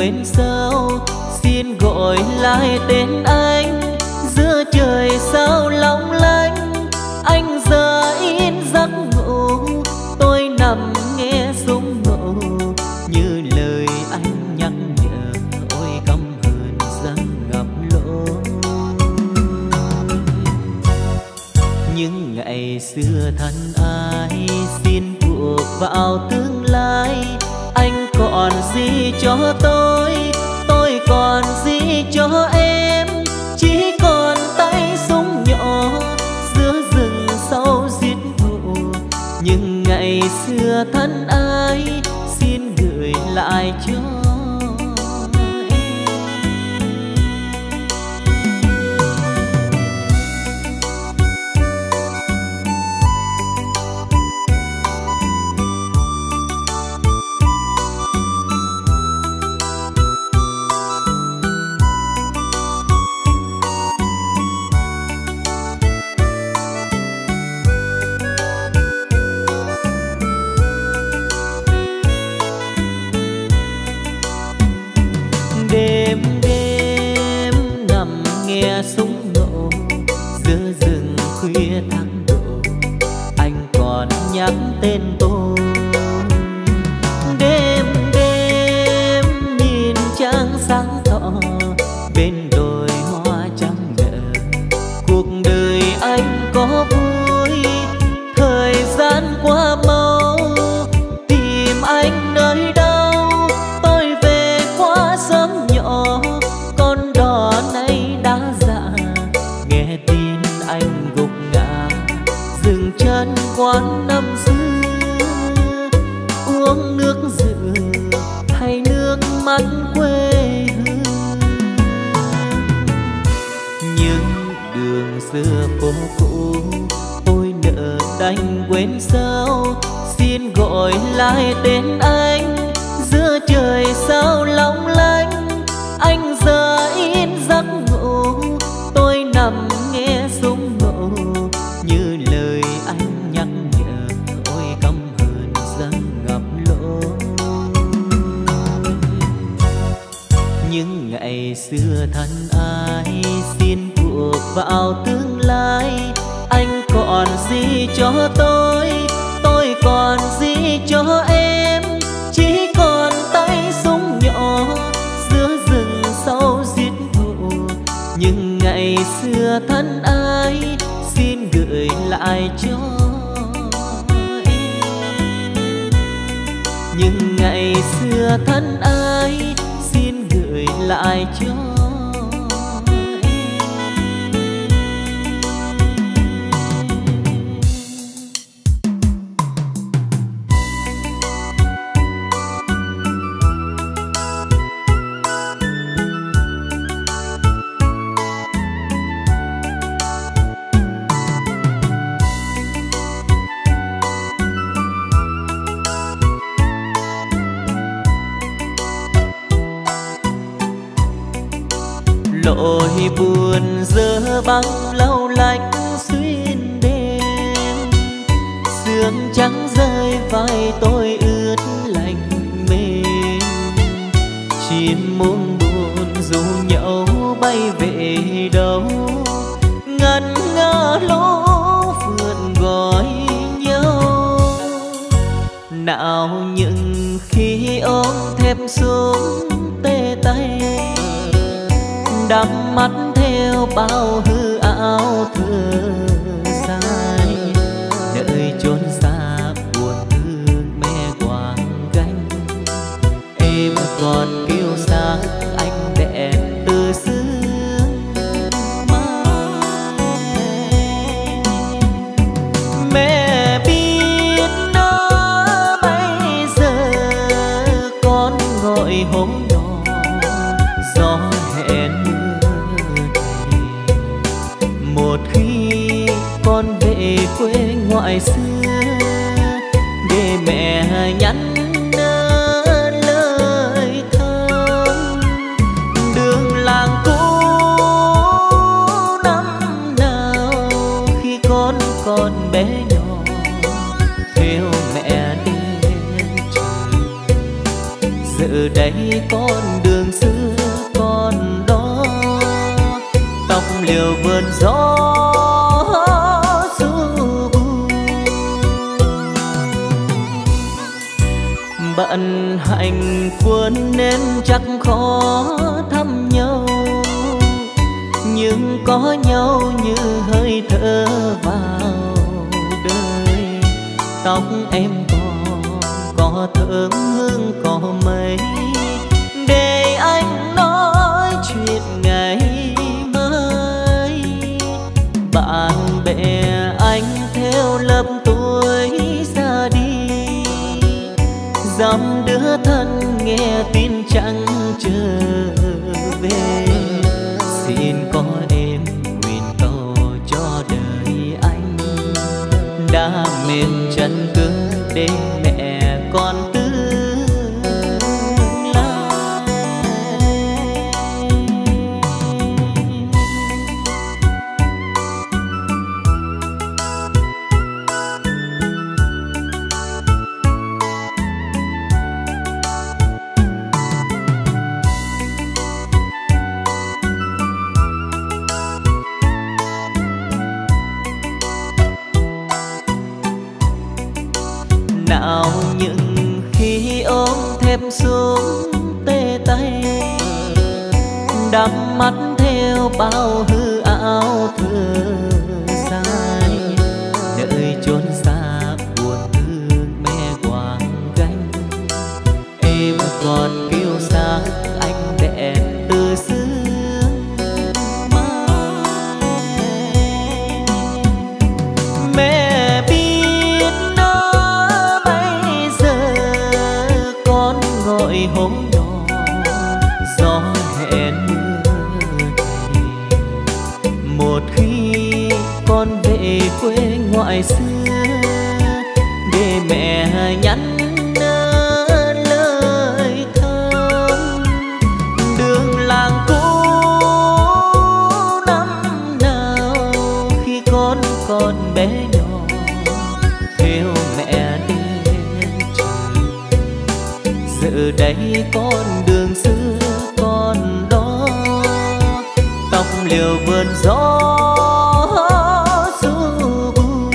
quên sao, xin gọi lại tên anh giữa trời sao long lanh. Anh giờ in giấc ngủ, tôi nằm nghe súng nổ như lời anh nhắc nhở. Ôi căm hờn giấc ngập lối những ngày xưa thân ai, xin buộc vào tương lai. Anh còn gì cho tôi còn gì cho em, chỉ còn tay súng nhỏ giữa rừng sâu giết thù. Nhưng ngày xưa thân ai, xin gửi lại cho súng nổ giữa rừng khuya tháng đổ. Anh còn nhắc tên tôi. Đêm đêm nhìn trăng sáng tỏ bên đồi hoa trắng nở. Cuộc đời anh có vui, thời gian qua mau. Tìm anh nơi đâu, tôi về quá sớm nhỏ. Con đò này đã già, nghe tin anh gục ngã dừng chân quán năm xưa. Uống nước rượu hay nước mắt quê hương, những đường xưa phố cũ tôi nỡ đành quên sao. Xin gọi lại tên anh giữa trời sao long lanh. Anh giờ in giấc ngủ, tôi nằm nghe súng nổ như lời anh nhắc nhở. Ôi căm hờn giấc ngập lối những ngày xưa thân ai, xin buộc vào tương lai. Anh còn gì cho tôi còn gì cho em, chỉ còn tay súng nhỏ giữa rừng sâu giết thù. Nhưng ngày xưa thân ai, xin gửi lại cho em. Nhưng ngày xưa thân ai, xin gửi lại cho lội buồn dơ băng lau lạnh xuyên đêm. Sương trắng rơi vai tôi ướt lạnh mềm. Chim muôn buồn dù nhau bay về đâu, ngẩn ngơ lỗ phượt gọi nhau. Nào những khi ôm thép xuống tê tay, đắm mắt theo bao hư ảo thơ dài. Đợi chốn xa buồn thương mẹ quàng gánh, em còn kêu sáng anh đẹp từ sương mai. Mẹ biết đó bây giờ con gọi hôm đó gió hẹn. Một khi con về quê ngoại xưa, để mẹ nhắn lời thơm. Đường làng cũ năm nào khi con còn bé nhỏ, theo mẹ đến trường. Giờ đây con đường liều vườn gió bận hạnh quân nên chắc khó thăm nhau, nhưng có nhau như hơi thở vào đời. Tóc em có thơm hương có mấy, để anh nói chuyện ngày mai. Bạn bè anh theo lớp tuổi ra đi, dăm đứa thân nghe tin chẳng trở về. Xin có em nguyện cầu cho đời anh, đã mềm chân cứng để mẹ con tương lai. Nào những khi ôm thép xuống tê tay, đắm mắt theo bao hư ảo thơ dài, đợi chốn xa buồn thương mẹ quàng gánh. Em còn kiêu sa anh đẹp từ xưa mẹ biết nó bây giờ con gọi hôm đó gió hẹn mưa về. Một khi con về quê ngoại xưa để mẹ nhắn lời thơm. Đường làng cũ năm nào khi con còn bé nhỏ theo mẹ đến trường. Giờ đây con đường xưa còn đó, tóc liều vườn gió du buồn.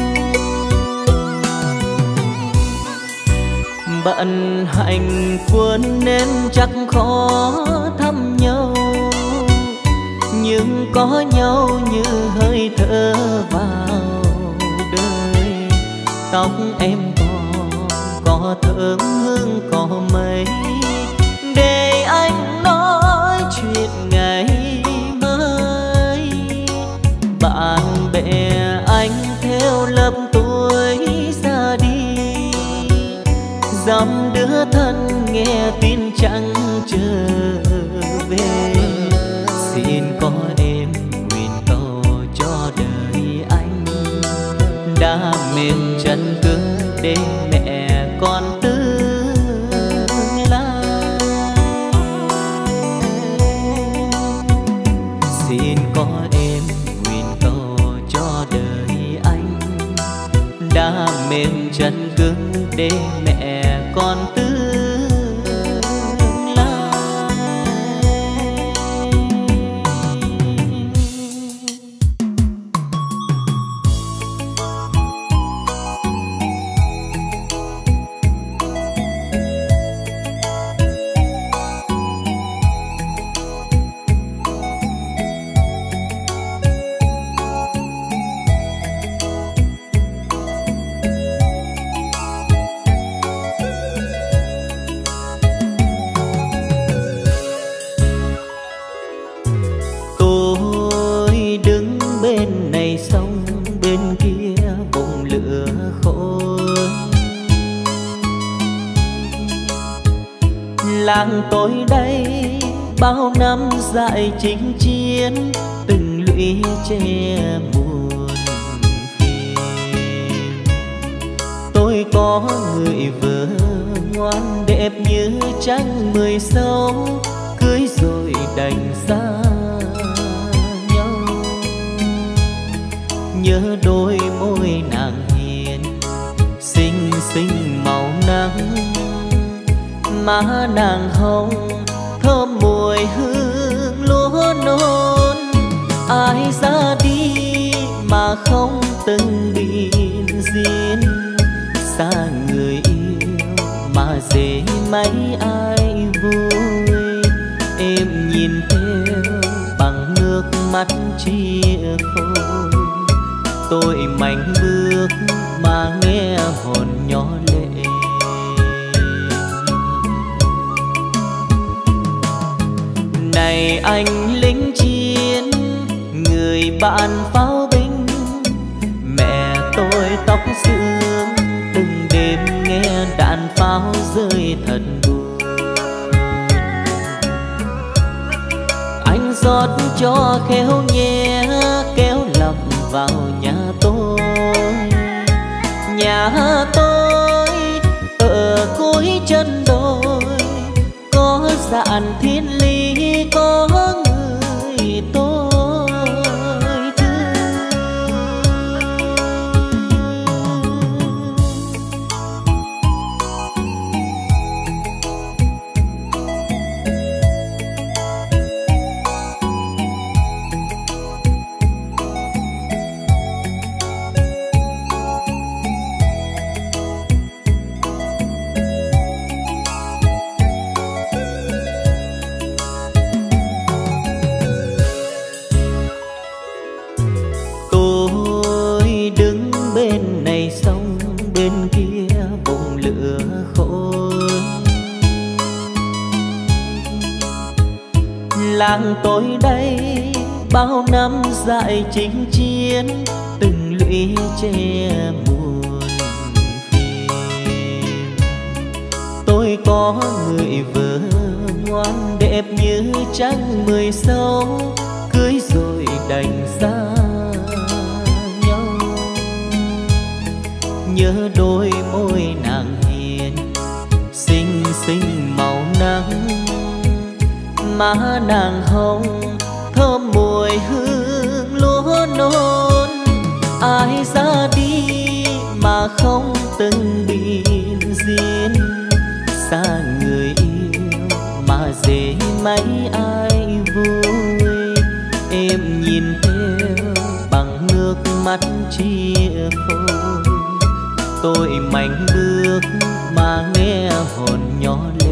Bận hành quân nên chắc khó thăm nhau, nhưng có nhau như hơi thở vào đời. Tóc em có thơm hương có mấy, để anh nói chuyện ngày mai. Bạn bè anh theo lớp tuổi ra đi, dăm đứa thân nghe tin chẳng trở về. Xin có em nguyện cầu cho đời anh, đã mềm chân cứng để mẹ con tương lai. Xin có em nguyện cầu cho đời anh, đã mềm chân cứng để mẹ con tương làng tôi đây bao năm dại chinh chiến, từng lũy che buồn phiền. Tôi có người vợ ngoan đẹp như trăng 16, cưới rồi đành xa nhau. Nhớ đôi môi nàng hiền, xinh xinh màu nắng, má nàng hồng thơm mùi hương lúa non. Ai ra mà không từng biên duyên. Xa người yêu mà dễ mấy ai vui. Em nhìn theo bằng nước mắt chia phôi. Tôi mạnh bước mà nghe hồn nhỏ lệ. Này anh lính chiến, người bạn pháo binh, mẹ tôi tóc xương, từng đêm nghe đạn pháo rơi thật buồn. Anh rót cho khéo nhé, kéo lầm vào nhà tôi. Nhà tôi ở cuối chân đồi, có dạn thiên lý, có người tôi thương. Làng tôi đây bao năm dại chinh chiến, từng lũy che muôn phiền. Tôi có người vợ ngoan đẹp như trăng 16, cưới rồi đành xa nhau. Nhớ đôi môi nàng hiền, xinh xinh màu nắng, má nàng hồng thơm mùi hương lúa non. Ai ra đi mà không từng biên duyên. Xa người yêu mà dễ mấy ai vui. Em nhìn theo bằng nước mắt chia phôi. Tôi mạnh bước mà nghe hồn nhỏ lệ.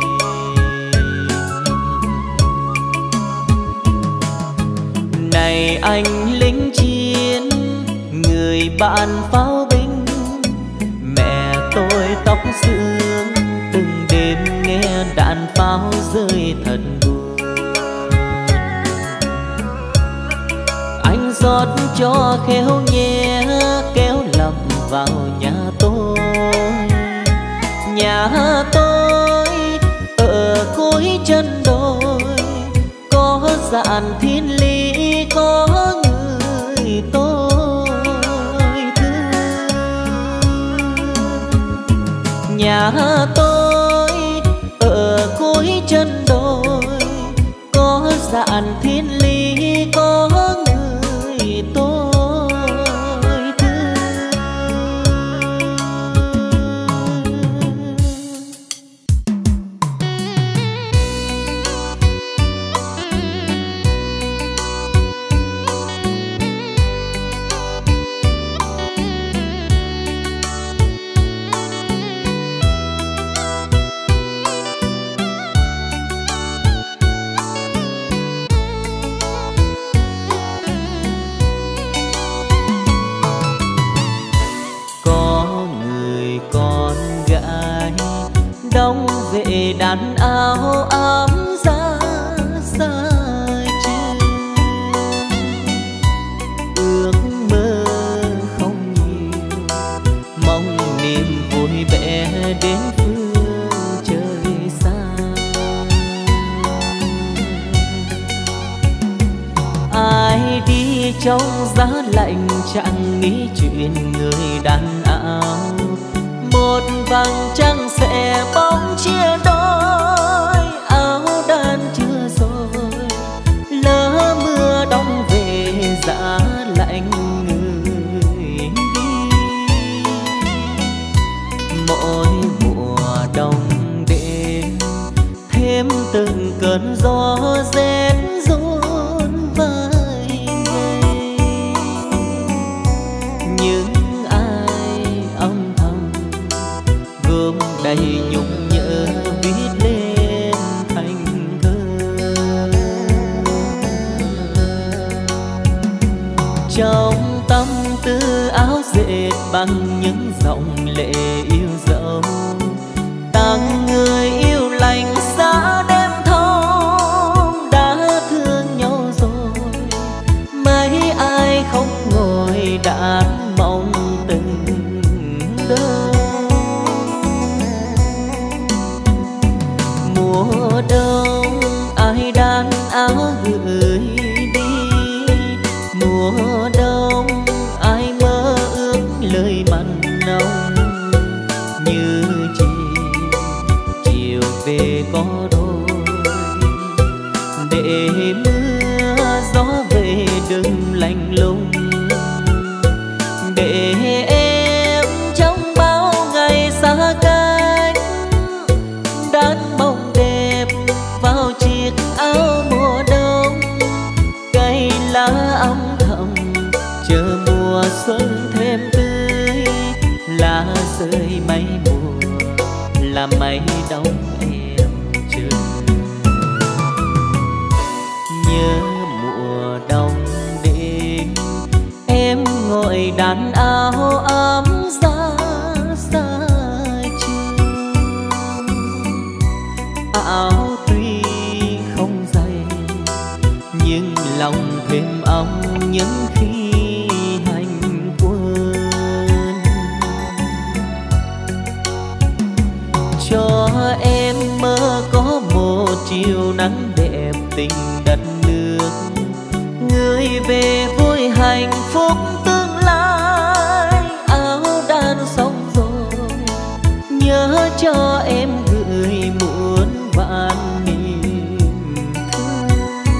Này anh lính chiến, người bạn pháo binh, mẹ tôi tóc xương, từng đêm nghe đạn pháo rơi thật buồn. Anh rót cho khéo nhé, kéo lầm vào nhà tôi. Nhà tôi ở cuối chân đồi, có dạn thiên lý, có người tôi thương. Nhà tôi ở cuối chân đồi, có dạn thiên lý, có người tôi thương. Đông về đàn áo ấm ra dài trường. Ước mơ không nhiều, mong niềm vui vẻ đến phương trời xa. Ai đi trong giá lạnh chẳng nghĩ chuyện người đàn áo. Một vầng trăng sẽ bóng chia đôi, áo đan chưa rồi lỡ mưa đông về giá lạnh người đi. Mỗi mùa đông đến thêm từng cơn gió rét run vai. trong tâm tư áo dệt bằng những dòng lệ yêu dấu, tặng người yêu lành giá đêm thâu. Đã thương nhau rồi mấy ai không ngồi đàn mong từng đâu. Mùa đông ai đan áo gửi đi, mùa đông ai mơ ước lời mặn nồng. Như chiều về có đôi, để mưa gió về đừng lạnh lùng, để em trong bao ngày xa cách đan mộng đẹp vào chiếc áo mùa đông. Cây lá âm thầm chờ mùa xuân thêm tươi, lá rơi mấy mùa là mấy đông em chờ. Nhớ mùa đông đến em ngồi đàn áo ấm ra xa trường. Áo tuy không dày nhưng lòng thêm ấm những khi hành quân. Cho em mơ có một chiều nắng đẹp tình đất nước, người về vui hạnh phúc tương lai. Áo đan xong rồi nhớ cho em gửi muôn vạn niềm thương.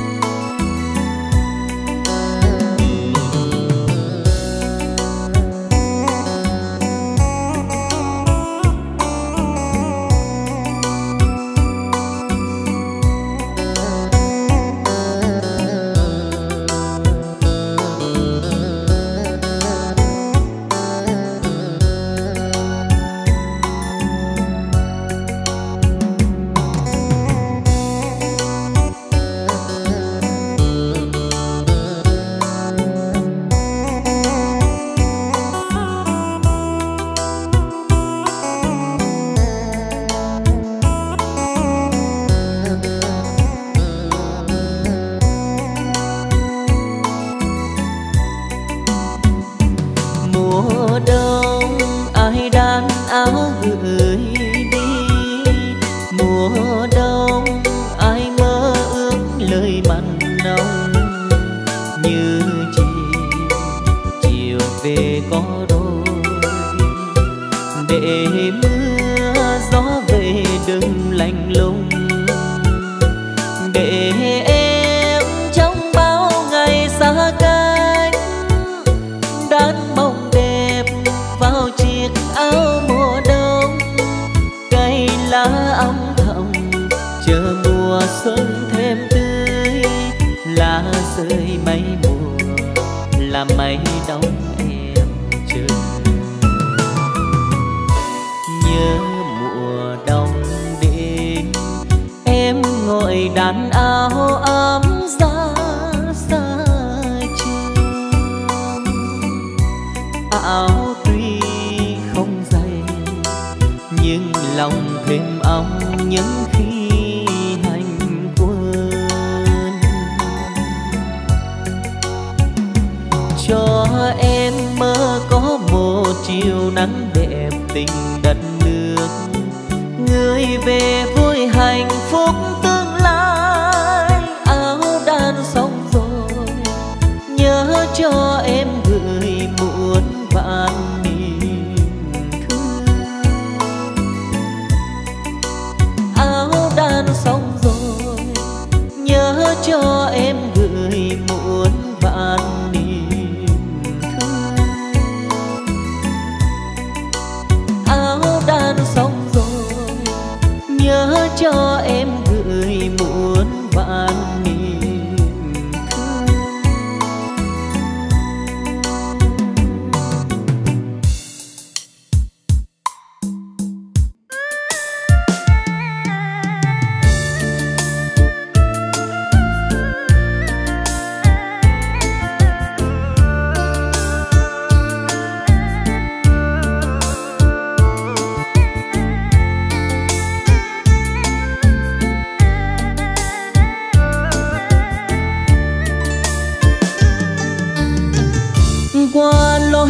Mùa đông ai đan áo gửi đi, mùa đông ai mơ ước lời mặn nồng. Như chiều về có đôi, để mưa gió về đừng lạnh lùng, để em trong bao ngày xa cách đan mộng đẹp vào chiếc áo mùa đông. Cây lá âm thầm chờ mùa xuân thêm tươi, lá rơi mấy mùa là mấy đông em chờ. Nhớ mùa đông đến em ngồi đàn áo ấm ra xa trường. Áo tuy không dày nhưng lòng thêm ấm những khi hành quân. Cho em mơ có một chiều nắng đẹp tình đất nước, người về vui hạnh phúc tương lai. Áo đan xong rồi nhớ cho em gửi muôn vạn niềm thương. Áo đan xong rồi nhớ cho em gửi muôn vạn niềm thương. Áo đan xong rồi nhớ cho em gửi muôn vạn niềm thương.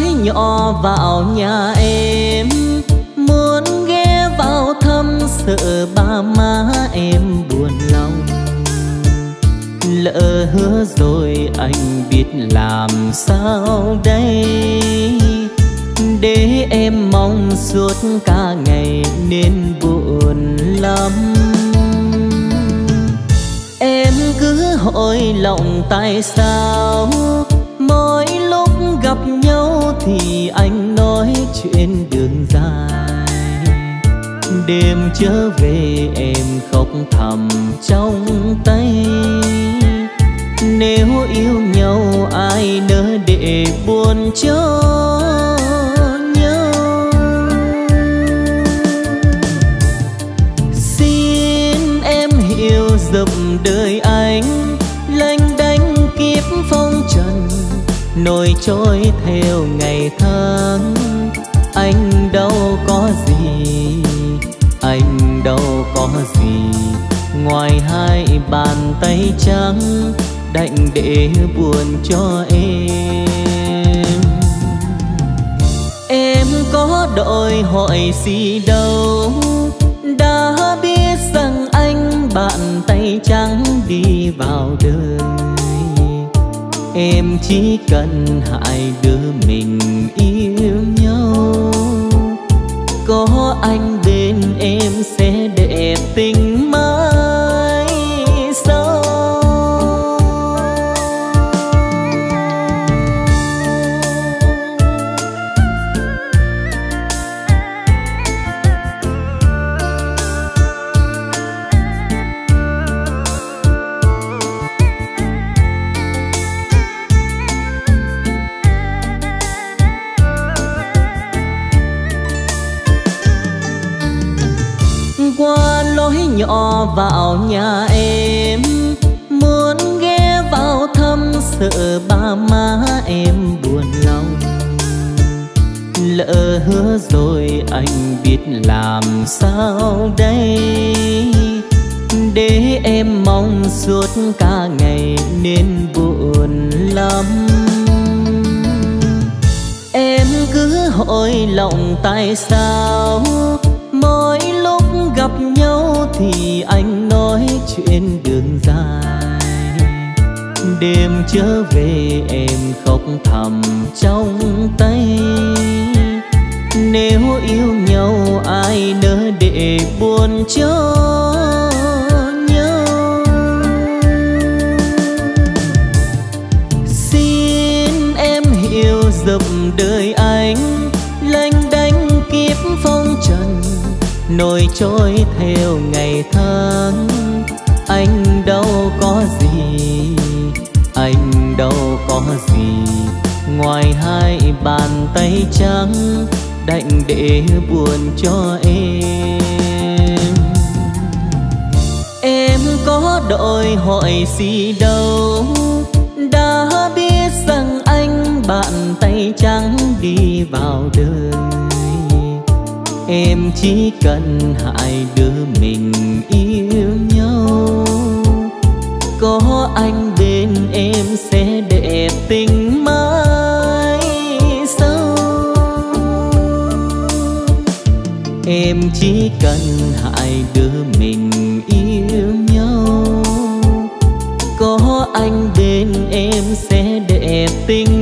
nhỏ vào nhà em, muốn ghé vào thăm sợ ba má em buồn lòng. Lỡ hứa rồi anh biết làm sao đây, để em mong suốt cả ngày nên buồn lắm. Em cứ hỏi lòng tại sao mỗi lúc gặp nhau thì anh nói chuyện đường dài. Đêm trở về em khóc thầm trong tay, nếu yêu nhau ai nỡ để buồn cho nhau. Xin em hiểu dùm đời anh, lênh đênh kiếp phong trần, nổi trôi theo ngày tháng. Anh đâu có gì, anh đâu có gì, ngoài hai bàn tay trắng đành để buồn cho em. Em có đòi hỏi gì đâu, đã biết rằng anh bàn tay trắng đi vào đời. Em chỉ cần hai đứa mình yêu nhau, có anh bên em sẽ đẹp tình mãi sau. Qua lối nhỏ vào nhà em, muốn ghé vào thăm sợ ba má em buồn lòng. Lỡ hứa rồi anh biết làm sao đây, để em mong suốt cả ngày nên buồn lắm. Em cứ hỏi lòng tại sao mỗi lúc gặp nhau thì anh nói chuyện đường dài. Đêm trở về em khóc thầm trong tay, nếu yêu nhau ai nỡ để buồn cho nhau. Xin em hiểu dùm đời anh, lênh đênh kiếp phong trần, nổi trôi theo ngày tháng. Anh đâu có gì, anh đâu có gì, ngoài hai bàn tay trắng đành để buồn cho em. Em có đòi hỏi gì đâu, đã biết rằng anh bàn tay trắng đi vào đời. Em chỉ cần hai đứa mình yêu nhau, có anh bên em sẽ đẹp tình mãi sau. Em chỉ cần hai đứa mình yêu nhau, có anh bên em sẽ đẹp tình